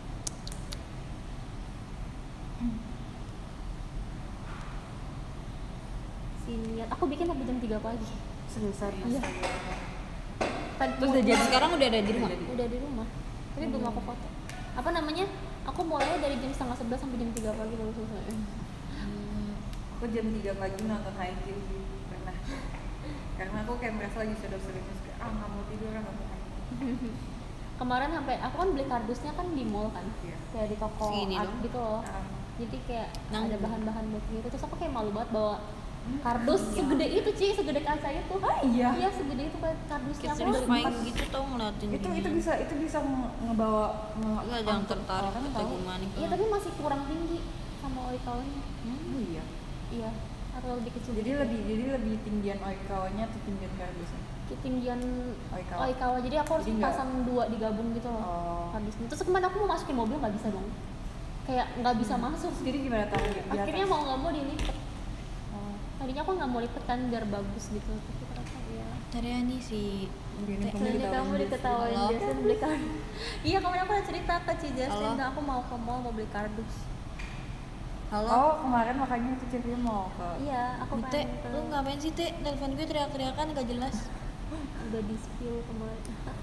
Sini lihat, aku bikin sampai jam tiga pagi. Seriusan. Iya. Tadi Terus udah jadi Sekarang udah ada di rumah. udah di rumah. Tapi belum aku foto. Apa namanya? Aku mulai dari jam setengah sebelas sampai jam tiga pagi baru selesai. Aku jam tiga pagi nonton Haikyuu sih pernah. Karena aku kayak merasa lagi sedap-sedapnya kayak ah nggak mau tidur kan nonton Haikyuu. Kemarin sampai aku kan beli kardusnya kan di mall kan, Iya. kayak di toko Segini art dong. gitu loh. Ah. Jadi kayak Nanggung. ada bahan-bahan buat gitu. Terus aku kayak malu banget bawa kardus segede itu Ci, segede kaca itu. Ah, iya? Iya segede itu kayak kardusnya. Kayak Aku dari terrifying empat- gitu tau ngeliatin Itu gini. itu bisa itu bisa nge- ngebawa nge Enggak, jangan angkut tertarik orang kata tahu. gimana. Iya tapi masih kurang tinggi sama Oikawanya. Oh iya. Iya. Atau lebih kecil. Jadi dikit. lebih jadi lebih tinggian Oikawanya atau tinggian kardusnya? ketinggian Oikawa. Oikawa. Jadi aku harus Jadi nggak- pasang dua digabung gitu loh. Oh. Kardusnya. Terus kemarin aku mau masukin mobil nggak bisa dong. Kayak nggak bisa masuk. Jadi gimana tahu di di Akhirnya atas? mau nggak mau dilipet. Oh. Tadinya aku nggak mau lipet kan biar bagus gitu. Tapi ternyata ya. Tariani si Gini, Teh. kamu Jadi diketawain kamu Jason. diketawain Halo? Jason beli kardus. Iya kemarin aku udah cerita ke Ci Jason, Halo? "Nggak, aku mau ke mall mau beli kardus." Halo. Oh kemarin makanya itu Cepi mau ke. Iya, aku Nih, Teh, pengen ke. lu ngapain sih Teh? Telepon gue teriak-teriakan gak jelas. Udah di spill kemarin.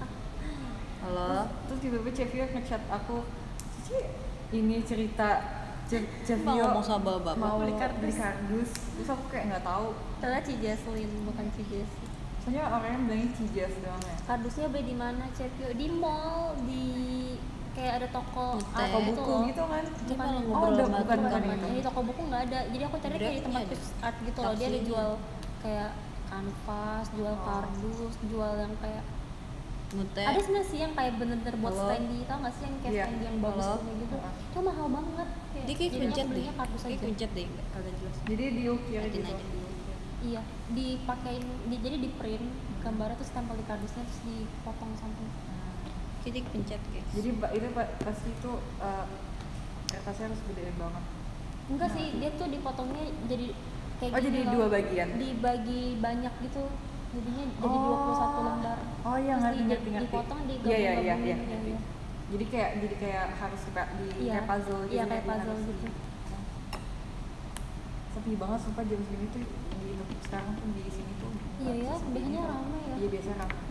Halo. Terus tiba-tiba Cevio ngechat aku, Cici ini cerita Ce- Mbak Cevio ngomong sama bapak. mau Beli beli kardus. kardus. Terus aku kayak nggak tahu. Ternyata Ci Jaslyn bukan Ci Jessi. Soalnya orangnya bilangnya Cijas doang ya. Kardusnya beli di mana, Cepio? Di mall, di kayak ada toko Teh. art Toko gitu buku loh. gitu kan? Dia Bukan, malah oh, ngobrol udah sama bukan tukang. bukan bukan, itu. di toko buku nggak ada. Jadi aku cari kayak di Berarti tempat ada. khusus art gitu loh. Dia ada Taksi. jual kayak kanvas, jual Oh. kardus, jual yang kayak Mute. ada sebenarnya sih yang kayak bener-bener buat Halo? standy, tau nggak sih yang kayak Iya. standy yang bagus Halo? kayak gitu. Heeh. Itu mahal banget. Kayak, Dia kayak jadi aku kuncet deh. belinya kardus Kayak aja. kuncet deh, enggak kagak jelas. Jadi diukir Liatin gitu. aja. Iya, dipakein, di, jadi di print gambarnya terus tempel di kardusnya terus dipotong samping. Jadi pencet guys. Jadi Pak itu pa- pasti itu eh, kertasnya harus gedein banget. Enggak sih, dia tuh dipotongnya jadi kayak Oh, gini jadi loh. dua bagian? Dibagi banyak gitu. Jadinya jadi dua puluh satu lembar. Oh iya Terus ngerti di- ngerti ngerti. Dipotong Iya iya iya digabung-gabungin, iya. iya, iya. Jadi kayak jadi kayak harus di, di Iya, kayak puzzle gitu. iya, ya, kayak dia puzzle harus- gitu. Sepi banget sumpah jam segini tuh di sekarang tuh di sini tuh. Iya ya, sepi biasanya gitu. ramai ya. Iya biasa ramai.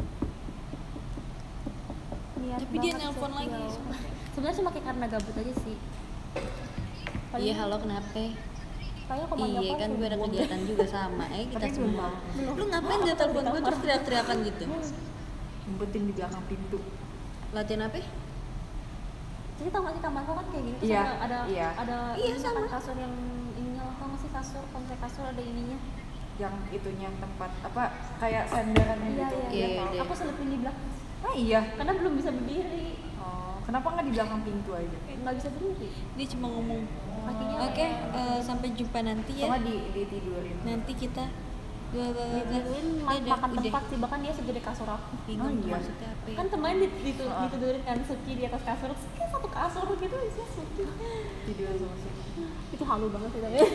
Niat Tapi dia banget nelpon sih, lagi. ya. Sebenarnya cuma kayak karena gabut aja sih. Paling- Iya, halo kenapa? Kayak kebanyakan Iya kan gue ada hubungan. kegiatan juga sama. Eh kita Tapi belum semua. mau. Lu ngapain dia telepon gue terus teriak-teriakan gitu? Ngumpetin di belakang pintu. Latihan apa? Jadi tau gak sih kamarku kan kayak gini terus Iya, ada ada iya. ada Iya, ininya sama. kan, kasur yang ininya tau gak sih kasur, kalau misalnya kasur ada ininya. Yang itunya tempat apa kayak senderannya Iya gitu. iya Iya, iya. iya. Aku selipin di belakang Ah iya. karena belum bisa berdiri. Oh, Kenapa nggak di belakang pintu aja? Nggak bisa berdiri. Dia cuma ngomong. Kakinya Oke, eh, sampai jumpa nanti ya. Sama di ditidurin. Nanti kita bla bla bla. ditidurin Udah, ma- makan udah. tempat sih, bahkan dia segede kasur aku. Bingung Oh, iya. maksudnya apa ya? Kan temannya dit- ditu- Ah. ditidurin kan Suki di atas kasur, terus kayak satu kasur gitu isinya Suki. Tidur sama Suki. Itu halu banget sih tapi.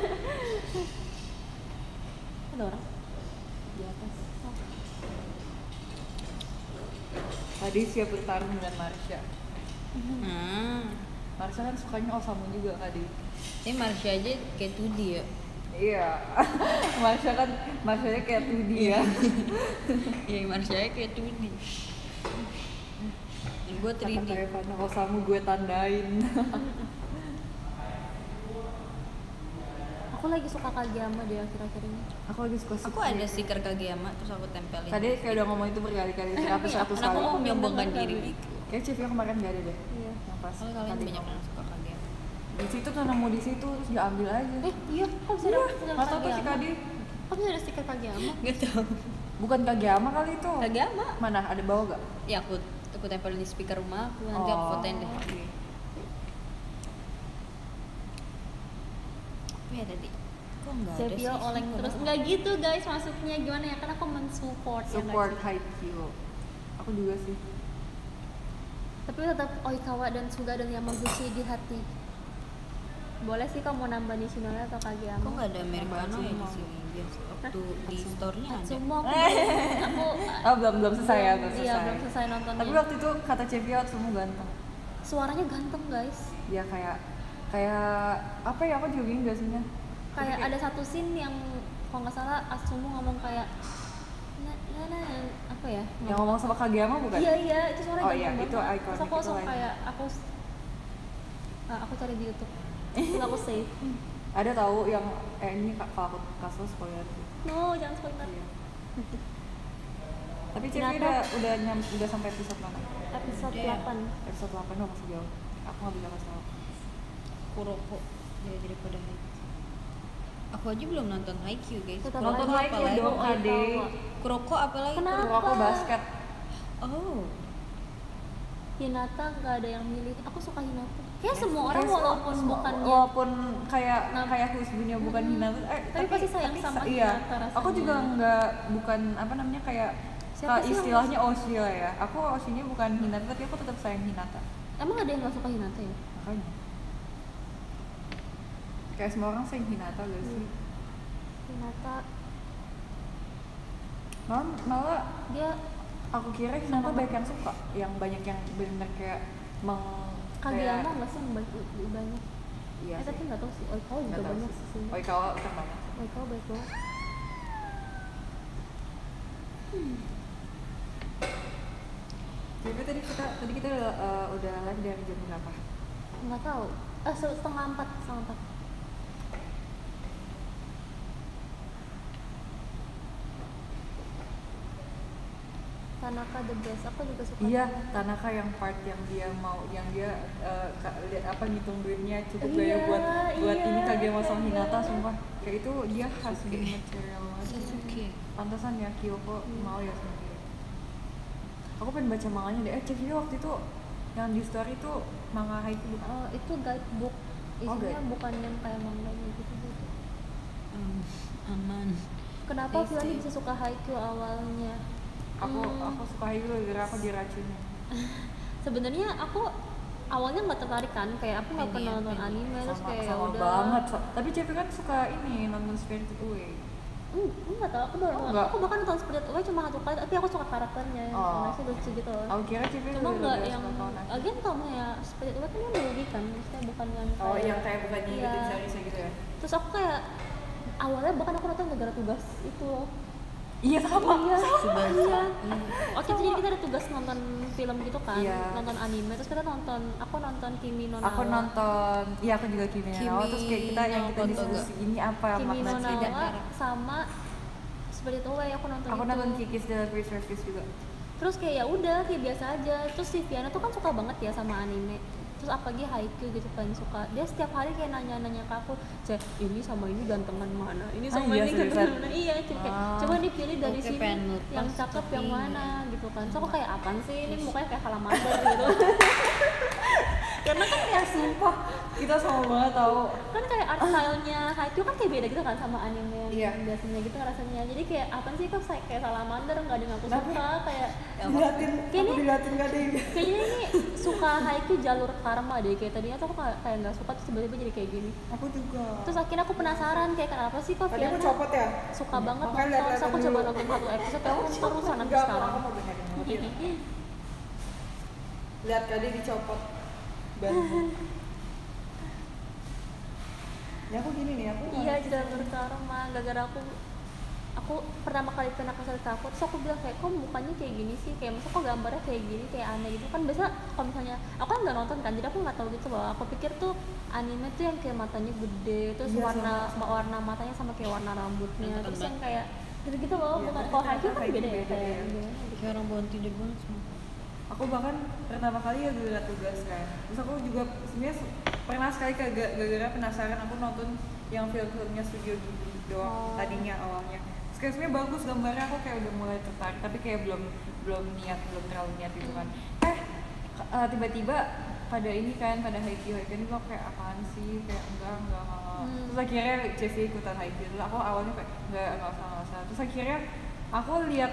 Ada orang Di atas. Tadi siap bertarung dengan Marsha. Hmm. Marsha kan sukanya Osamu juga tadi. Ini Marsha aja kayak two D ya. Iya. Marsha kan Marsha kayak two D ya. Iya, Marsha kayak two D. Gue three D. Kata Evan, Osamu gue tandain. aku lagi suka Kageyama deh akhir-akhir ini. Aku lagi suka Aku ada stiker Kageyama terus aku tempelin. Tadi kayak udah ngomong itu berkali-kali, seratus-seratus Karena aku kali. mau menyombongkan Bener diri kali. gitu. Kayak Civia kemarin gak ada deh. Iya. Yang pas Soalnya kalian tadi banyak ngomong. yang suka Kageyama. Di situ tuh nemu di situ terus diambil aja. Eh iya, kok bisa ada stiker Nggak tahu tuh si Kageyama? Kadi. Kok bisa ada stiker Kageyama? Gak tau. Bukan Kageyama kali itu. Kageyama. Mana ada bawa gak? Ya aku aku tempelin di speaker rumah aku, nanti aku Oh. fotoin deh. Apa ya tadi? Kok nggak ada sih? Sevilla oleng Kenapa? terus. Enggak gitu guys maksudnya, gimana ya? Kan aku mensupport ya, Support nggak sih? Haikyuu. Aku juga sih. Tapi tetap Oikawa dan Suga dan Yamaguchi di hati. Boleh sih kamu mau nambah Nishinoya atau Kageyama? Kok nggak ada Americano ya di Atsumo. sini? Biar waktu di store-nya ada. Atsumo aku belum- aku Oh belum belum selesai ya, belum Iya, selesai. belum selesai nontonnya. Tapi waktu itu kata Cevia Atsumu ganteng. Suaranya ganteng guys. Dia kayak kayak apa ya, aku juga gini biasanya. Kayak ada satu scene yang kalau nggak salah Atsumo ngomong kayak nah, nah, nah, apa ya? Yang ngomong sama Kageyama bukan? Iya iya, itu suaranya Oh ganteng iya, banget. itu iconic, Terus aku itu langsung iconic. kayak aku ah, aku cari di YouTube. Terus aku save. Ada tahu yang eh ini kak kalau aku kasus spoiler. No, jangan spoiler. Iya. Tapi Cevia Kenapa? udah udah nyam, udah sampai episode mana? Episode Udah. delapan. Episode delapan oh masih jauh. Aku nggak bisa kasih tahu. Kuroko ya daripada Haikyuu. Aku aja belum nonton Haikyuu guys. Tetap Nonton aja Haikyuu apalagi? dong, Oikawa. Ade. Kuroko apalagi? Kenapa? Kuroko basket. Oh. Hinata nggak ada yang milih. Aku suka Hinata. Kayak semua orang Kayak semua- walaupun semua- bukannya walaupun kayak Nah. kayak Husbunya bukan Hmm. Hinata eh, Tapi pasti sayang tapi sama sa- iya. Hinata rasanya. Aku juga nggak bukan apa namanya kayak Siapa kayak sih yang istilahnya Oshi lah ya. Aku Oshinya bukan Hinata tapi aku tetap sayang Hinata. emang ada yang nggak suka Hinata ya? Makanya. Kayak semua orang sayang Hinata gak sih? Hinata Malah, malah dia aku kira Hinata banyak yang suka, yang banyak yang benar kayak meng Kageyama nggak sih yang banyak lebih banyak? Iya eh sih. tapi nggak tahu sih. Oikawa juga Nggak tahu banyak sih. sih. Oikawa kan banyak. Oikawa banyak banget. Jadi tadi kita tadi kita udah, eh, udah live dari jam berapa? Nggak tahu. Eh setengah empat, setengah empat. Tanaka the best. Aku juga suka. Iya, Tanaka. Tanaka yang part yang dia mau yang dia eh, ka- lihat apa ngitung duitnya cukup Iya, gak ya buat buat iya, ini Kageyama sama iya. Hinata sumpah. Kayak itu dia khas material banget. Sasuke. Pantesan ya Kyoko Hmm. mau ya sama dia. Aku pengen baca manganya deh. Eh, cek video waktu itu yang di story itu manga Haikyuu bukan? Oh, itu guidebook. Oh, Isinya guide. bukan yang kayak manga gitu gitu. Hmm, aman. Kenapa I see. Fiona bisa suka Haikyuu awalnya? Aku Hmm. aku suka Haikyuu gara aku diracunin. Sebenarnya aku awalnya nggak tertarik kan, kayak aku nggak Penny pernah ya, nonton Penny. anime terus Sama, kayak sama udah. banget. So- Tapi Cepi kan suka ini nonton Spirited Away. Hmm, nggak tahu aku baru Oh, nggak. aku bahkan nonton Spirited Away cuma satu kali, tapi aku suka karakternya, Oh. karena sih lucu gitu loh. Aku kira Cepi Cuma udah- nggak udah yang, suka nonton. lagian kamu ya Spirited Away kan yang merugikan, maksudnya bukan yang Oh, yang kayak bukan Iya. ngikutin series gitu ya? Terus aku kayak awalnya bahkan aku nonton gara-gara tugas itu loh. Iya sama. Iya, Subasa. iya. Waktu itu jadi kita ada tugas nonton film gitu kan, Iya. nonton anime. Terus kita nonton, aku nonton Kimi no Nawa. Aku nonton, iya aku juga Kimi no Nawa. Kimi Terus kayak kita yang no kita Kotoga. diskusi ini apa Kimi makna no cerita. Nawa sama Spirited Away aku nonton Aku itu. nonton Kiki's Delivery Service juga. Terus kayak ya udah kayak biasa aja. Terus si Viana tuh kan suka banget ya sama anime. Terus terus apalagi Haikyuu gitu kan suka dia setiap hari kayak nanya-nanya ke aku, cek ini sama ini gantengan mana, ini Ah, sama iya, ini seriusan? gantengan mana, iya cek kayak Ah. coba dipilih dari Oke, sini pengen lepas, yang cakep yang tapi- mana gitu kan, so aku kayak apaan sih ini mukanya kayak salamander gitu. Karena kan kayak Sumpah, kita sama banget tau. kan kayak art style-nya Haikyuu kan kayak beda gitu kan sama anime yang Iya. biasanya gitu rasanya, jadi kayak apa sih kok saya- kayak salamander nggak ada yang aku Tapi- suka kayak Diliatin, Kayaknya- aku diliatin gak deh. kayaknya ini suka Haikyuu jalur karma deh, kayak tadinya tuh aku kayak kayak nggak suka terus tiba-tiba jadi kayak gini, Aku juga. terus akhirnya aku penasaran kayak kenapa sih kok Tadi aku Fiona copot ya. suka banget Makanya nonton, terus lihat-lihat aku dulu. coba nonton satu episode aku terus sampai Enggak, sekarang. aku mau dengerin. dengerin. Lihat tadi dicopot. Ban. Ya aku gini nih, aku Iya jalur karma, gara-gara aku aku pertama kali kena kesel aku terus aku bilang kayak kok mukanya kayak gini sih, kayak masa kok gambarnya kayak gini, kayak aneh gitu kan. Biasa kalau misalnya aku kan nggak nonton kan, jadi aku nggak tahu gitu loh, aku pikir tuh anime tuh yang kayak matanya gede terus Iya, warna sama. warna matanya sama kayak warna rambutnya, Nonton terus banget. yang kayak gitu gitu loh. Iya, Bukan tapi kalau ternyata Haikyuu kan Haikyuu beda ya beda kayak ya. gimana gitu. Kayak orang bangun tidur banget semua. aku bahkan pertama kali ya gara tugas kan, terus aku juga sebenarnya se- pernah sekali ke ga- gara-gara penasaran aku nonton yang film-filmnya Studio Ghibli doang Oh. tadinya awalnya. Terus kayak sebenarnya bagus gambarnya, aku kayak udah mulai tertarik tapi kayak belum belum niat belum terlalu niat gitu kan. Eh k- eh, tiba-tiba pada ini kan pada Haikyuu Haikyuu ini kok kayak apaan sih, kayak enggak enggak enggak, enggak. Hmm. Terus akhirnya C V ikutan Haikyuu dulu, aku awalnya kayak enggak enggak usah enggak usah. Terus akhirnya aku lihat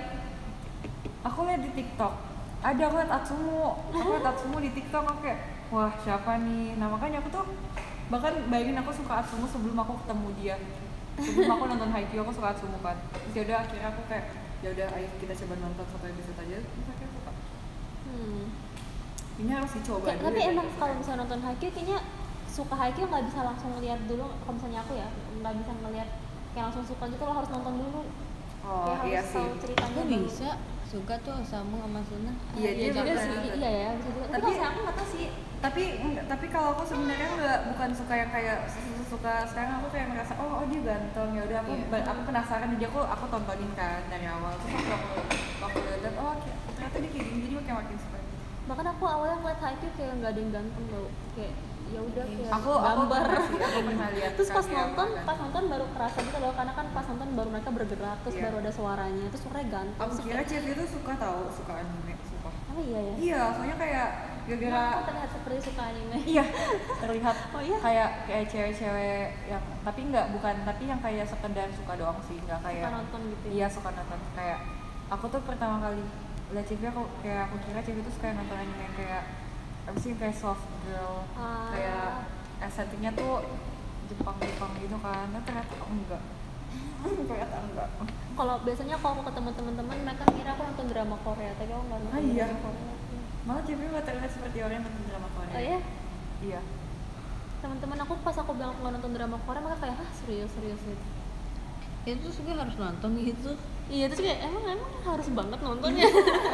aku lihat di TikTok ada, aku lihat Atsumo aku lihat Atsumo di TikTok, aku kayak wah siapa nih, nah makanya aku tuh bahkan bayangin aku suka Atsumo sebelum aku ketemu dia, sebelum aku nonton Haikyuu aku suka Atsumo kan. Terus yaudah akhirnya aku kayak yaudah ayo kita coba nonton satu episode aja, terus akhirnya suka. Hmm. Ini harus dicoba Kayak- dulu tapi ya, emang guys. kalau misalnya nonton Haikyuu kayaknya suka Haikyuu nggak bisa langsung lihat dulu, kalau misalnya aku ya nggak bisa ngelihat kayak langsung suka gitu, lo harus nonton dulu. Oh Kayak iya harus sih, tahu ceritanya Aku dulu. bisa suka tuh Osamu sama Suna. Iya, Iya dia juga bisa sih, nonton. iya ya bisa juga. Tapi Tapi- kalau misalnya aku nggak tahu sih. tapi enggak, tapi kalau aku sebenarnya nggak bukan suka yang kayak su- suka sekarang, aku kayak ngerasa oh oh dia ganteng, ya udah aku Iya. ba- aku penasaran jadi aku aku tontonin kan dari awal. Terus aku aku aku lihat oh kayak, ternyata dia kayak gini, jadi kayak makin suka. Bahkan aku awalnya ngeliat Haikyuu kayak nggak ada yang ganteng loh, kayak ya udah kayak Aku aku gambar. pernah sih, aku pernah lihat. Terus pas kan, kayak nonton, apa, pas nonton baru kerasa gitu loh, karena kan pas nonton baru mereka bergerak, terus Iya. baru ada suaranya, terus suaranya ganteng. aku Terus kira kayak, Chef itu suka tahu suka anime, suka. oh iya ya. Iya, soalnya kayak gara-gara Aku terlihat seperti suka anime. iya terlihat Oh iya? kayak kayak cewek-cewek yang tapi nggak bukan tapi yang kayak sekedar suka doang sih, nggak kayak Suka nonton gitu ya? iya suka nonton. Kayak aku tuh pertama kali lihat C V aku kayak aku kira C V itu suka nonton anime yang kayak apa sih, kayak soft girl, Ah. kayak estetiknya tuh Jepang-Jepang gitu kan, nah ternyata enggak. Ternyata enggak. Kalau biasanya kalau aku ketemu teman-teman mereka ngira aku nonton drama Korea, tapi aku nggak nonton Ah, iya. drama Korea. Malah C V nggak terlihat seperti orang yang nonton drama Korea. Oh iya? Iya. Teman-teman aku pas aku bilang aku nggak nonton drama Korea mereka kayak ah serius serius gitu. Itu juga harus nonton gitu. Iya terus kayak emang emang harus banget nontonnya.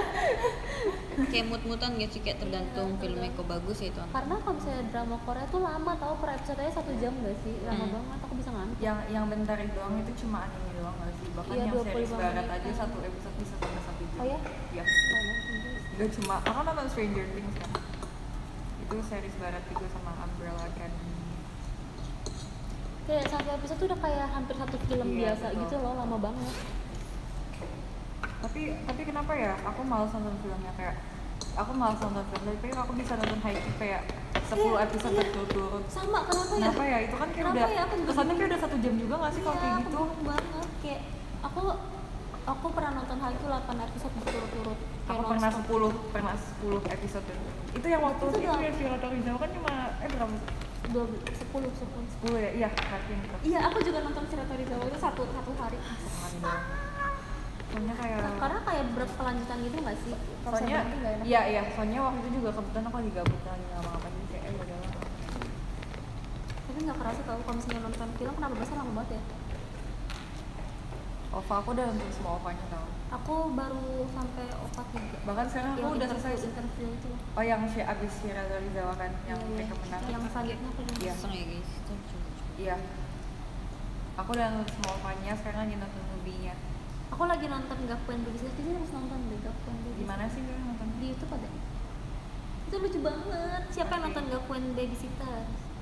Kayak mut-mutan gitu, kayak tergantung filmnya kok bagus ya itu. Karena kalau misalnya drama Korea tuh lama tau, per episode aja satu jam gak sih? Lama Hmm. banget, aku bisa ngantuk. Yang yang bentar doang itu cuma anime doang nggak sih? Bahkan Iya, yang dua puluh series lima barat menit aja kan. satu episode bisa sampai satu jam. Oh ya? Iya. Nggak nonton juga sih. Gak cuma, aku nonton Stranger Things kan. Itu series barat juga sama Umbrella Academy. Kayak satu episode tuh udah kayak hampir satu film Iya, biasa betul. gitu loh, lama banget. Tapi tapi kenapa ya? Aku malas nonton filmnya kayak aku malas nonton film, tapi aku bisa nonton Haikyuu kayak sepuluh Iya, episode iya. berturut-turut. Sama, kenapa ya? Kenapa ya? Itu kan kayak Kenapa udah ya? Aku juga kesannya bingung. kayak udah satu jam juga nggak sih kalau Iya, kayak aku gitu? bingung banget. Kayak aku aku pernah nonton Haikyuu delapan episode berturut-turut. Kayak Aku pernah nonstop. sepuluh pernah sepuluh episode. Itu yang waktu Itu itu udah- yang Viola Torizawa kan cuma eh berapa? Dua, sepuluh, sepuluh. sepuluh ya? Iya, terakhir gitu. Iya, aku juga nonton Shiratori Torizawa itu satu satu hari. Sekali doang. Soalnya kayak Nah, karena kayak berkelanjutan gitu nggak sih? Kalau saya soalnya berhenti nggak enak. iya iya soalnya waktu itu juga kebetulan aku lagi gabut lagi ngapa-ngapain jadi kayak eh udah lah. Tapi nggak kerasa tau kalau misalnya nonton film kenapa bahasa lama banget ya? O V A aku udah nonton semua O V A-nya tau. Aku baru sampai O V A tiga. Bahkan sekarang aku Yang udah interview, selesai. interview itu. Oh yang si abis Viola Torizawa kan yang Iya, mereka iya. menang. Yang selanjutnya aku belum. Iya. Iseng ya guys, itu coba-coba. Iya. Aku udah nonton semua O V A-nya, sekarang lagi nonton movie-nya. Aku lagi nonton Gakuen Babysitter, jadi harus nonton deh Gakuen Babysitter. Gimana sih gue nonton? Di YouTube ada. Itu lucu banget. Siapa yang nonton Gakuen Babysitter?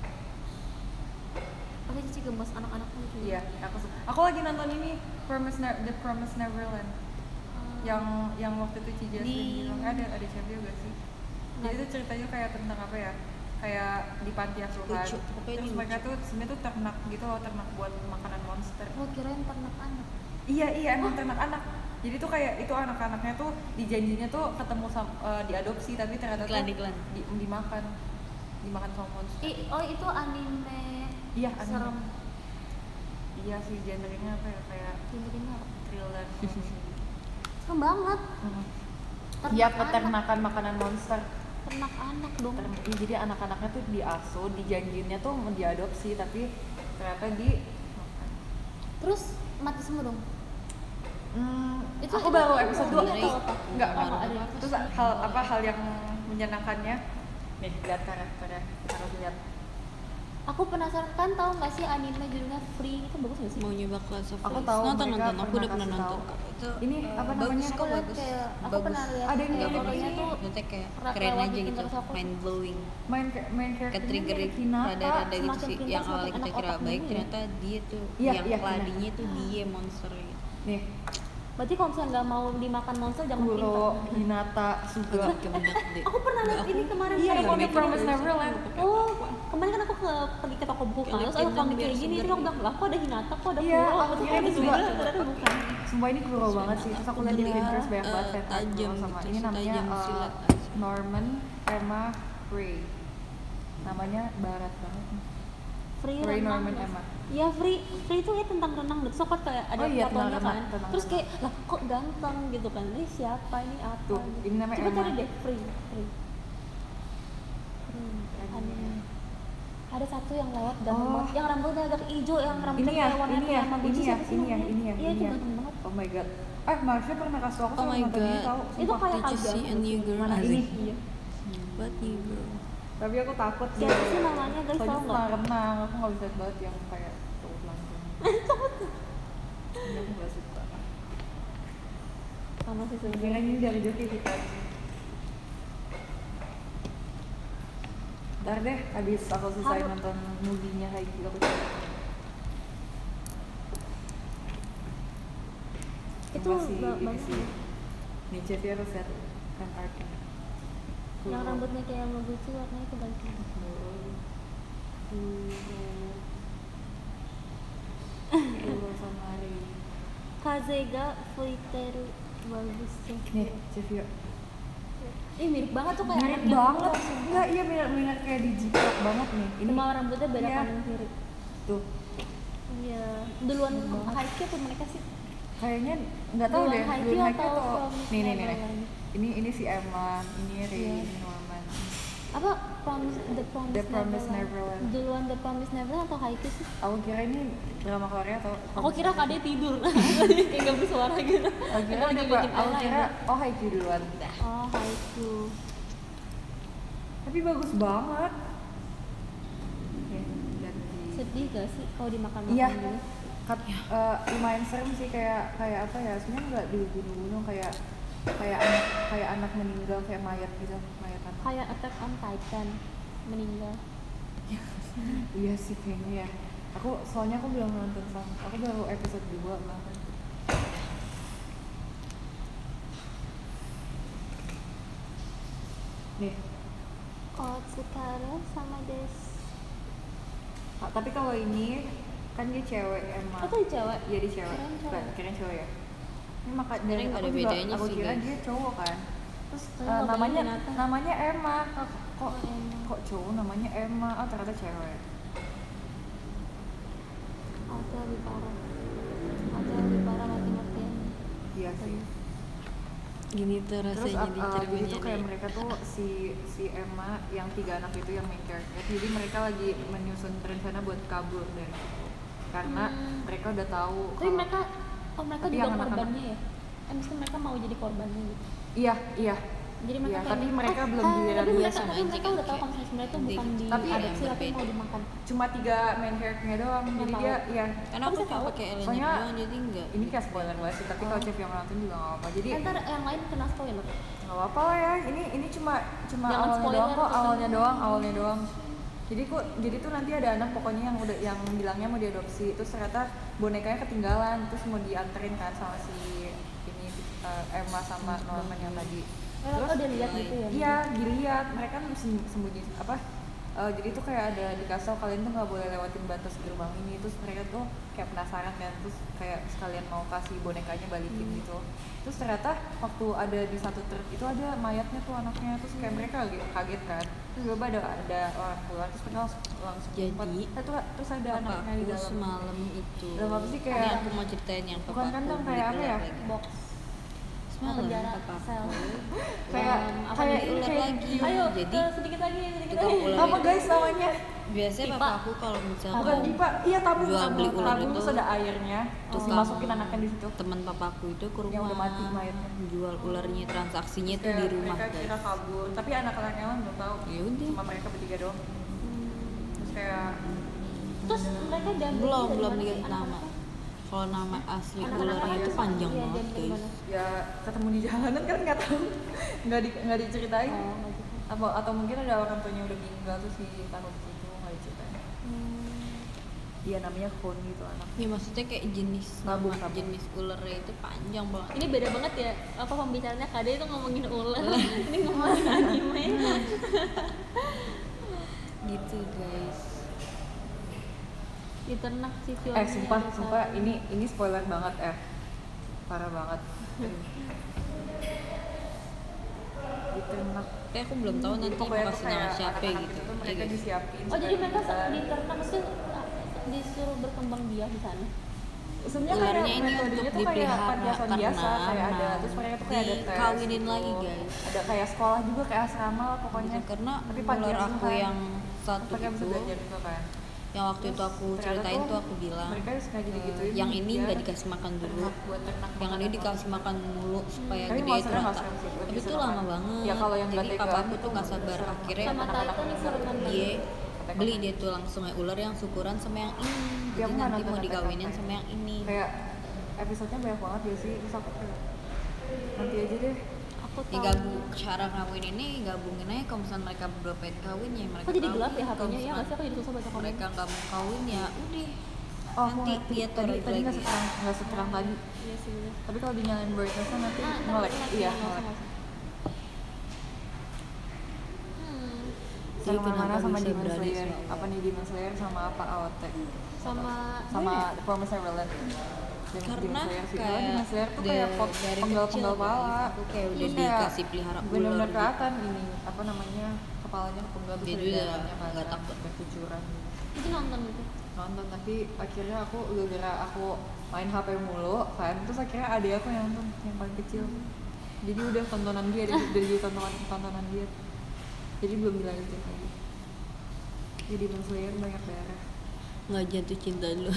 Pasti Cici gemes, anak-anak lucu. Iya, aku suka. Aku lagi nonton ini Promise Ne- The Promise Neverland. Ah. Yang yang waktu itu Ci Jasmine Di- bilang ada ada siapa juga sih. Jadi itu ceritanya kayak tentang apa ya? Kayak di panti asuhan. Lucu, pokoknya Terus ini mereka lucu. tuh sebenarnya tuh ternak gitu loh, ternak buat makanan monster. Oh, kirain ternak anak. Iya iya emang ternak anak. Jadi tuh kayak itu anak-anaknya tuh dijanjinya tuh ketemu sama eh, diadopsi tapi ternyata tuh Iklan, iklan. di, dimakan dimakan sama monster. I, oh itu anime Iya anime. serem. Iya sih genrenya apa ya kayak Genrenya apa? thriller. Serem banget. Hmm. Ternak Iya anak. peternakan makanan monster. Ternak anak dong. Ternak- iya, jadi anak-anaknya tuh diasuh, dijanjinya tuh mau diadopsi tapi ternyata di makan. Terus mati semua dong. Hmm, Itu- aku itu baru apa? episode dua Komedi tuh. atau apa? Enggak, Oh, enggak. ada. Terus hal apa hal yang menyenangkannya? Nih, lihat karakternya. Harus lihat. Aku penasaran kan tahu nggak sih anime judulnya Free itu bagus nggak sih? Mau nyoba Class of Aku Clans. tahu nonton mereka nonton, aku udah pernah pernah kasih nonton. tahu. Itu Ini eh, apa bagus namanya? kok, Aku lihat bagus. kayak aku Bagus. pernah lihat Ada yang kayak mirip fotonya ini. tuh Maksudnya kayak Ra- keren lewat aja bikin gitu, terus aku. mind blowing. Main main Kayak characternya trigger mirip Hinata. rada-rada gitu semakin sih. pintar, Yang semakin awalnya kita enak kira otaknya baik, ya. ternyata dia tuh Iya, yang iya, benar. keladinya tuh dia monster gitu. Nih, Berarti kalau misalnya nggak mau dimakan monster jangan Kuro, pintar. Hinata, Suga. Agak kebedak deh. Aku pernah lihat Aku- ini kemarin Iya, ada yang komik The Promised Neverland. Oh, kemarin kan aku ke pergi ke toko buku kan, terus ada Kalian komik biar kayak gini, segar terus aku bilang, lah kok ada Hinata, kok ada Iya, Kuro, aku tuh kira ini ada juga. juga, ternyata bukan. Sumpah ini Kuro banget sih. Terus aku lihat di Dia, Pinterest banyak banget eh, fan art tajam Kuro sama gitu, ini namanya setajam eh, silat. Norman Emma Frey. Namanya barat banget. Free Frey renang. Norman Emma. Iya, free free itu ya tentang renang deh. Terus aku kayak ada Oh iya, tentang fotonya renang, kan. tentang Terus renang. kayak lah kok ganteng gitu kan. Ini siapa ini apa? Tuh, gitu. ini namanya Coba Emma. cari deh free free. Hmm, anime. Ada satu yang lewat ganteng Oh. banget, yang rambutnya agak hijau, yang rambutnya Ini ya, kayak warna ini ya, kayak Maguchi, ini ya, siapa sih ini ya, namanya? ini ya, Iya, ini itu ya. ganteng banget. Oh my god. Eh, Marsha pernah kasih aku Oh sama my nonton ini God. tahu. Itu sumpah. kayak Did you Kaga. see a new girl? Mana Asik. ini? Iya. What new girl? Tapi aku takut dia. Siapa sih namanya guys, Soalnya tahu nggak? tentang renang, aku nggak bisa banget yang kayak cowok langsung. Ini aku nggak suka. Sama sih Kira sebenarnya. ini dari Joki kita. Ntar deh, habis aku selesai Haru. nonton movie-nya Haikyuu aku coba. Itu Masih ba- ini banyak sih. ya. Nih, jadi harus lihat fan art-nya. Yang Kuro. rambutnya kayak Maguchi warnanya kebalikan. Kuro. Kuro. Kuro sama Rei. Kazega Fuiteru bagus sih. Nih, Cevio. Ih mirip banget tuh kayak Mirip anaknya banget. Kuro. Enggak, iya mirip mirip kayak di Jiplak banget nih. Ini Cuma rambutnya beda Iya. kanan kiri. tuh. Iya. Duluan Haikyuu tuh mereka sih. Kayaknya nggak tahu Duluan deh. Haikyuu Duluan Haikyuu atau atau Promised nih nih nih. nih. Neverland? Ini ini si Emma, ini Rei, Iya. ini Norman. Apa Promise The Promise The Promised Neverland. Neverland. Duluan The Promise Neverland atau Haikyuu sih? Aku kira ini drama Korea atau Aku kira Kade tidur. Kayak gak bersuara gitu. Aku kira Lagi ada bikin aku online. kira oh Haikyuu duluan. Oh Haikyuu. Tapi bagus banget. Oke, dan di Sedih gak sih kalau dimakan Iya. makan gitu? Kat, eh, lumayan serem sih kayak kayak apa ya sebenarnya nggak dibunuh-bunuh kayak kayak anak kayak anak meninggal kayak mayat gitu mayat anak. Kayak Attack on Titan meninggal. Iya sih kayaknya ya. Aku soalnya aku belum nonton sama. Aku baru episode dua bahkan. Nih, Otsukare sama Des. ah, tapi kalau ini kan dia cewek emang. Oh, tuh cewek? Iya dia cewek. Kirain cowok. Bukan, kirain cewek ya. Ini maka Kirain dari nggak aku ada juga bedanya aku sih, kira guys. dia cowok kan. Terus Oh, eh, namanya Hinata. namanya Emma. Kok kok, Oh, Emma. kok cowok namanya Emma? Oh ternyata cewek. Ate lebih parah. Ate lebih parah mati-matian. Iya sih. Gini tuh Terus rasanya ap- di uh, jadi ceritanya tuh kayak nih. mereka tuh si si Emma yang tiga anak itu yang main character. Jadi mereka lagi menyusun rencana buat kabur dari situ. Karena Hmm. mereka udah tahu. Tapi kalau- mereka, oh mereka Tapi juga yang anak-anak- korbannya ya? Eh, maksudnya mereka mau jadi korbannya gitu? Iya iya. Jadi mereka Iya, kayak tapi gitu. mereka Oh, belum ah, giliran tapi dia mereka, sama tapi aja mereka kan, udah tahu kayak kalau misalnya sebenarnya itu di- bukan di tapi adopsi yang tapi berbeda. mau dimakan. Cuma tiga main character-nya doang. Nggak Jadi tahu. dia ya Karena aku Bisa cuma tahu. pakai Elena Soalnya doang jadi enggak. ini kayak spoiler banget sih, tapi kalau Chef yang nonton juga nggak apa-apa. Jadi Ntar yang lain kena spoiler. nggak apa-apa lah ya. Ini ini cuma cuma Jangan awalnya spoiler doang kok, tuh. awalnya doang, awalnya doang. Jadi kok jadi tuh nanti ada anak pokoknya yang udah yang bilangnya mau diadopsi, terus ternyata bonekanya ketinggalan, terus mau dianterin kan sama si ini eh, Emma sama Norman yang tadi. Oh, Terus oh, dia lihat gitu ya. iya dilihat mereka kan sem- sembunyi apa eh, jadi tuh kayak ada dikasih tau kalian tuh nggak boleh lewatin batas gerbang ini, terus mereka tuh kayak penasaran kan, terus kayak sekalian mau kasih bonekanya balikin Hmm. gitu. Terus ternyata waktu ada di satu truk itu ada mayatnya tuh anaknya, terus kayak Hmm. mereka kaget, kaget kan, terus tiba ada ada orang keluar, terus mereka langsung langsung Jadi, ngumpet. Nah, terus, terus ada Papa anaknya di aku dalam. semalam itu. Dalam apa sih, Ini kayak- aku mau ceritain yang bukan papa aku kandang, beli kayak apa ular ya? lagi. Box. Semalam penjara papa sel. Kayak Um, apa kayak nih, ini ular kayak lagi. Ayo, Jadi, eh, sedikit lagi, sedikit tukang lagi. ular apa itu- guys namanya? Biasanya Pipa. papa aku kalau misalnya Bukan pipa, iya tabung, jual tabung, beli ular tabung itu, terus ada airnya, terus tukang dimasukin anaknya di situ. teman papaku itu ke rumah Yang udah mati mayatnya. jual ularnya, transaksinya itu Kayak di rumah mereka guys. kira kabur, tapi anak-anaknya kan belum tahu. Ya udah. Cuma mereka bertiga doang. Terus kayak Terus mereka diambil belum dari belum mana sih dikasih nama. anak-anaknya? Kalau nama asli Anak-anaknya ularnya itu biasa. panjang Iya, banget diambil dari guys. mana? ya ketemu di jalanan kan nggak tahu, nggak di nggak diceritain. Oh, nggak gitu. Apa atau mungkin ada orang tuanya udah meninggal terus ditaruh di situ nggak diceritain. Hmm. Iya namanya Kon gitu anak. Ya maksudnya kayak jenis Tabung, nama tabung. jenis ularnya itu panjang banget. Ini beda banget ya, apa pembicaranya Kade itu ngomongin ular, ini ngomongin anime. Gitu guys. Diternak si Fiona. Eh sumpah sumpah ini ini spoiler banget eh parah banget. Diternak. Tapi aku belum tahu nanti mau Pokoknya tuh kasih nama kayak siapa anak-anak gitu. itu tuh Iya mereka guys. disiapin. Oh jadi supaya mereka bisa- diternak maksudnya disuruh berkembang biak di sana. Sebenarnya Ularnya kayak ini metodenya untuk tuh kayak dipelihara pantiasuhan biasa, karena kayak ada terus mereka tuh kayak ada tes dikawinin gitu. lagi, guys. Ada kayak sekolah juga kayak asrama lah pokoknya. Gitu, karena tapi ular pantiasuhan aku yang satu mereka bisa itu, belajar juga kan. yang waktu itu aku Ternyata ceritain tuh aku bilang mereka sengaja eh, digituin yang ini biar nggak dikasih makan dulu, ternak buat ternak yang ini makanan. dikasih makan dulu supaya Tapi gede monsternya itu nggak rata. serem sih, lebih Tapi itu serem lama kan. banget. Ya, kalau yang Jadi nggak tega papa aku itu tuh nggak sabar, serem. akhirnya Sama Titan disuruh nonton. dia beli dia tuh langsung yang ular yang syukuran sama yang ini. Ya, Jadi aku nggak nanti nonton mau Attack on dikawinin Titan. sama yang ini. Kayak episodenya banyak banget ya sih, terus aku kayak nanti aja deh. Aku tahu. Digabung cara kawin ini gabungin aja kalau misalnya mereka berdua pengen kawin ya mereka Kok jadi gelap ya kawin. H Kalau P-nya ya nggak sih? misalnya Aku jadi susah baca komen. mereka nggak mau kawin ya udah Oh, aku nanti ngerti. dia tadi turun tadi nggak lagi. seterang nggak seterang tadi. Iya sih bener. Tapi kalau dinyalain brightness-nya nanti Ah, ntar melek. melek, Iya, nggak usah, melek. nggak usah. Hmm. Jadi Sama mana kenapa sama bisa Demon berani Slayer? sama Allah? Apa nih Demon Slayer sama apa A O T? Sama Sama apa ya? The Promised Neverland. Demon- Karena Demon Slayer sih. kayak Soalnya Demon Slayer tuh da- kayak pop dari penggal-penggal kecil, pala. guys, aku kayak udah Terus kayak dikasih pelihara ular bener-bener gitu. kelihatan ini apa namanya kepalanya kepenggal terus Dia ada juga darahnya kan, nggak kan, takut. kayak kucuran. Itu nonton gitu. Nonton tapi akhirnya aku gara-gara aku main H P mulu kan, terus akhirnya adik aku yang nonton yang paling kecil. Jadi udah tontonan dia dari dari tontonan tontonan dia. Jadi belum dilanjutin lagi. Jadi Demon Slayer banyak darah. Nggak jatuh cinta dulu.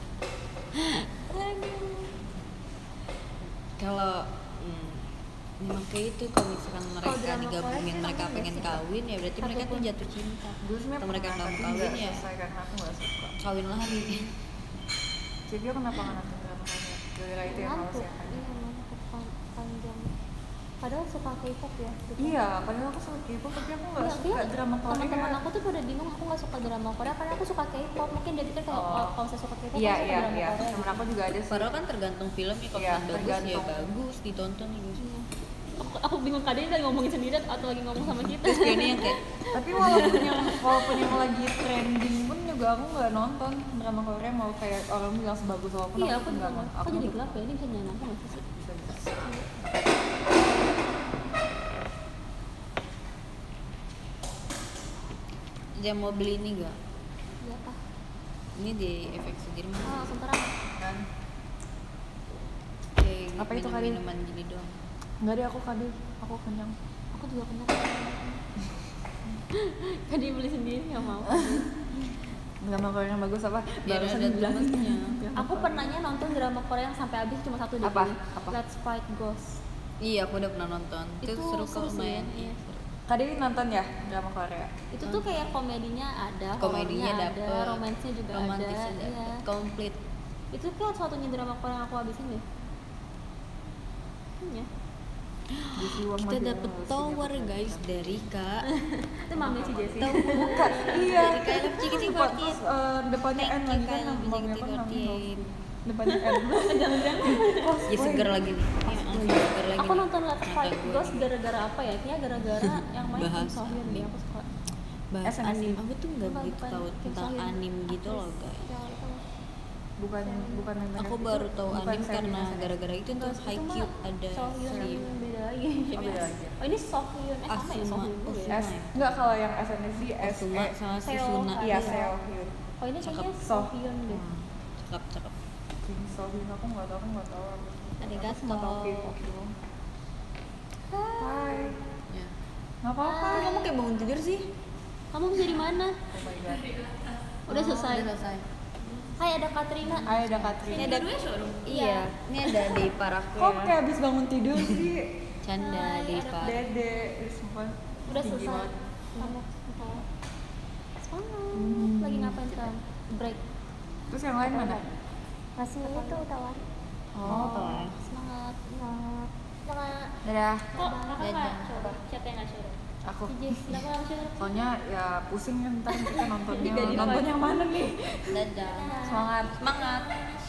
Kalau hmm, ya makanya itu kalau misalkan mereka drama digabungin Korea sih mereka aku pengen nggak suka. kawin ya berarti mereka tuh jatuh cinta. Dulu sebenarnya Kalau mereka pernah, nggak mau tapi kawin nggak ya selesai karena aku nggak suka. kawin lari. Jadi aku kenapa nggak nonton drama Korea? Gara-gara itu yang males Ngantuk. ya kan? Iya, ngantuk pan- panjang. Padahal suka K-pop ya. gitu. Iya, padahal aku suka K-pop tapi aku nggak Iya, suka dia- drama Korea. Teman-teman aku tuh pada bingung aku nggak suka drama Korea karena aku suka K-pop. Mungkin dia pikir kayak Oh. oh, kalau saya suka K-pop, Iya aku suka iya drama iya. Korea. Temen aku juga ada sih. Padahal kan tergantung filmnya kalau Iya, misalnya bagus ya tergantung. bagus ditonton gitu. Iya. Aku, aku bingung kadang lagi ngomongin sendiri atau lagi ngomong sama kita. Terus kayaknya yang kayak Tapi walaupun yang walaupun yang lagi trending pun juga aku nggak nonton drama Korea, mau kayak orang bilang sebagus apapun Iya, aku juga nggak nggak. nonton. Kok jadi tuh gelap ya? Ini bisa nyalain aku nggak sih? bisa bisa. dia mau beli ini gak? Iya apa? Ini di efek Sudirman. Ah, sementara Kan? Kayak Apa itu kali? minuman gini doang. Nggak deh aku kali, aku kenyang. aku juga pernah. Tadi beli sendiri nggak mau. Drama Korea yang bagus apa? Biar Barusan ada bilang. temennya. Aku pernahnya nonton drama Korea yang sampai habis cuma satu deh. Apa? kayaknya. Apa? Let's Fight Ghost. Iya, aku udah pernah nonton. Itu, Itu seru seru kok, sih, lumayan. iya. Kadi nonton ya drama Korea. Itu tuh kayak komedinya ada, Komedinya horornya dapet, ada, romansnya juga romantisnya ada. dapet, Iya. komplit. Itu kayak satunya drama Korea yang aku habisin deh. Iya. Kita dapet tower guys dari Kak. Itu mami si Jessie. Bukan, iya. Dari Kak L F G T Terus empat eh, depannya N lagi kan Kak, namanya L F G T kan namanya empat Novi. Depannya N. Ya seger lagi nih. Iya, langsung seger lagi. Aku nih. nonton Let's Mata Fight gua Ghost nih. gara-gara apa ya? Kayaknya gara-gara yang main Kim Bahas So Hyun deh. Aku suka. Bahas S N S D. anim. Aku tuh nggak Bukan, begitu bukan. tahu Kim tentang So Hyun. anim gitu loh guys. Yang itu. Bukan bukan yang Aku merah baru itu, tahu bukan anim Seven karena S N S D. gara-gara itu tuh Enggak, itu Haikyuu mah ada So Hyun si beda lagi. Oh, beda lagi. Oh ini So Hyun. Eh sama ya So Asuma. Hyun juga ya? S enggak kalau yang S N S D S Asuma E. sama si Seo. Suna. Iya, Iya. Seo Hyun. Oh ini kayaknya Cakep. So Hyun deh. Hmm, Cakep, cakep. Kim So Hyun aku nggak tahu, aku nggak tahu. Arigato. Aku cuma tahu K-pop doang. Hai. Ya. Nggak apa-apa. Kok kamu kayak bangun tidur sih? Kamu bisa di mana? Oh my god. Udah selesai. Udah selesai. Hai ada Katrina. Hai, ada Katrina. Ini ada Iya, ini ada Deipar aku Kok ya. kayak habis bangun tidur sih? Canda Hai, Deipar. Dede, ini sumpah Udah tinggi selesai. banget. Kamu semangat. Semangat. Hmm. Lagi ngapain sekarang? Break. Terus yang lain mana? Masih itu tawar. Oh, tahu. Semangat. Semangat. Semangat. Dadah. Kok kakak Dadah. nggak suruh? Siapa yang nggak suruh? Aku. Si Jess. Kenapa nggak suruh? Soalnya ya pusing kan ntar kita nontonnya. Tiga di Nonton depan. yang mana nih? Dadah. Semangat. Semangat.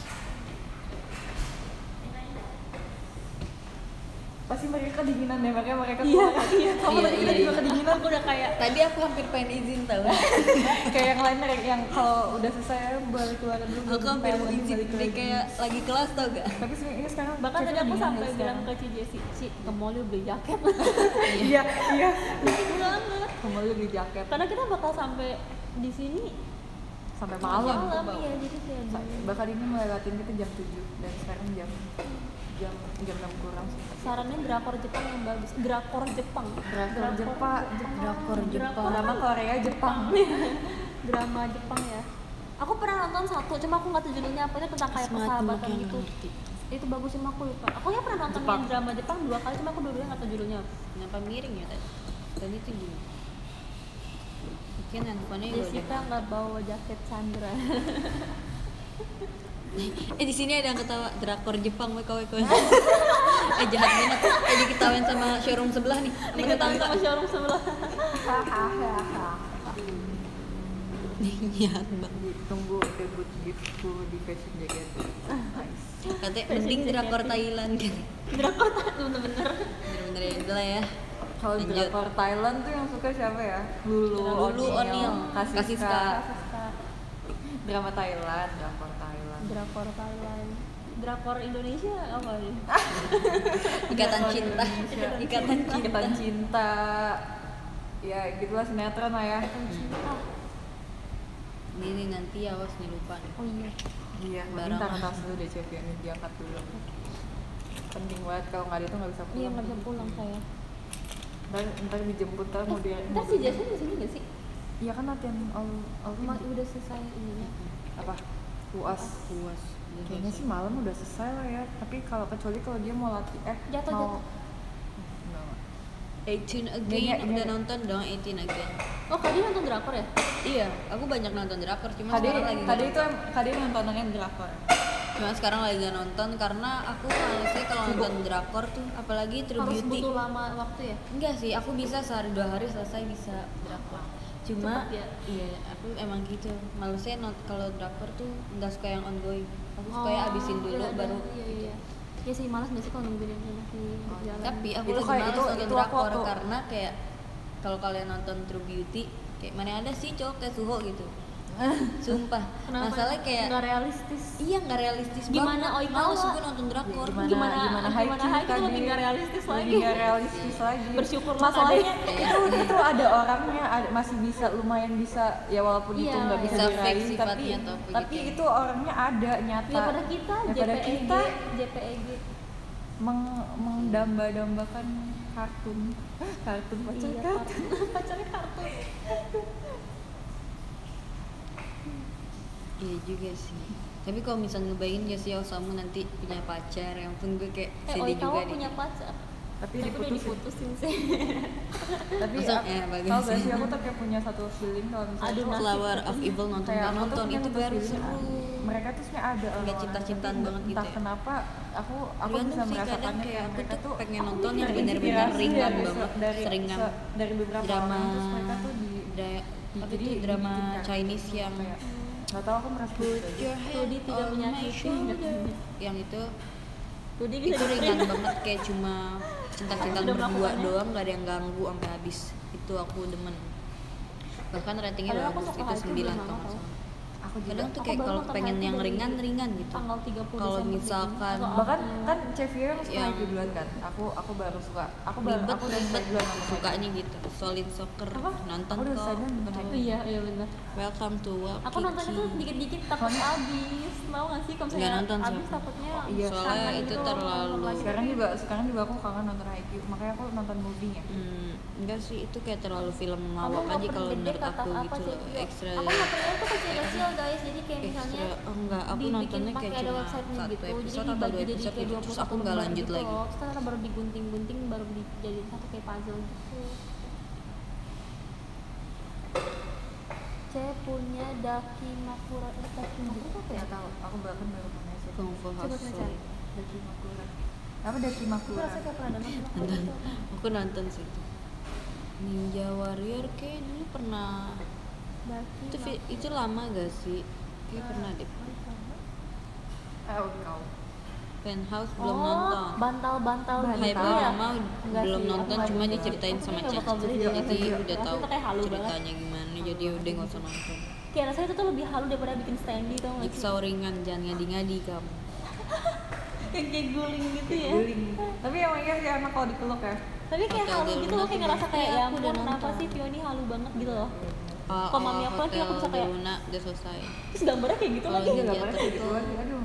Pasti mereka kedinginan deh, makanya mereka Iya, keluar. iya. Sama Iya, tadi kita iya, juga iya. kedinginan. Aku udah kayak Tadi aku hampir pengen izin tau. Kayak yang lain mereka yang kalau udah selesai balik keluar dulu. Aku hampir mau Pengen izin balik deh lagi. kayak lagi kelas tau gak? Tapi sih ini sekarang bahkan tadi Cece aku kedinginan sampai deh bilang sekarang. ke Ci Jessie, Ci ke mall yuk beli jaket. Iya, iya. Dingin banget. Kembali beli jaket Karena kita bakal sampai di sini sampai malam. malam iya jadi kayak Sa- dingin. Bakal ini melewatin kita jam tujuh dan sekarang jam jam jam enam kurang sih. Sarannya drakor Jepang yang bagus. Drakor Jepang. Drakor Jepang, Drakor Jepang. drama Korea Jepang. Drama Jepang ya. Aku pernah nonton satu, cuma aku nggak tahu judulnya apa. Itu tentang kayak Semangat persahabatan yang gitu. ngerti. Itu bagus cuma aku lupa. Aku ya pernah nonton Jepang. yang drama Jepang dua kali, cuma aku dua-duanya nggak tahu judulnya. apa. Kenapa miring ya tadi? Tadi tuh gini. Mungkin handphonenya juga udah. Jessica nggak bawa jaket Sandra. Eh di sini ada yang ketawa drakor Jepang W K W K. Eh jahat banget. Eh diketawain sama showroom sebelah nih. Sama Diketahui tetangga. sama showroom sebelah. Jahat banget. Tunggu debut giftku di fashion jacket. Nice. Katanya mending drakor Thailand kan. Drakor bener-bener. Bener-bener ya udah lah ya. Kalau Lanjut. drakor Thailand tuh yang suka siapa ya? Lulu, Lulu O'Neal, Kasiska. Kasiska. Kasiska. Drama Thailand, drakor Thailand. Drakor Thailand. Drakor Indonesia apa nih? Ikatan cinta. Ikatan cinta. Ikatan cinta. Ya gitulah sinetron lah ya. Cinta. Ini nih nanti awas nih lupa nih. Oh iya. Iya, Barang. mending taruh tas dulu deh Cepi, ini diangkat dulu. Penting banget kalau nggak ada itu nggak bisa pulang. Iya nggak bisa pulang saya. Ntar, ntar dijemput ntar mau dia. Ntar si Jason di sini nggak sih? Iya kan latihan all all Mas udah selesai ininya. apa? UAS. Puas. Kayaknya sih malam udah selesai lah ya. Tapi kalau kecuali kalau dia mau latih eh Jatuh, mau jatuh. Enggak, enggak. eighteen Iya, again iya, udah iya. nonton dong eighteen again. Oh kalian nonton drakor ya? Iya, aku banyak nonton drakor cuma Kade, sekarang lagi nggak Kade itu nonton. Kade nontonannya drakor. Cuma sekarang lagi nggak nonton karena aku malesnya kalau Sibuk. nonton drakor tuh apalagi True Harus Beauty. butuh lama waktu ya? Enggak sih, aku bisa sehari dua hari selesai bisa drakor. Cuma Cepet ya? iya, aku emang gitu. Malesnya not kalau drakor tuh nggak suka yang ongoing. Aku suka ya abisin dulu iya, baru. Iya iya. Iya sih malas nggak sih kalau nungguin yang masih berjalan. Tapi aku Itu lebih kayak males itu- nonton itu aku drakor waktu- karena kayak kalau kalian nonton True Beauty kayak mana ada sih cowok kayak Suho gitu. Sumpah. Kenapa? Masalahnya kayak nggak realistis. iya nggak realistis Gimana banget. Oikawa? Males gue nonton drakor. Gimana Gimana- gimana, gimana Haikyuu Haikyuu tadi lebih nggak realistis lagi. lebih nggak realistis lagi. Bersyukurlah masalahnya Kade. itu itu ada orangnya ada, masih bisa lumayan bisa ya walaupun itu Iya, nggak bisa bisa fake diraih tapi sifatnya atau apa tapi gitu. itu orangnya ada nyata Daripada kita Daripada JPEG, kita JPEG. meng, mendamba-dambakan kartun kartun pacar Iya, kartun kartun. Pacarnya kartun. Iya juga sih. Tapi kalau misalnya ngebayangin Yoshio Osamu nanti punya pacar, yang pun gue kayak Eh sedih Oikawa juga punya nih. pacar. tapi Tapi udah diputusin. diputusin sih. Tapi Masa- aku- eh, bagus tau gak sih. sih aku tuh kayak punya satu feeling kalau misalnya Aduh, tuh nasib. Flower of Evil nonton kayak gak aku tuh nonton punya itu satu baru feeling, seru. mereka tuh sebenarnya ada Nggak orang-orang, cinta-cintaan tapi banget gitu entah ya. kenapa aku aku Tergantung bisa sih, kadang merasakannya kayak aku mereka tuh pengen aku nonton yang terinspirasi bener-bener ringan dari- banget, dari seringan. se- dari beberapa Drama orang terus mereka tuh di da- di- apa jadi itu drama dibikin kayak Chinese gitu, yang kayak nggak tahu aku merasa gitu aja. Your head Rudy tidak on my menyakiti. shoulder. Yang itu Rudy itu bisa ringan dengerin. banget kayak cuma cinta-cintaan Udah berdua melakukannya. doang, gak ada yang ganggu sampai habis. Itu aku demen. Bahkan ratingnya Padahal aku bagus, suka itu Haikyuu sembilan belum kalau lama nggak tau. salah. Aku juga Kadang tuh Aku kayak baru kalau nonton pengen Haikyuu yang dari ringan-ringan gitu. Tanggal tiga puluh Kalau Desember misalkan- begini. Atau bahkan April. kan Chevy yang suka Yang- lagi duluan kan aku aku baru suka aku baru Ribet aku udah ribet selesai duluan nonton sukanya gitu. Solid Soccer Apa? nonton Aku udah kok. selesai duluan nonton Iya, iya benar. Welcome to Waikiki. Aku nontonnya tuh dikit-dikit takut Soalnya- abis. Mau gak sih kalau Nggak misalnya nonton sih abis aku. takutnya Iya. Soalnya kangen itu gitu loh, terlalu- nonton lagi. sekarang juga sekarang juga aku kangen nonton Haikyuu makanya aku nonton movie-nya Hmm, enggak sih, itu kayak terlalu film Kamu lawak nggak aja pernah kalau gede menurut kata aku apa gitu sih? loh. Iya. Ekstra Aku nggak pernah tuh kecil-kecil guys. Jadi kayak misalnya ekstra oh enggak, aku dibikin nontonnya kayak pakai ada cuma websitenya satu gitu. Jadi episode atau dibagi dua jadi episode kayak gitu, dua terus puluh aku satu nggak lembar lanjut gitu lagi. loh. Terus ternyata baru digunting-gunting baru dijadiin satu kayak puzzle gitu. Saya punya Dakimakura. Eh, Dakimakura apa ya? nggak tahu aku bahkan baru pernah sih Kung Fu Coba saya Hustle. cari. Dakimakura apa Aku Dakimakura rasa kayak pernah dengar sama aku Nonton, gitu. aku nonton sih itu. Ninja Warrior kayak dulu pernah. Daki Itu vi- itu lama gak sih? Kayak pernah deh. oh kau Penthouse belum Oh, nonton. bantal-bantal gitu Hyper ya? Mama Enggak belum sih, aku nonton, nggak cuma nonton. diceritain Aku sama kayaknya nggak bakal Caca. beli deh, Jadi rasanya. udah Rasanya tahu tuh kayak halu banget. ceritanya gimana, jadi udah gak usah nonton. Kayak rasanya itu tuh lebih halu daripada bikin standy tau gak sih? Jigsaw ringan, jangan ngadi-ngadi kamu. Yang kayak guling gitu ya. guling tapi emang iya sih enak kalau dipeluk ya Tapi kayak Hotel halu Del gitu Luna loh, kayak tuh ngerasa kayak iya, ya aku udah ampun kenapa nonton. sih Fioni halu banget gitu loh. Oh, Kalau mami aku lagi aku bisa Hotel kayak Del Luna udah selesai. terus gambarnya kayak gitu Kalau lagi. Ninja gambarnya kayak gitu Turtle, aduh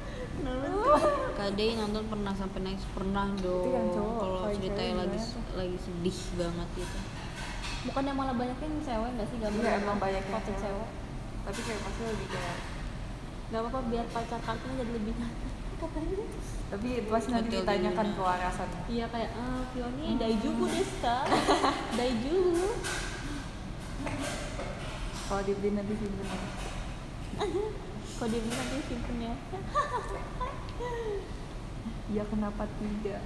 Kade nonton pernah sampai nangis pernah dong. Itu yang cowok, Kalau kalau yang ceritanya cewek lagi gimana lagi sedih banget gitu. Bukannya malah banyak yang cewek gak sih gambar? Iya, emang banyak yang foto cewek. cewek. tapi kayak pasti lebih kayak Gak apa-apa biar pacar kartunya jadi lebih nyata. Katanya. tapi pasti nanti Hotel ditanyakan Del Luna. Iya kewarasannya kayak ah Fioni Daijuku desu ka? Daijuku. kalau dibeli nanti simpen Kok dia bilang nanti simpennya. ya kenapa tidak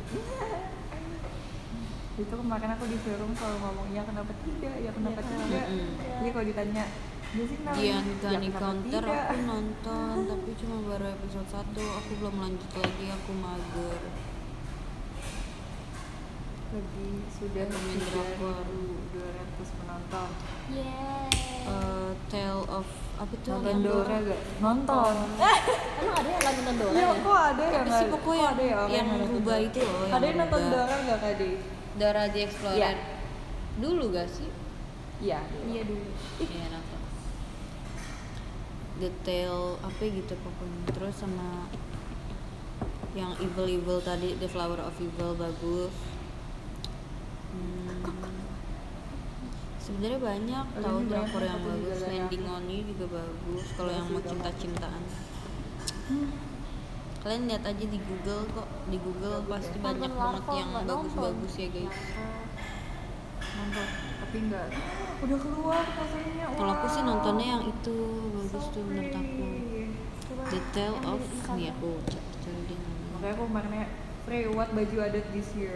itu kemarin aku di showroom selalu ngomong ya kenapa tidak ya kenapa Ya, tidak Mm-mm. jadi kalau ditanya dia sih kenapa Di ya Uncanny kenapa Counter tidak?" aku nonton tapi cuma baru episode satu, aku belum lanjut lagi, aku mager. lagi sudah Main tiga drakor. ribu dua ratus penonton Yeay. Eh, Tale of apa tuh? nonton yang Dora gak nonton Emang ada yang lagi nonton Dora ya ya? kok ada yang Apa sih pokoknya ada ya orang yang nonton rubah Dora? itu loh, yang ada yang nonton rubah. Dora gak kade Dora the Explorer. Iya. Dulu gak sih? iya Iya dulu. Iya nonton. Detail apa gitu pokoknya. Terus sama yang evil evil tadi, The Flower of Evil bagus. Hmm. Sebenarnya banyak Ada tahu nih banyak drakor yang aku juga bagus. dari Landing aku. on You juga bagus. Kalau yang mau cinta-cintaan. Kalian lihat aja di Google kok, di Google pasti Nonton banyak banget Larva yang nggak bagus-bagus nonton? ya guys. nonton tapi enggak udah keluar posenya Kalau aku sih nontonnya yang itu bagus tuh menurut aku. The Tale Yang of di Instagram. nih aku cari dia namanya. makanya aku kemarinnya Frey what baju adat this year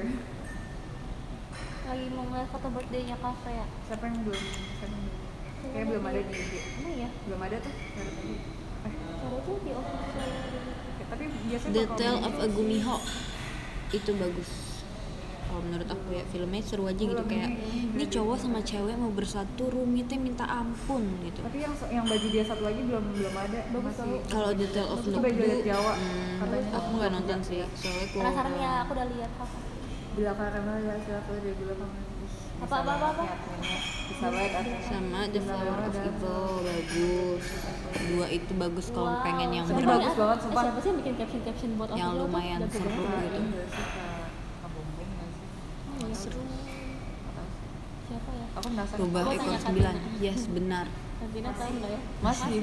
Lagi mau ngeliat foto birthday-nya Kafre ya? siapa yang belum siapa yang belum kayak belum ada di I G Emang iya? belum ada tuh nggak ada tadi eh, Cara itu di official. ya, tapi biasanya The bakal Tale di- of a Gumiho itu bagus. Kalau menurut aku ya filmnya seru aja gitu, kayak ini cowok sama cewek mau bersatu rumitnya minta ampun gitu. tapi yang yang baju dia satu lagi belum belum ada Bagus masih tau. Kalau The Tale of Itu baju adat Nokdu, Jawa hmm, katanya aku nggak nonton sih, soalnya aku Penasaran ya, aku udah lihat Kafre. bila karamel ya siapa dia bilang kamu Apa, apa, apa, apa? bisa banget adminnya. sama The Flower of Evil bagus. Dua itu bagus kalau Wow. pengen yang Itu Sebenarnya bagus ada- banget, eh, sumpah. Siapa sih yang bikin caption-caption buat Yang official tuh? lumayan Udah seru beda. Kak, gitu. ini nggak sih kak kabombeng nggak sih Oh, iya. seru. Nggak tahu sih. Siapa ya? aku penasaran Rubah Gua Ekor tanya sembilan. Katina. Yes, benar. Katina tahu nggak ya? Masih.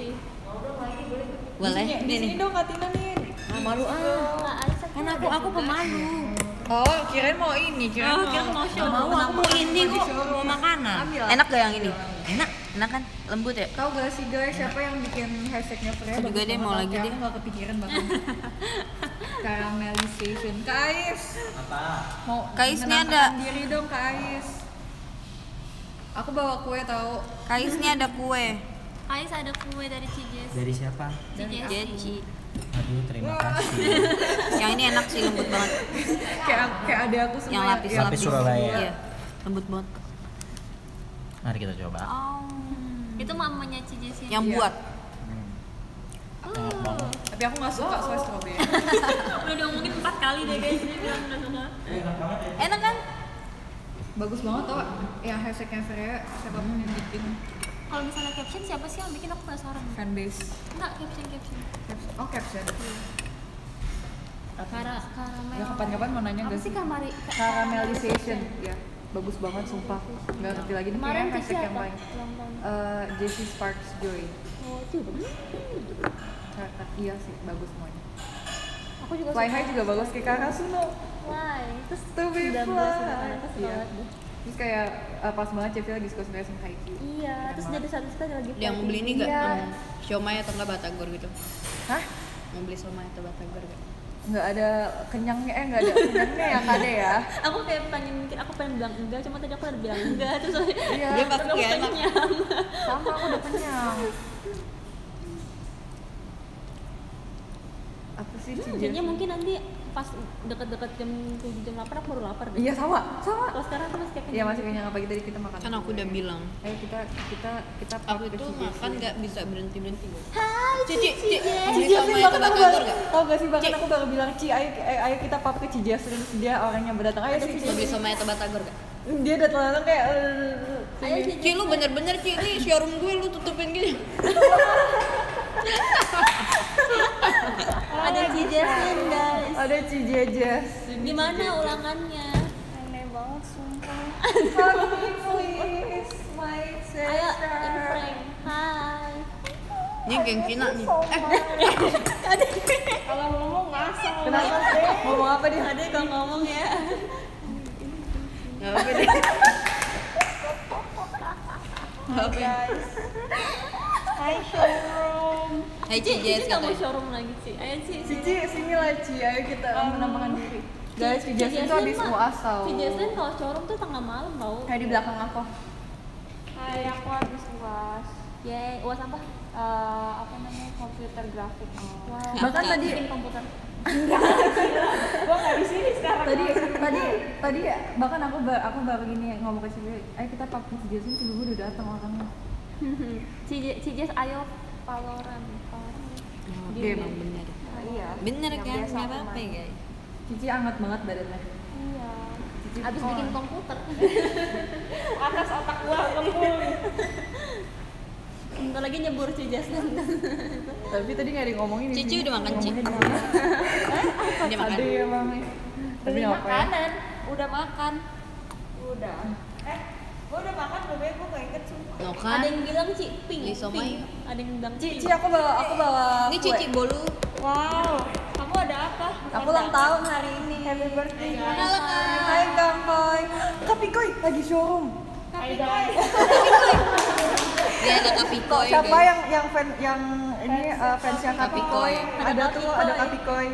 Boleh di nih sini nih. dong Katina nih Ah, malu ah. Nggak, Aisyah Kan tuh aku ada aku juga. pemalu. Oh, kirain mau ini, kirain Oh, mau. kirain mau show. Mau aku mau ini kok, mau makanan. Ambil. Enak gak yang ini? Enak, enak kan? Lembut ya? Tahu gak sih guys, siapa yang bikin hashtagnya Freya? Aku juga Bagus deh, banget, mau tapi lagi aku deh. nggak kepikiran banget. Caramelization. Kak Ais. Apa? Mau Kak Ais nih menantang ada. diri dong Kak Ais. Aku bawa kue tahu. Kais nih ada kue. Ais ada kue dari Cijes. Dari siapa? Cijes. Jeci. Aduh, terima kasih. Yang ini enak sih, lembut banget. Kayak kayak ada aku semua. Yang lapis Lapis Surabaya. Iya, lembut banget. Mari kita coba. Oh. Itu mamanya Cijes ya. Yang Iya. buat. Enak banget. Tapi aku nggak suka soy strawberry. Udah diomongin empat kali deh guys. Dia bilang udah suka. Enak kan? Bagus banget tau. Yang hashtagnya Freya, siapapun yang bikin Kalau misalnya caption siapa sih yang bikin, aku penasaran. fanbase. Enggak, caption caption. Caption. Oh caption. Kara karamel. Ya kapan-kapan mau nanya Apa nggak sih sih? kamari? Caramelization. Ya, bagus banget sumpah. Nggak ngerti lagi nih Kemarin kayaknya Cici hashtag yang apa? paling. Ulang tahun. Eh, Jessie Sparks Joy. Oh, itu bagus. Kata iya sih, bagus semuanya. Aku juga Fly suka. High juga bagus kayak Karasuno. Fly. Terus To be sembilan belas fly. anak-anak aku suka Iya. banget deh. Terus kayak eh, pas banget Cevi lagi suka-suka sama Haikyuu. Iya, terus jadi satu sekali lagi. Yang mau beli ini gak? Iya. Hmm, siomay atau enggak batagor gitu? Hah? Mau beli siomay atau batagor gak? Nggak ada kenyangnya, eh nggak ada kenyangnya ya kade ya. Aku kayak pengen mikir, aku pengen bilang enggak, cuma tadi aku udah bilang enggak terus Iya. Dia pasti aku gak enak. kenyang. Sama aku udah kenyang. Apa sih Hmm, Cici? kayaknya mungkin nanti pas deket-deket jam tujuh jam delapan aku baru lapar deh. Iya sama, sama. Kalau sekarang aku masih kayak Iya masih kenyang, apalagi tadi kita makan. Kan aku udah bilang. Ayo kita kita kita Aku pop ke itu Cici. makan gak bisa berhenti-berhenti. Hai Cici, Cici, beli Cici siomay bahkan atau aku batagor baru, gak? tau gak sih bahkan aku baru bilang Ci, ayo, ayo, ayo kita pop ke Cici terus dia orang yang berdatang. Ayo sih, Mau beli siomay atau batagor gak? dia datang kayak eh, Ayo Cici. Ci, lu bener-bener Ci, ini showroom gue lu tutupin gini. Ada Cijesin guys. ada Cijejes. Gimana ulangannya? Aneh banget sumpah. Please, my Ayo, in sister. frame. Hai. Ini geng Cina nih. Eh, Kalau ngomong ngasal. Kenapa sih? Ngomong apa dia? Ada kalau ngomong ya. gak apa deh. Gak apa ya? Hai showroom. Hai Cici, Cici, Cici nggak mau katanya. showroom lagi Ci. Ayo Ci. Cici, sini lah Ci, ayo kita menambahkan diri. Guys, Cijesin tuh habis U A S tau. Cijesin kalau showroom tuh tengah malam tau. Kayak di belakang aku. Hai, aku habis uas. Yeay, uas apa? Eh, apa namanya komputer grafik. Wow. Bahkan tadi bikin komputer. Gua nggak di sini sekarang. tadi tadi tadi bahkan aku ba- aku baru gini ngomong ke Cici, ayo kita pakai Cijesin, Cici gue udah datang orangnya. Cije, Cijes ayo Valorant. Valorant. Oh, Game. emang bener. Nah, iya. Bener Yang kan, biasa gak aku apa-apa main. ya guys. Cici anget banget badannya. Iya. Cici Abis oh. bikin komputer. Atas otak gua kempul. Bentar lagi nyebur Cijes. Tapi tadi nggak ada yang ngomongin. di Cici sini. udah makan, Ci? Ngomongnya di mana? Dia makan. Ada ya bang. Tapi Beli ngapain? makanan. Udah makan. Udah. Eh, gua udah makan belum ya? Gua nggak inget sumpah. No Ada kan? yang bilang Ci, pink. Beli somai. pink. Ada yang bilang Ci, pink. Ci aku bawa aku bawa. Ini kue. Cici bolu. Wow. Kamu ada apa? Aku ulang tahun hari ini. Happy birthday. Halo Kak. Hai Kang Koi. Tapi Koi lagi showroom. Hai guys. Dia ada Kapikoy. Siapa guys. yang yang fan yang ini uh, fansnya Kapikoy? Kapikoy. Ada tuh ada Kapikoy.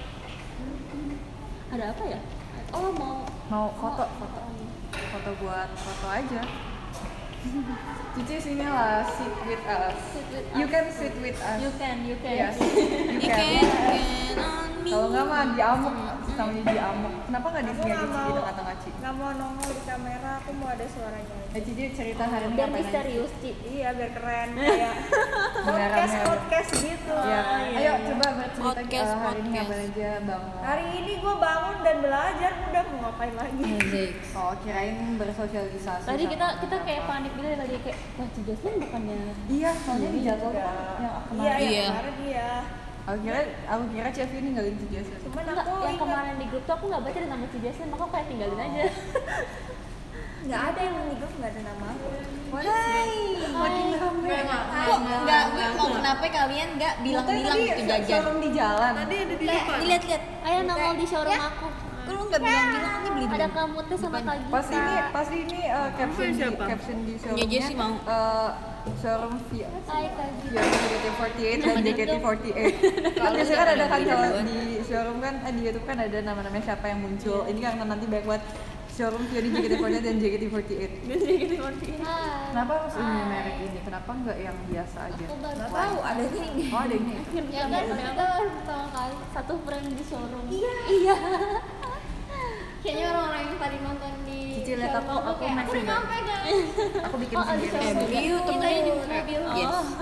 Ada apa ya? Oh mau Mau foto foto foto buat foto aja. Cici sini lah, sit with us. sit with You us. can sit with us. You can, you can. Yes, you You can. can, can on me. Kalau nggak mah diamuk, namanya diamuk. Kenapa nggak di Aku sini nggak aja Ci, di mau. tengah-tengah Ci? Nggak mau nongol di kamera. Aku mau ada suaranya. aja. Eh Cici cerita hari ini Biar ngapain aja? misterius Ci. Iya biar keren kayak podcast Beneran, podcast gitu. Iya. iya, Ayo iya. coba bercerita Podcast, uh, hari ini podcast. ngapain aja bang? Hari ini gue bangun dan belajar, udah mau ngapain lagi? Music. Oh kirain bersosialisasi. Tadi kita sama kita kayak apa. panik gitu ya tadi kayak wah Cijesin bukannya Iya, soalnya di jadwal Udah. yang Iya, kemarin. yang Iya. kemarin iya. Aku kira aku kira Cevi ini nggak Cici. Cuman enggak, aku yang ingat kemarin di grup tuh aku nggak baca ada nama Cijesin, maka aku kayak tinggalin aja. nggak ada yang di grup, nggak ada nama aku. Hai, makin rame. Kok nggak mau kenapa kalian nggak bilang-bilang gitu jajan? Showroom di jalan. Tadi ada di Dilihat-lihat. Ayo nongol di showroom Ya. aku. Kok lu nggak bilang-bilang ini beli Ada dulu? kamutnya sama Kak Gita. Pasti ini pasti ini uh, caption di siapa? caption di Punya showroomnya. Jessie mau. Uh, showroom via Hai Kak Gita. Ya, J K T empat delapan dan J K T empat delapan. Kan biasanya kan ada kan kalau di showroom kan, eh, di YouTube kan ada nama-namanya siapa yang muncul. Ini kan nanti banyak buat showroom via di J K T empat delapan dan J K T empat delapan. Hai. Kenapa harus ini merek ini? Kenapa enggak yang biasa aja? Aku baru Nggak tahu adanya ini. Oh, ada ini. Ya kan kita baru pertama kali satu frame di showroom. Iya. Iya. Kayaknya orang-orang yang tadi nonton di Cici lihat aku, showroom tuh aku kayak, masih udah nyampe guys. Aku bikin Oh, ada sendiri. showroom Eh, juga. Biu, Kita temennya yang di di- mobil. Yes. Oh.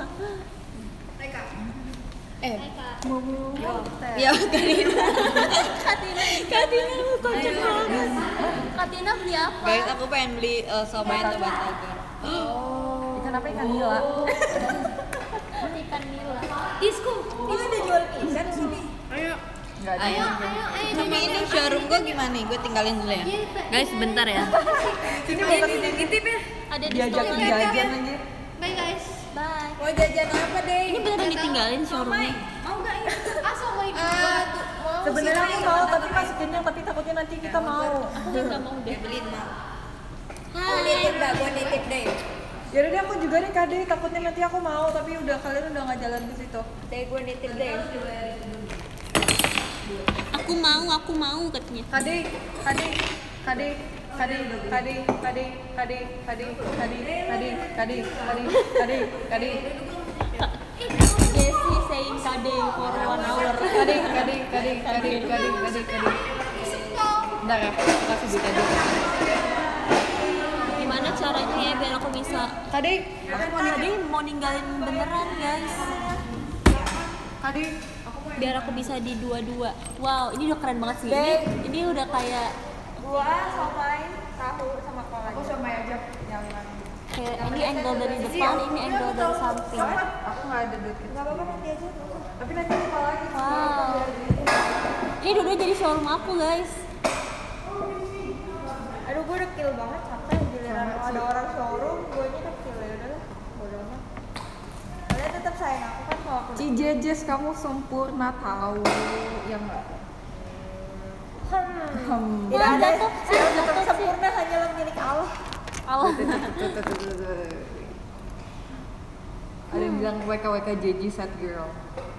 Eh, Hai Kak. ya Katina. Katina. Katina lu kocak banget. Katina beli apa? Guys, aku pengen beli uh, somai atau batagor. Oh. Ikan apa ikan nila? Ikan nila. Disco. Ini ada jual ikan sini. Enggak ada. Ayo, ayo, ayo. Tapi ini showroom gua gimana nih? Gue tinggalin dulu ya. Guys, bentar ya. Sini bukan ini Nitip ya. Ada di diajak store. jajan aja. Bye guys. Bye. Mau jajan apa deh? Ini beneran ditinggalin showroomnya. Mau nggak ini? Ah, sama ibu gua. Sebenarnya aku mau tapi masukin yang tapi takutnya nanti kita mau. Aku nggak mau deh. Beliin mah. Mau nitip dah, gua nitip deh. Ya udah deh, aku juga nih Kade, takutnya nanti aku mau tapi udah kalian udah nggak jalan ke situ. Deh gua nitip deh. Aku mau, aku mau katanya. Kade, Kade, Kade, Kade, Kade, Kade, Kade, Kade, Kade, Kade, Kade, Kade, Kade, Kade. Jessie saying kade for one hour. Kade, Kade, Kade, Kade, Kade, Kade, Kade. Bentar ya, aku kasih duit aja. Gimana caranya ya biar aku bisa? Kade, Kade mau ninggalin beneran guys. Kade, Biar aku bisa di dua-dua. Wow, ini udah keren banget sih. Ini, ini udah kayak Gua somai tahu sama kol aku aja. sama aja yang kayak ini angle dari depan, ini angle dari samping. aku nggak ada duit. Enggak apa-apa nanti aja. Tapi nanti lupa lagi. Wow. Ini dua-dua jadi showroom aku guys. Aduh gua udah kill banget capek giliran ada orang showroom, gua nya udah kill ya udahlah. Bodoh amat. Kalian tetap sayang aku kan kalau aku. Cijejes kamu sempurna tahu yang Hmm. Tidak ada jatuh, yang jatuh, tetap sempurna hanyalah milik Allah. Allah. ada yang bilang W K W K J J sad girl.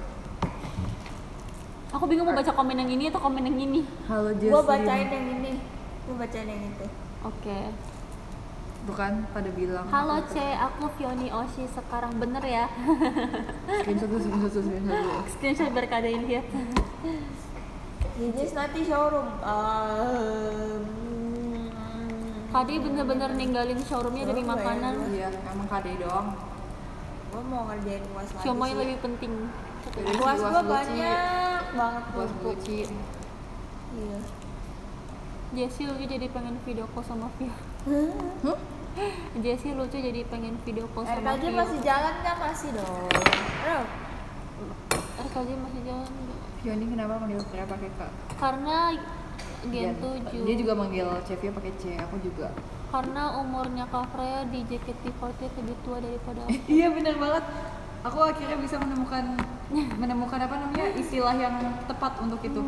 Aku bingung mau baca komen yang ini atau komen yang ini. Halo Jesslyn. Gua bacain yang ini. Gua bacain yang itu. Oke. Bukan pada bilang. Halo C, aku Fioni Oshi sekarang bener ya. Screenshot dulu, screenshot dulu, screenshot dulu. Screenshot biar kadain lihat. Jijis nanti showroom. Um, Kade bener-bener ninggalin showroomnya demi Oh, makanan. Iya, emang Kade doang. gua mau ngerjain uas lagi. Siomay sih. lebih penting. Jadi Uas si gua Luci, banyak banget Uas numpuk. Luci. Iya. Jessie lucu jadi pengen video call sama Via. Huh? Jessie lucu jadi pengen video call sama R K J Via. masih jalan kan masih dong. Aduh. R K J masih jalan nggak? Fioni kenapa manggil Freya pakai K? Karena Gen Dia- tujuh. Dia juga manggil Cevia pakai C, aku juga. Karena umurnya Kak Freya di J K T empat delapan lebih tua daripada aku. Iya benar banget. Aku akhirnya bisa menemukan menemukan apa namanya istilah yang tepat untuk itu.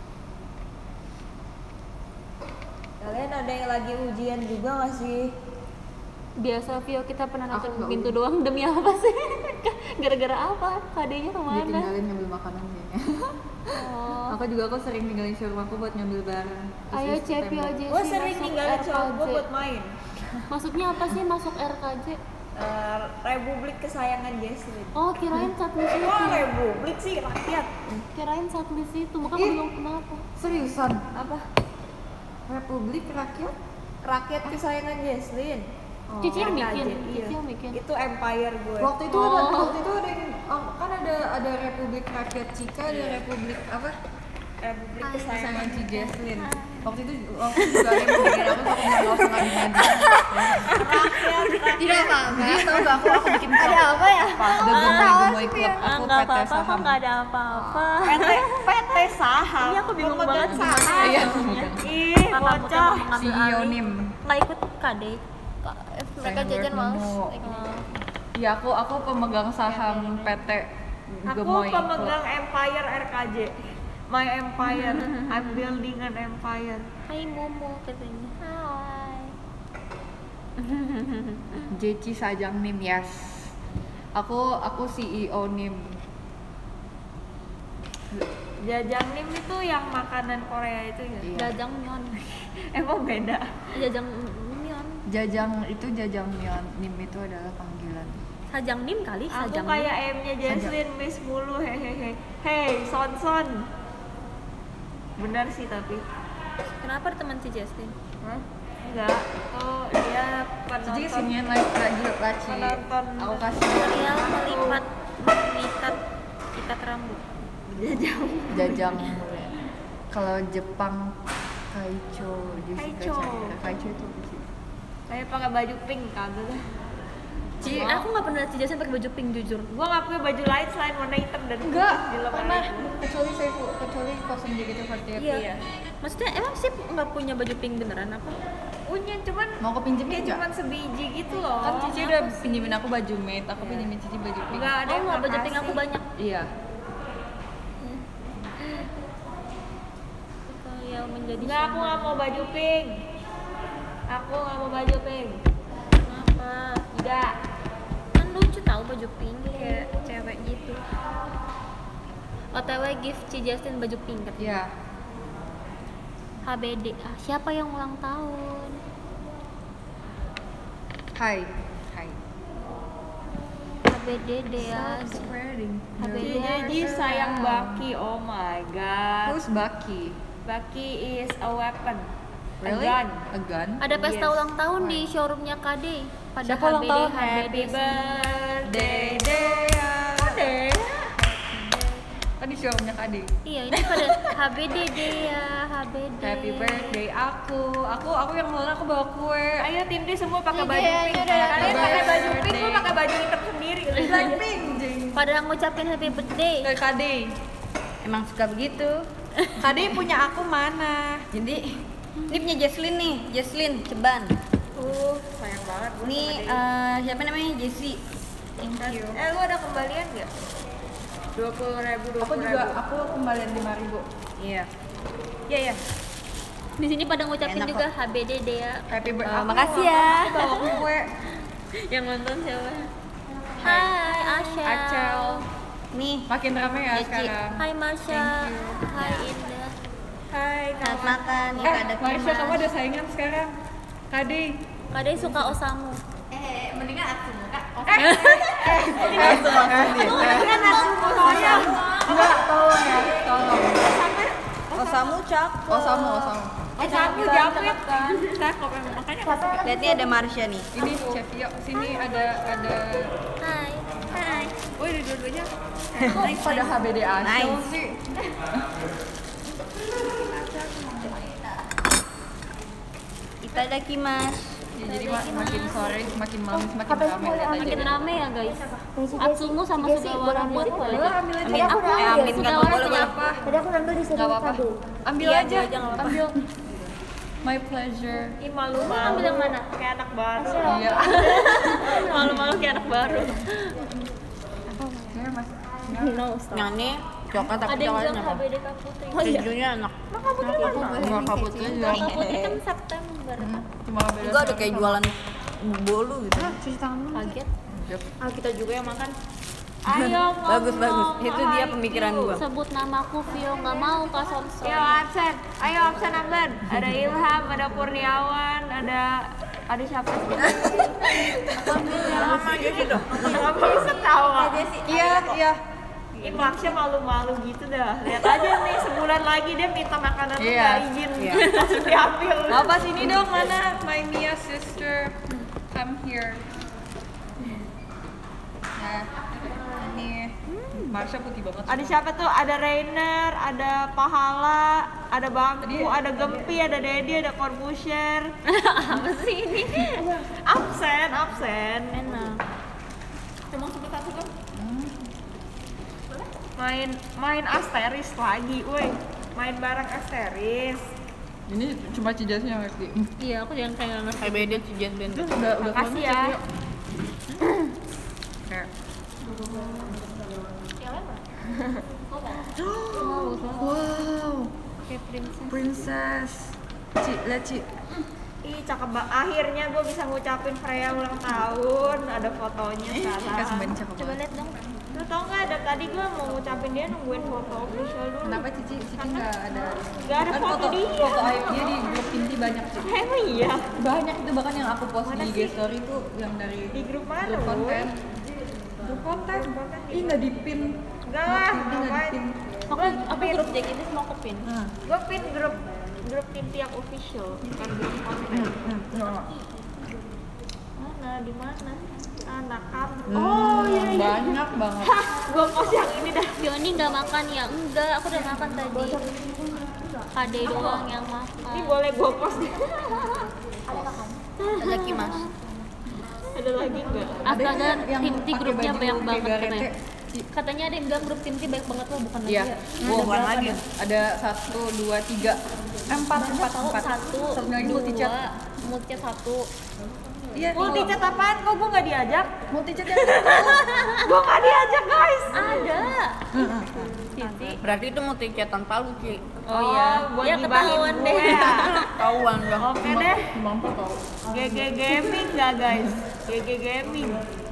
Kalian ada yang lagi ujian juga gak sih? Biasa Vio kita pernah Aku nonton nggak pintu udah. doang demi apa sih? Gara-gara apa? Kadenya Dia kemana? tinggalin ngambil makanan kayaknya. Oh. Aku juga aku sering tinggalin showroom aku buat ngambil barang. Terus Ayo di Cepi tembok. aja Gua sih sering masuk ninggalin showroom gua R K J. buat main. Maksudnya apa sih masuk R K J? Eh, Republik kesayangan Jesslyn. Oh kirain satlist itu. Wah, Republik sih rakyat. Kirain satlist itu. Makanya aku Ih. bilang kenapa? Seriusan? Apa? Republik Rakyat? Rakyat kesayangan Jesslyn. Oh. Cici yang R K J, bikin. iya. Cici yang bikin. Itu empire gue. Waktu itu ada Oh. waktu itu ada yang oh, kan ada ada Republik Rakyat Cika, ada Republik apa? Republik Kesayangan kesayangan si Jesslyn. Waktu itu waktu itu juga ada yang bikin aku tapi nggak mau sama Dinadi. Tidak apa-apa. Dia tahu gak aku aku bikin klub. Ada apa ya? Apa? The Gemoy Gemoy Club. Ah, Aku nggak P T apa-apa, kok saham. nggak ada apa-apa. P T P T saham. Ini aku bingung Pemegang banget gimana saham. Iya. Ih, Kakak bocah. bukan mau mengambil C E O alih. Nim. Nggak ikut kade. Mereka jajan males. Oh. Iya aku aku pemegang saham P T Aku Gemoy Club. pemegang empire R K J. my empire. I'm building an empire. Hai Momo katanya. Hai. Jeci Sajang Nim, yes. Aku aku C E O Nim. Jajangnim itu yang makanan Korea itu ya? Iya. Jajangmyeon. Emang beda? Jajangmyeon. Jajang itu Jajangmyeon, Nim itu adalah panggilan. Sajangnim kali, Aku Sajangnim. kayak M-nya Jesslyn, Miss mulu, hehehe. Hey, Son Son. Benar sih tapi. Kenapa teman si Justin? Hah? Enggak. Oh, dia Jadi penonton. sini lagi lagi laci. Penonton. Aku kasih Tutorial melipat mengikat ikat rambut. Jajang. Jajang. Kalau Jepang Kaicho, Jessica Kaicho. Chandra. Kaicho itu apa sih? Saya pakai baju pink kagak lah. Ci, aku nggak pernah lihat si Justin pakai baju pink jujur. Gua nggak punya baju lain selain warna hitam dan Enggak, putih di lemari pernah. gua. Kecuali saya kecuali kosong gitu seperti itu. Iya. Maksudnya emang sih nggak punya baju pink beneran apa? Punya cuman Mau aku pinjemin kayak enggak? cuman sebiji gitu loh. Kan Cici udah pinjemin aku baju maid, aku pinjemin Cici baju pink. Enggak ada Oh yang nggak baju pink makasih. aku banyak. Iya. Yang menjadi. Enggak, aku nggak mau baju pink. Aku nggak mau baju pink. Kenapa? Tidak. Kan lucu tahu baju pink kayak cewek gitu. O T W gift Ci Justin baju pink katanya. Iya. H B D. Ah, siapa yang ulang tahun? Hai. Hai. H B D Dea. Spreading. H B D. Jadi sayang Baki. Oh my god. Who's Bucky? Baki is a weapon. Really? A gun. A gun? Ada pesta Yes. ulang tahun di showroomnya K D. Pada Siapa ulang H B D, tahun? H B D Happy birthday, Dea. Dea. Tadi showroomnya Kadi. Iya, ini pada H B D Dea, H B D. Happy birthday aku. Aku aku yang mulai aku bawa kue. Ayo tim D semua pakai Iya, baju iya, pink. iya, iya. Kalian pakai baju pink, Birthday. gue pakai baju hitam sendiri. Blackpink, jing. Pada ngucapin happy birthday. Ke Kadi. Emang suka begitu. Kadi punya aku mana? Jadi ini punya Jesslyn nih, Jesslyn Ceban. Uh, sayang banget gue Ini sama dia. eh, siapa namanya? Jessie. Thank you. Eh, lu ada kembalian nggak? Dua puluh ribu, dua Aku puluh juga ribu. aku kembalian lima ribu. Iya. Iya ya. Di sini pada ngucapin Enak juga H B D Dea. Happy birthday. Eh, makasih ya. Aku bawa kue. Yang nonton siapa? Hai Asha. Acel. Nih, Makin rame ya Jeci. sekarang. Hai Marsha. Thank you. Hai Indah. Hai, selamat kawan. makan. Nih Eh, ada Marsha, Kimas. kamu ada saingan sekarang. Kadi. Kade suka Osamu. Eh, mendingan aku muka. Langsung langsung nih. Kan Natsumo sayang. Enggak, tolong ya, tolong. Osamu cakep. Osamu, Osamu. Eh, kamu japit. Cakep emang makanya. Lihat nih ada Marsha nih. Ini Chef Yo. Sini ada ada. Hai. Hai. Woi, dua-duanya. Kok pada H B D Acel Nice. sih? Itadakimasu. Ya, jadi mak- makin sore, makin malam, semakin ramai lihat aja. Makin rame ya guys. Atsumu sama Sugawara buat Boleh aja. ambil aja. Amin, aku eh, amin nggak Sugawara boleh boleh. kenapa? Tadi aku ngambil di Enggak apa-apa. Ambil Iya, aja. ambil aja, nggak apa-apa. Ambil. My pleasure. Ih, malu-malu. Ambil yang mana? Kayak anak baru. Iya. Malu-malu kayak anak baru. Kayaknya Mas. No, stop. Yang ini coklat tapi Ada yang coklatnya bilang apa? H B D Kaputri. Kejunya enak. Enggak kabut aja. Kaputri kan September. Cuma beda. Juga ada kayak jualan bolu gitu. Cuci tangan dulu. Kaget. Ah, kita juga yang makan. Ayo, Bagus bagus. ngomong. Itu dia pemikiran gua. Sebut namaku Vio, nggak mau Kak Sonson. Yo, absen. Ayo absen absen. Ada Ilham, ada Kurniawan, ada ada siapa sih? Sama aja gitu. Nggak bisa tahu. Iya, iya. Ini Marsha malu-malu gitu dah. Lihat aja nih, sebulan lagi dia minta makanan tuh Iya. nggak izin. Langsung diambil. Apa sini dong mana? My Mia sister. Come here. Nah, ini Marsha putih banget. Ada siapa tuh? Ada Rainer, ada Pahala, ada Bangku, ada Gempi, ada Dedi, ada Corbusier. Apa sih ini? Absen, absen. Enak. Cuma sebut satu dong. Main main Asteris lagi, woi. Main bareng Asteris. Ini cuma Cijasnya yang ngerti. Iya, aku jangan kayak ngerti. Kayak beda sih Jen Ben. Udah udah Makasih keluar, ya. Chef Yo. Kayak Yang lain mana? Wow, Kayak princess. princess. Ci, lihat Ci. Ih cakep banget. Akhirnya gue bisa ngucapin Freya ulang tahun. Ada fotonya Kasih sekarang. banyak cakep Coba banget. lihat dong. Lu tau nggak? Dari tadi gue mau ngucapin dia nungguin foto official dulu. Kenapa Cici? Cici nggak ada. Nggak ada Kan foto foto dia. foto aib dia di grup inti banyak Ci. Emang iya. Banyak itu bahkan yang aku post Mana di I G sih? story tuh yang dari Di grup mana, grup konten. Boy? Grup konten. Grup konten Ih nggak di pin. Enggak lah, Ini nggak di ngapain? pin. Aku aku grup J K T semua aku pin. Nah. Gue pin grup grup tim tiap official, bukan grup konten. Nah. Mana? Di mana? Anak kamu. Hmm, Oh iya iya. banyak banget. Gue post yang ini dah. Fioni nggak makan ya? Enggak, aku udah makan tadi. Kade doang yang makan. Ini boleh gue post. Ada Kimas. Ada lagi nggak? Astaga, yang tim T pakai grupnya baju banyak kayak banget garete. katanya. Katanya ada yang bilang grup tim T banyak banget loh, bukan lagi Iya. ya? Oh, bukan lagi. Ada satu, dua, tiga, eh, empat, empat, Tahu empat. satu, Satu lagi multi chat. dua, multi chat satu. Iya. Multi chat apaan? Kok gue nggak diajak? Multi chat yang Gue nggak diajak guys. Ada. Sisi. Berarti itu multi chat tanpa lu, Ci. Oh iya. Gue Ya, ketahuan deh. Tahuan dong. Oke deh. mampu tau. G G Gaming nggak guys? G G Gaming.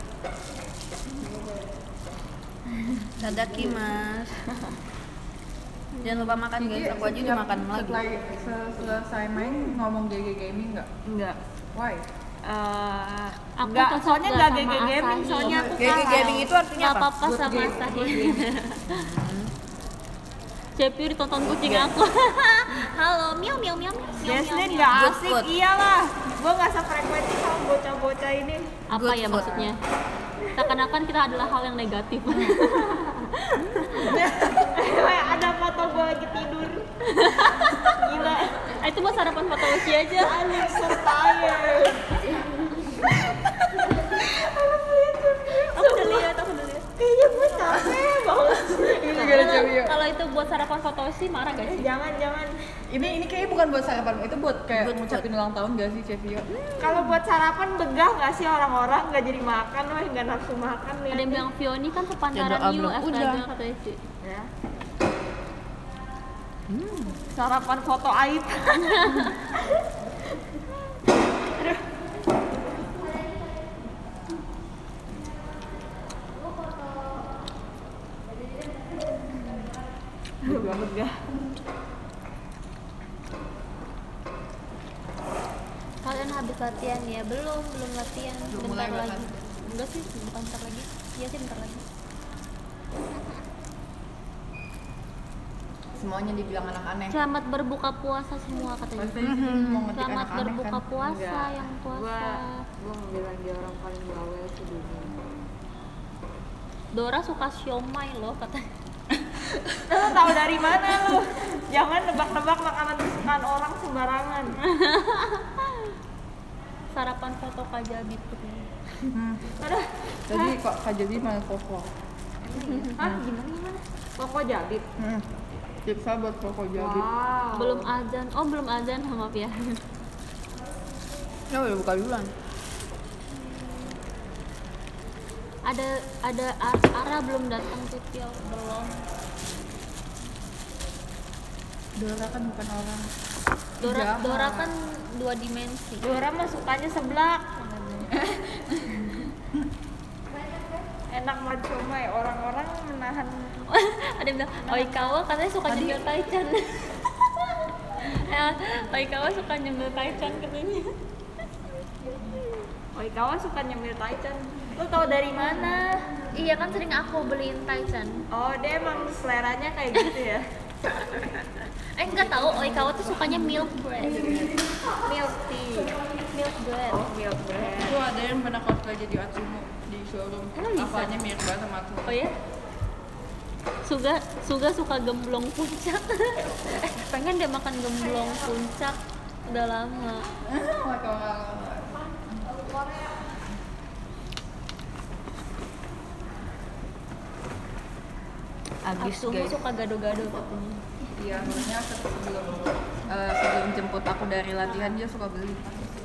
Dadah Kimas. Jangan lupa makan guys, aku aja udah makan lagi. Setelah selesai main ngomong G G Gaming nggak? Enggak. Why? Eh, Aku enggak, cocok soalnya nggak enggak G sama G Gaming, Asahi. soalnya aku G G kalah. Gaming itu artinya Gak apa? apa-apa Good sama game, Asahi. good game. Cepi ditonton kucing aku. Halo, miau miau miau. miau, miau, Jasmine miau. nggak Good asik, food. iyalah. Gue nggak sefrekuensi sama bocah-bocah ini. Apa Good ya food. maksudnya? Seakan-akan kita adalah hal yang negatif. Eh, ada foto gue lagi tidur. Gila. Ah, itu buat sarapan foto Uci aja. I look so tired. Aku udah lihat, aku udah lihat. Kayaknya gue capek banget. Ini juga ada Kalau- Cevio. Kalau itu buat sarapan foto Uci marah gak sih? Jangan, jangan. Ini ini kayaknya bukan buat sarapan, itu buat kayak Good ngucapin ulang tahun gak sih Cevio? Kalau buat sarapan begah nggak sih orang-orang nggak jadi makan, wah nggak nafsu makan Ada yang lihat. bilang Fioni kan sepantaran Ya, doa you belum. astaga Udah. katanya sih. Ya. Sarapan foto aib. Aduh. Begah. Kalian habis latihan ya? Belum, belum latihan. Belum Bentar mulai bahkan. lagi. Enggak sih, bukan bentar lagi. Iya sih bentar lagi. Semuanya dibilang anak aneh. Selamat berbuka puasa semua katanya. Pasti mau ngetik Selamat anak aneh berbuka kan? puasa Enggak. yang Gua, puasa. gua mau bilang dia orang paling bawel sedunia. Dora suka siomay loh katanya. Lu tahu dari mana lu? Jangan nebak-nebak makanan kesukaan orang sembarangan. Sarapan foto Kajabi tuh. Hmm. Aduh, Jadi kok Kak Jadi malah koko. hah gimana gimana? Koko jabit. Hmm. Tipsa buat koko Jadi. Wow. Belum azan. Oh, belum azan, maaf ya. Ya udah buka duluan. Ada ada Ar- Ara belum datang tuh Tiel, belum. Dora kan bukan orang. Dora Jahat. Dora kan dua dimensi. Dora mah sukanya seblak. Enak banget cuma ya orang-orang menahan. Ada yang bilang Oikawa katanya suka Tadi- nyemil Taichan. Eh, Oikawa suka nyemil Taichan katanya. Oikawa suka nyemil Taichan. Lu tau dari mana? Iya kan sering aku beliin Taichan. Oh, dia emang seleranya kayak gitu ya. Eh nggak tahu Oikawa tuh sukanya milk bread. Milk tea. Milk bread. Oh, milk bread. Itu ada yang pernah cosplay jadi Atsumo di showroom. Emang bisa? Apanya mirip banget sama Atsumo. Oh ya? Suga Suga suka gemblong puncak. eh pengen deh makan gemblong puncak. Udah lama. Abis Atsumo guys. suka gado-gado katanya. Iya, maksudnya sebelum eh, sebelum jemput aku dari latihan dia suka beli.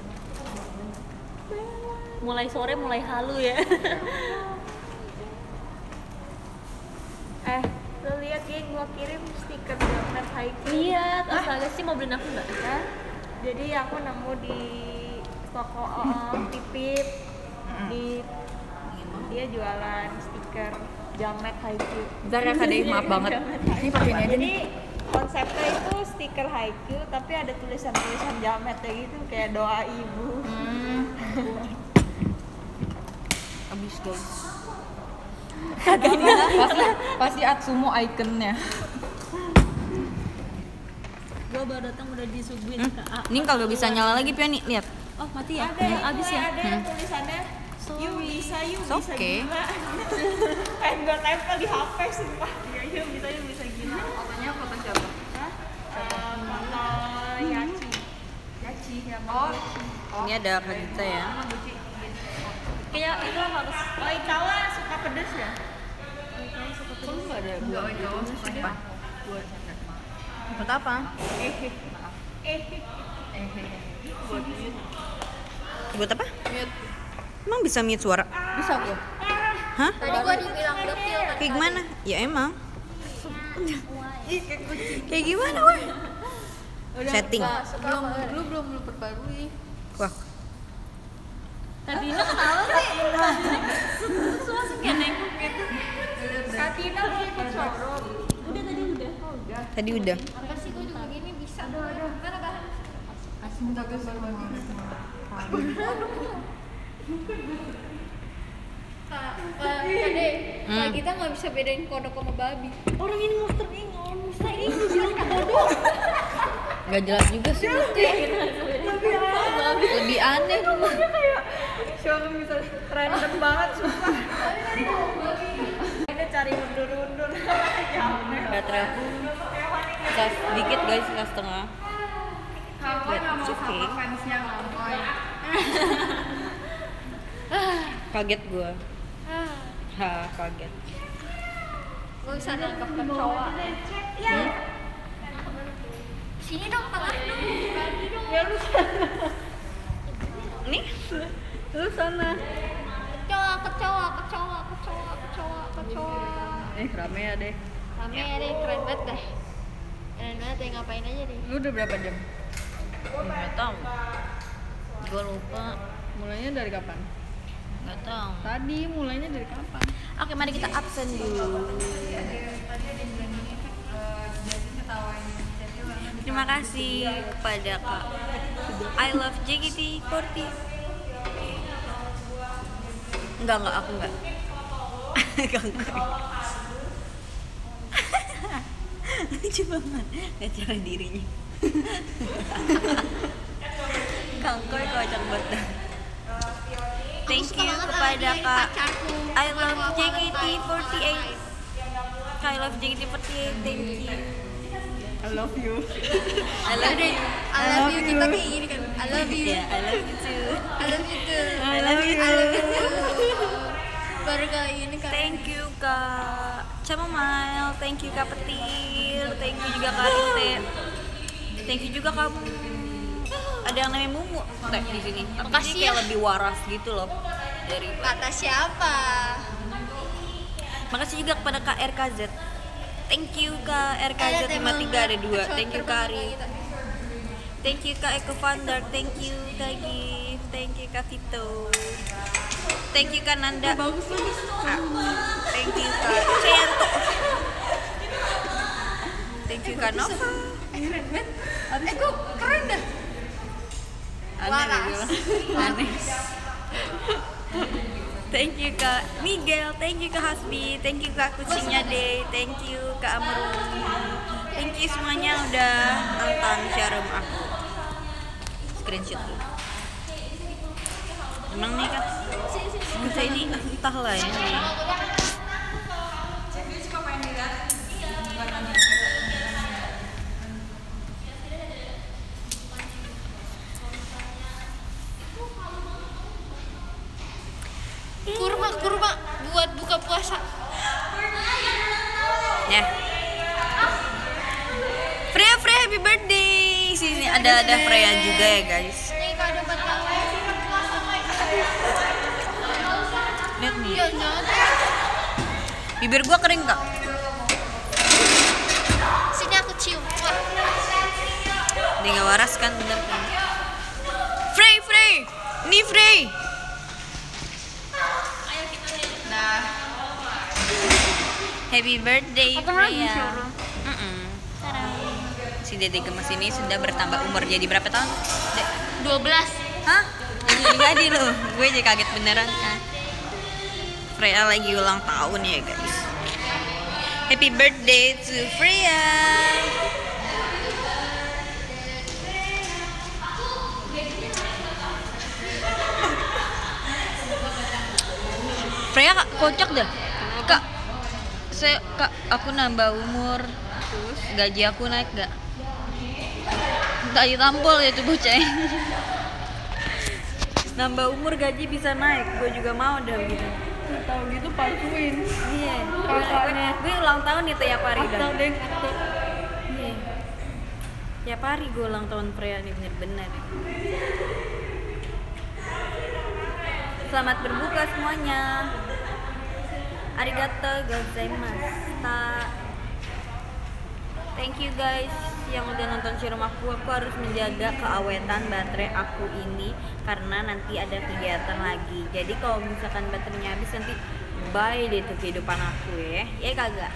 Mulai sore mulai halu ya. Eh, lu lihat geng, gua gua kirim stiker jamet Haikyuu. Lihat, astaga sih mau beliin aku nggak? Kan? Jadi aku nemu di toko uh, Pipip di dia jualan stiker jamet Haikyuu. Bentar ya Kak Dei, maaf banget. Ini pakai ini aja Jadi nih. konsepnya itu stiker Haikyuu tapi ada tulisan-tulisan jamet kayak gitu kayak doa ibu. Hmm. Abis guys. pasti pasti Atsumo ikonnya. Gua baru datang udah disuguhin ke A. Ini kalau bisa nyala lagi Pia nih, lihat. Oh mati ya? Ada Hmm, abis ya? ada Hmm. tulisannya you bisa you It's bisa okay. gila. Pengen gue tempel di H P sumpah. Ya you bisa you bisa gila. Fotonya foto siapa? Hah? Eh, foto Yachi. Yachi ya. Oh. Ini ada Kagita ya. Kayak itu harus Oh Ikawa suka pedes ya? Kok lu nggak ada buat Jawa sumpah? Buat Buat apa? Eh eh buat mute. Buat apa? Mute. Emang bisa mute suara? Bisa kok. Hah? tadi gua dibilang dekil kan. Kayak gimana? Ya emang. Kayak gimana weh? Setting. Belum belum belum belum perbarui. Wah, Tadinya ketawa sih. Terus langsung kayak nengok gitu. Katina lu ikut showroom. Udah tadi udah. tadi udah. Apa sih gua juga gini bisa. Aduh aduh. Mana bahan? Kasih minta gue baru lagi. Kak, Kak Kade, Hmm. Kak kita nggak bisa bedain kodok sama babi. Orang ini monster ingon, bisa ini bilang kodok. Gak jelas juga sih. Lebih aneh dong. Showroom bisa random banget sumpah. Ada cari undur-undur. Baterai aku sisa sedikit guys, sisa setengah. Kawan nggak mau It's okay. sama fansnya ngamoy. Kaget gua. Ah, Ha, kaget. gua bisa nangkep kecoa. Hmm? Sini dong, tengah dong, bagi dong. Ya lu Nih, lu sana. Kecoa, kecoa, kecoa, kecoa, kecoa, kecoa. Eh rame ya deh. Rame ya deh, keren banget deh. Keren banget deh, ngapain aja deh. Lu udah berapa jam? nggak tahu. Gua lupa, Mulainya dari kapan? nggak tahu. Tadi mulainya dari kapan? Oke, mari kita absen dulu. Terima kasih kepada Kak I love J K T empat puluh. Enggak, enggak, aku enggak. Enggak, enggak. Lucu banget, gak cara dirinya. Kangkoy kocak banget. Thank you kepada Kak I love J K T empat puluh delapan. Kak I love J K T empat puluh delapan, thank you. I love you. I love you. I love you, kita kayak gini kan. I love you. Yeah, I love you too. I love you too. I love you I love you too. too. Baru kali ini kan. Thank you Kak Chamomile, thank you Kak Petir, thank you juga Kak Rite, thank you juga kamu. Ada yang namanya Mumu teh di sini. Tapi Makasih dia kayak ya. lebih waras gitu loh dari. Kata siapa? Makasih juga kepada Kak R K Z. Thank you Kak R K Z lima tiga ada dua. Thank you Kak Ari. Thank you Kak Eko Vandar. Thank you Kak Gif. Thank you Kak Vito. Thank you Kak Nanda. Bagus lagi. Thank you Kak Cento. Thank you Kak Nova. Keren banget. Eh kok keren dah. Aneh Waras. deh gua. Aneh. Thank you Kak Miguel, thank you Kak Hasbi, thank you Kak Kucingnya Day, thank you Kak Amrumi, thank you semuanya udah nonton showroom aku. Screenshot dulu. Emang nih Kak, kita ini entahlah ya nih. Kurma, kurma buat buka puasa. Ya. Freya, Freya happy birthday. Sini ada ada Freya juga ya guys. Nih kalau dapat kamu. Lihat nih. Jangan. Bibir gua kering Kak. Jadi nggak waras kan, bener kan? Frey, Frey, ini Frey. Nah, happy birthday Freya. Mm-mm. Si Dede Gemes ini sudah bertambah umur jadi berapa tahun? De- dua belas. Hah? Jadi loh, gue jadi kaget beneran kan. Freya lagi ulang tahun ya guys. Happy birthday to Freya. Freya kak, kocak dah. Kak, saya kak, aku nambah umur. Terus gaji aku naik gak? Tak ditampol ya tuh bocah. Nambah umur gaji bisa naik, gue juga mau dah gitu. Tahu gitu palsuin. Iya. Kakaknya. Gue ulang tahun nih tiap hari dah. Atau deng atau Iya. Tiap hari gue ulang tahun Freya nih bener-bener. Selamat berbuka semuanya. Arigato gozaimashita. Thank you guys yang udah nonton serum aku. Aku harus menjaga keawetan baterai aku ini karena nanti ada kegiatan lagi. Jadi kalau misalkan baterainya habis nanti bye deh tuh kehidupan aku ya. Ya kagak.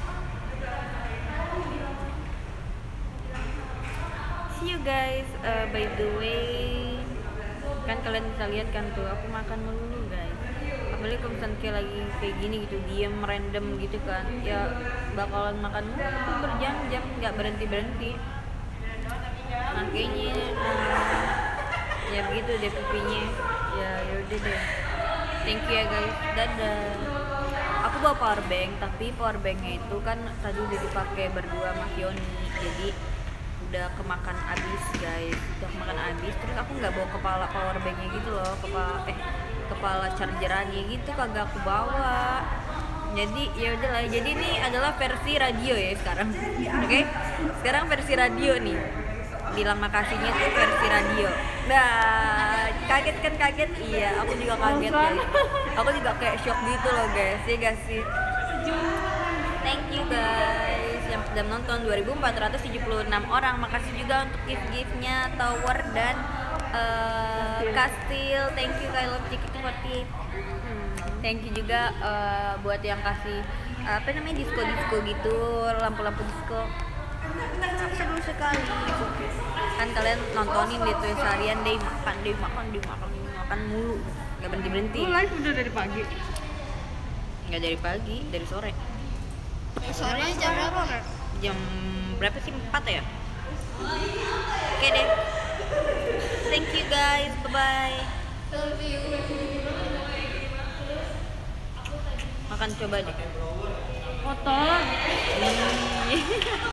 See you guys. Uh, by the way, kan kalian bisa lihat kan tuh aku makan melulu guys. Apalagi kalau misalnya kayak lagi kayak gini gitu, diem random gitu kan, ya bakalan makan mulu berjam-jam nggak berhenti berhenti. Makanya uh, ya begitu deh pipinya. Ya yaudah deh. Thank you ya guys. Dadah. Aku bawa power bank, tapi power banknya itu kan tadi udah dipakai berdua sama Fioni, jadi udah kemakan abis guys, udah kemakan abis. Terus aku nggak bawa kepala power banknya gitu loh, kepala eh kepala chargerannya gitu kagak aku bawa. Jadi ya udahlah. Jadi ini adalah versi radio ya sekarang. Oke? Okay? Sekarang versi radio nih. Bilang makasihnya tuh versi radio. Nah, kaget kan kaget? Iya, aku juga kaget guys. Aku juga kayak shock gitu loh guys. Ya gak sih? Thank you guys yang sudah menonton dua ribu empat ratus tujuh puluh enam orang. Makasih juga untuk gift-giftnya Tower dan uh, Kastil. Thank you I love Ciki Forty. Thank you juga uh, buat yang kasih uh, apa namanya disco-disco gitu, lampu-lampu disco. Seru sekali. Kan kalian nontonin gitu ya seharian deh makan deh makan deh makan deh makan mulu, nggak berhenti berhenti. lu live udah dari pagi. Nggak dari pagi, dari sore. Sore jam berapa? Jam berapa sih? empat ya? Oke deh. Thank you guys. Bye bye. Makan coba deh. Kotor.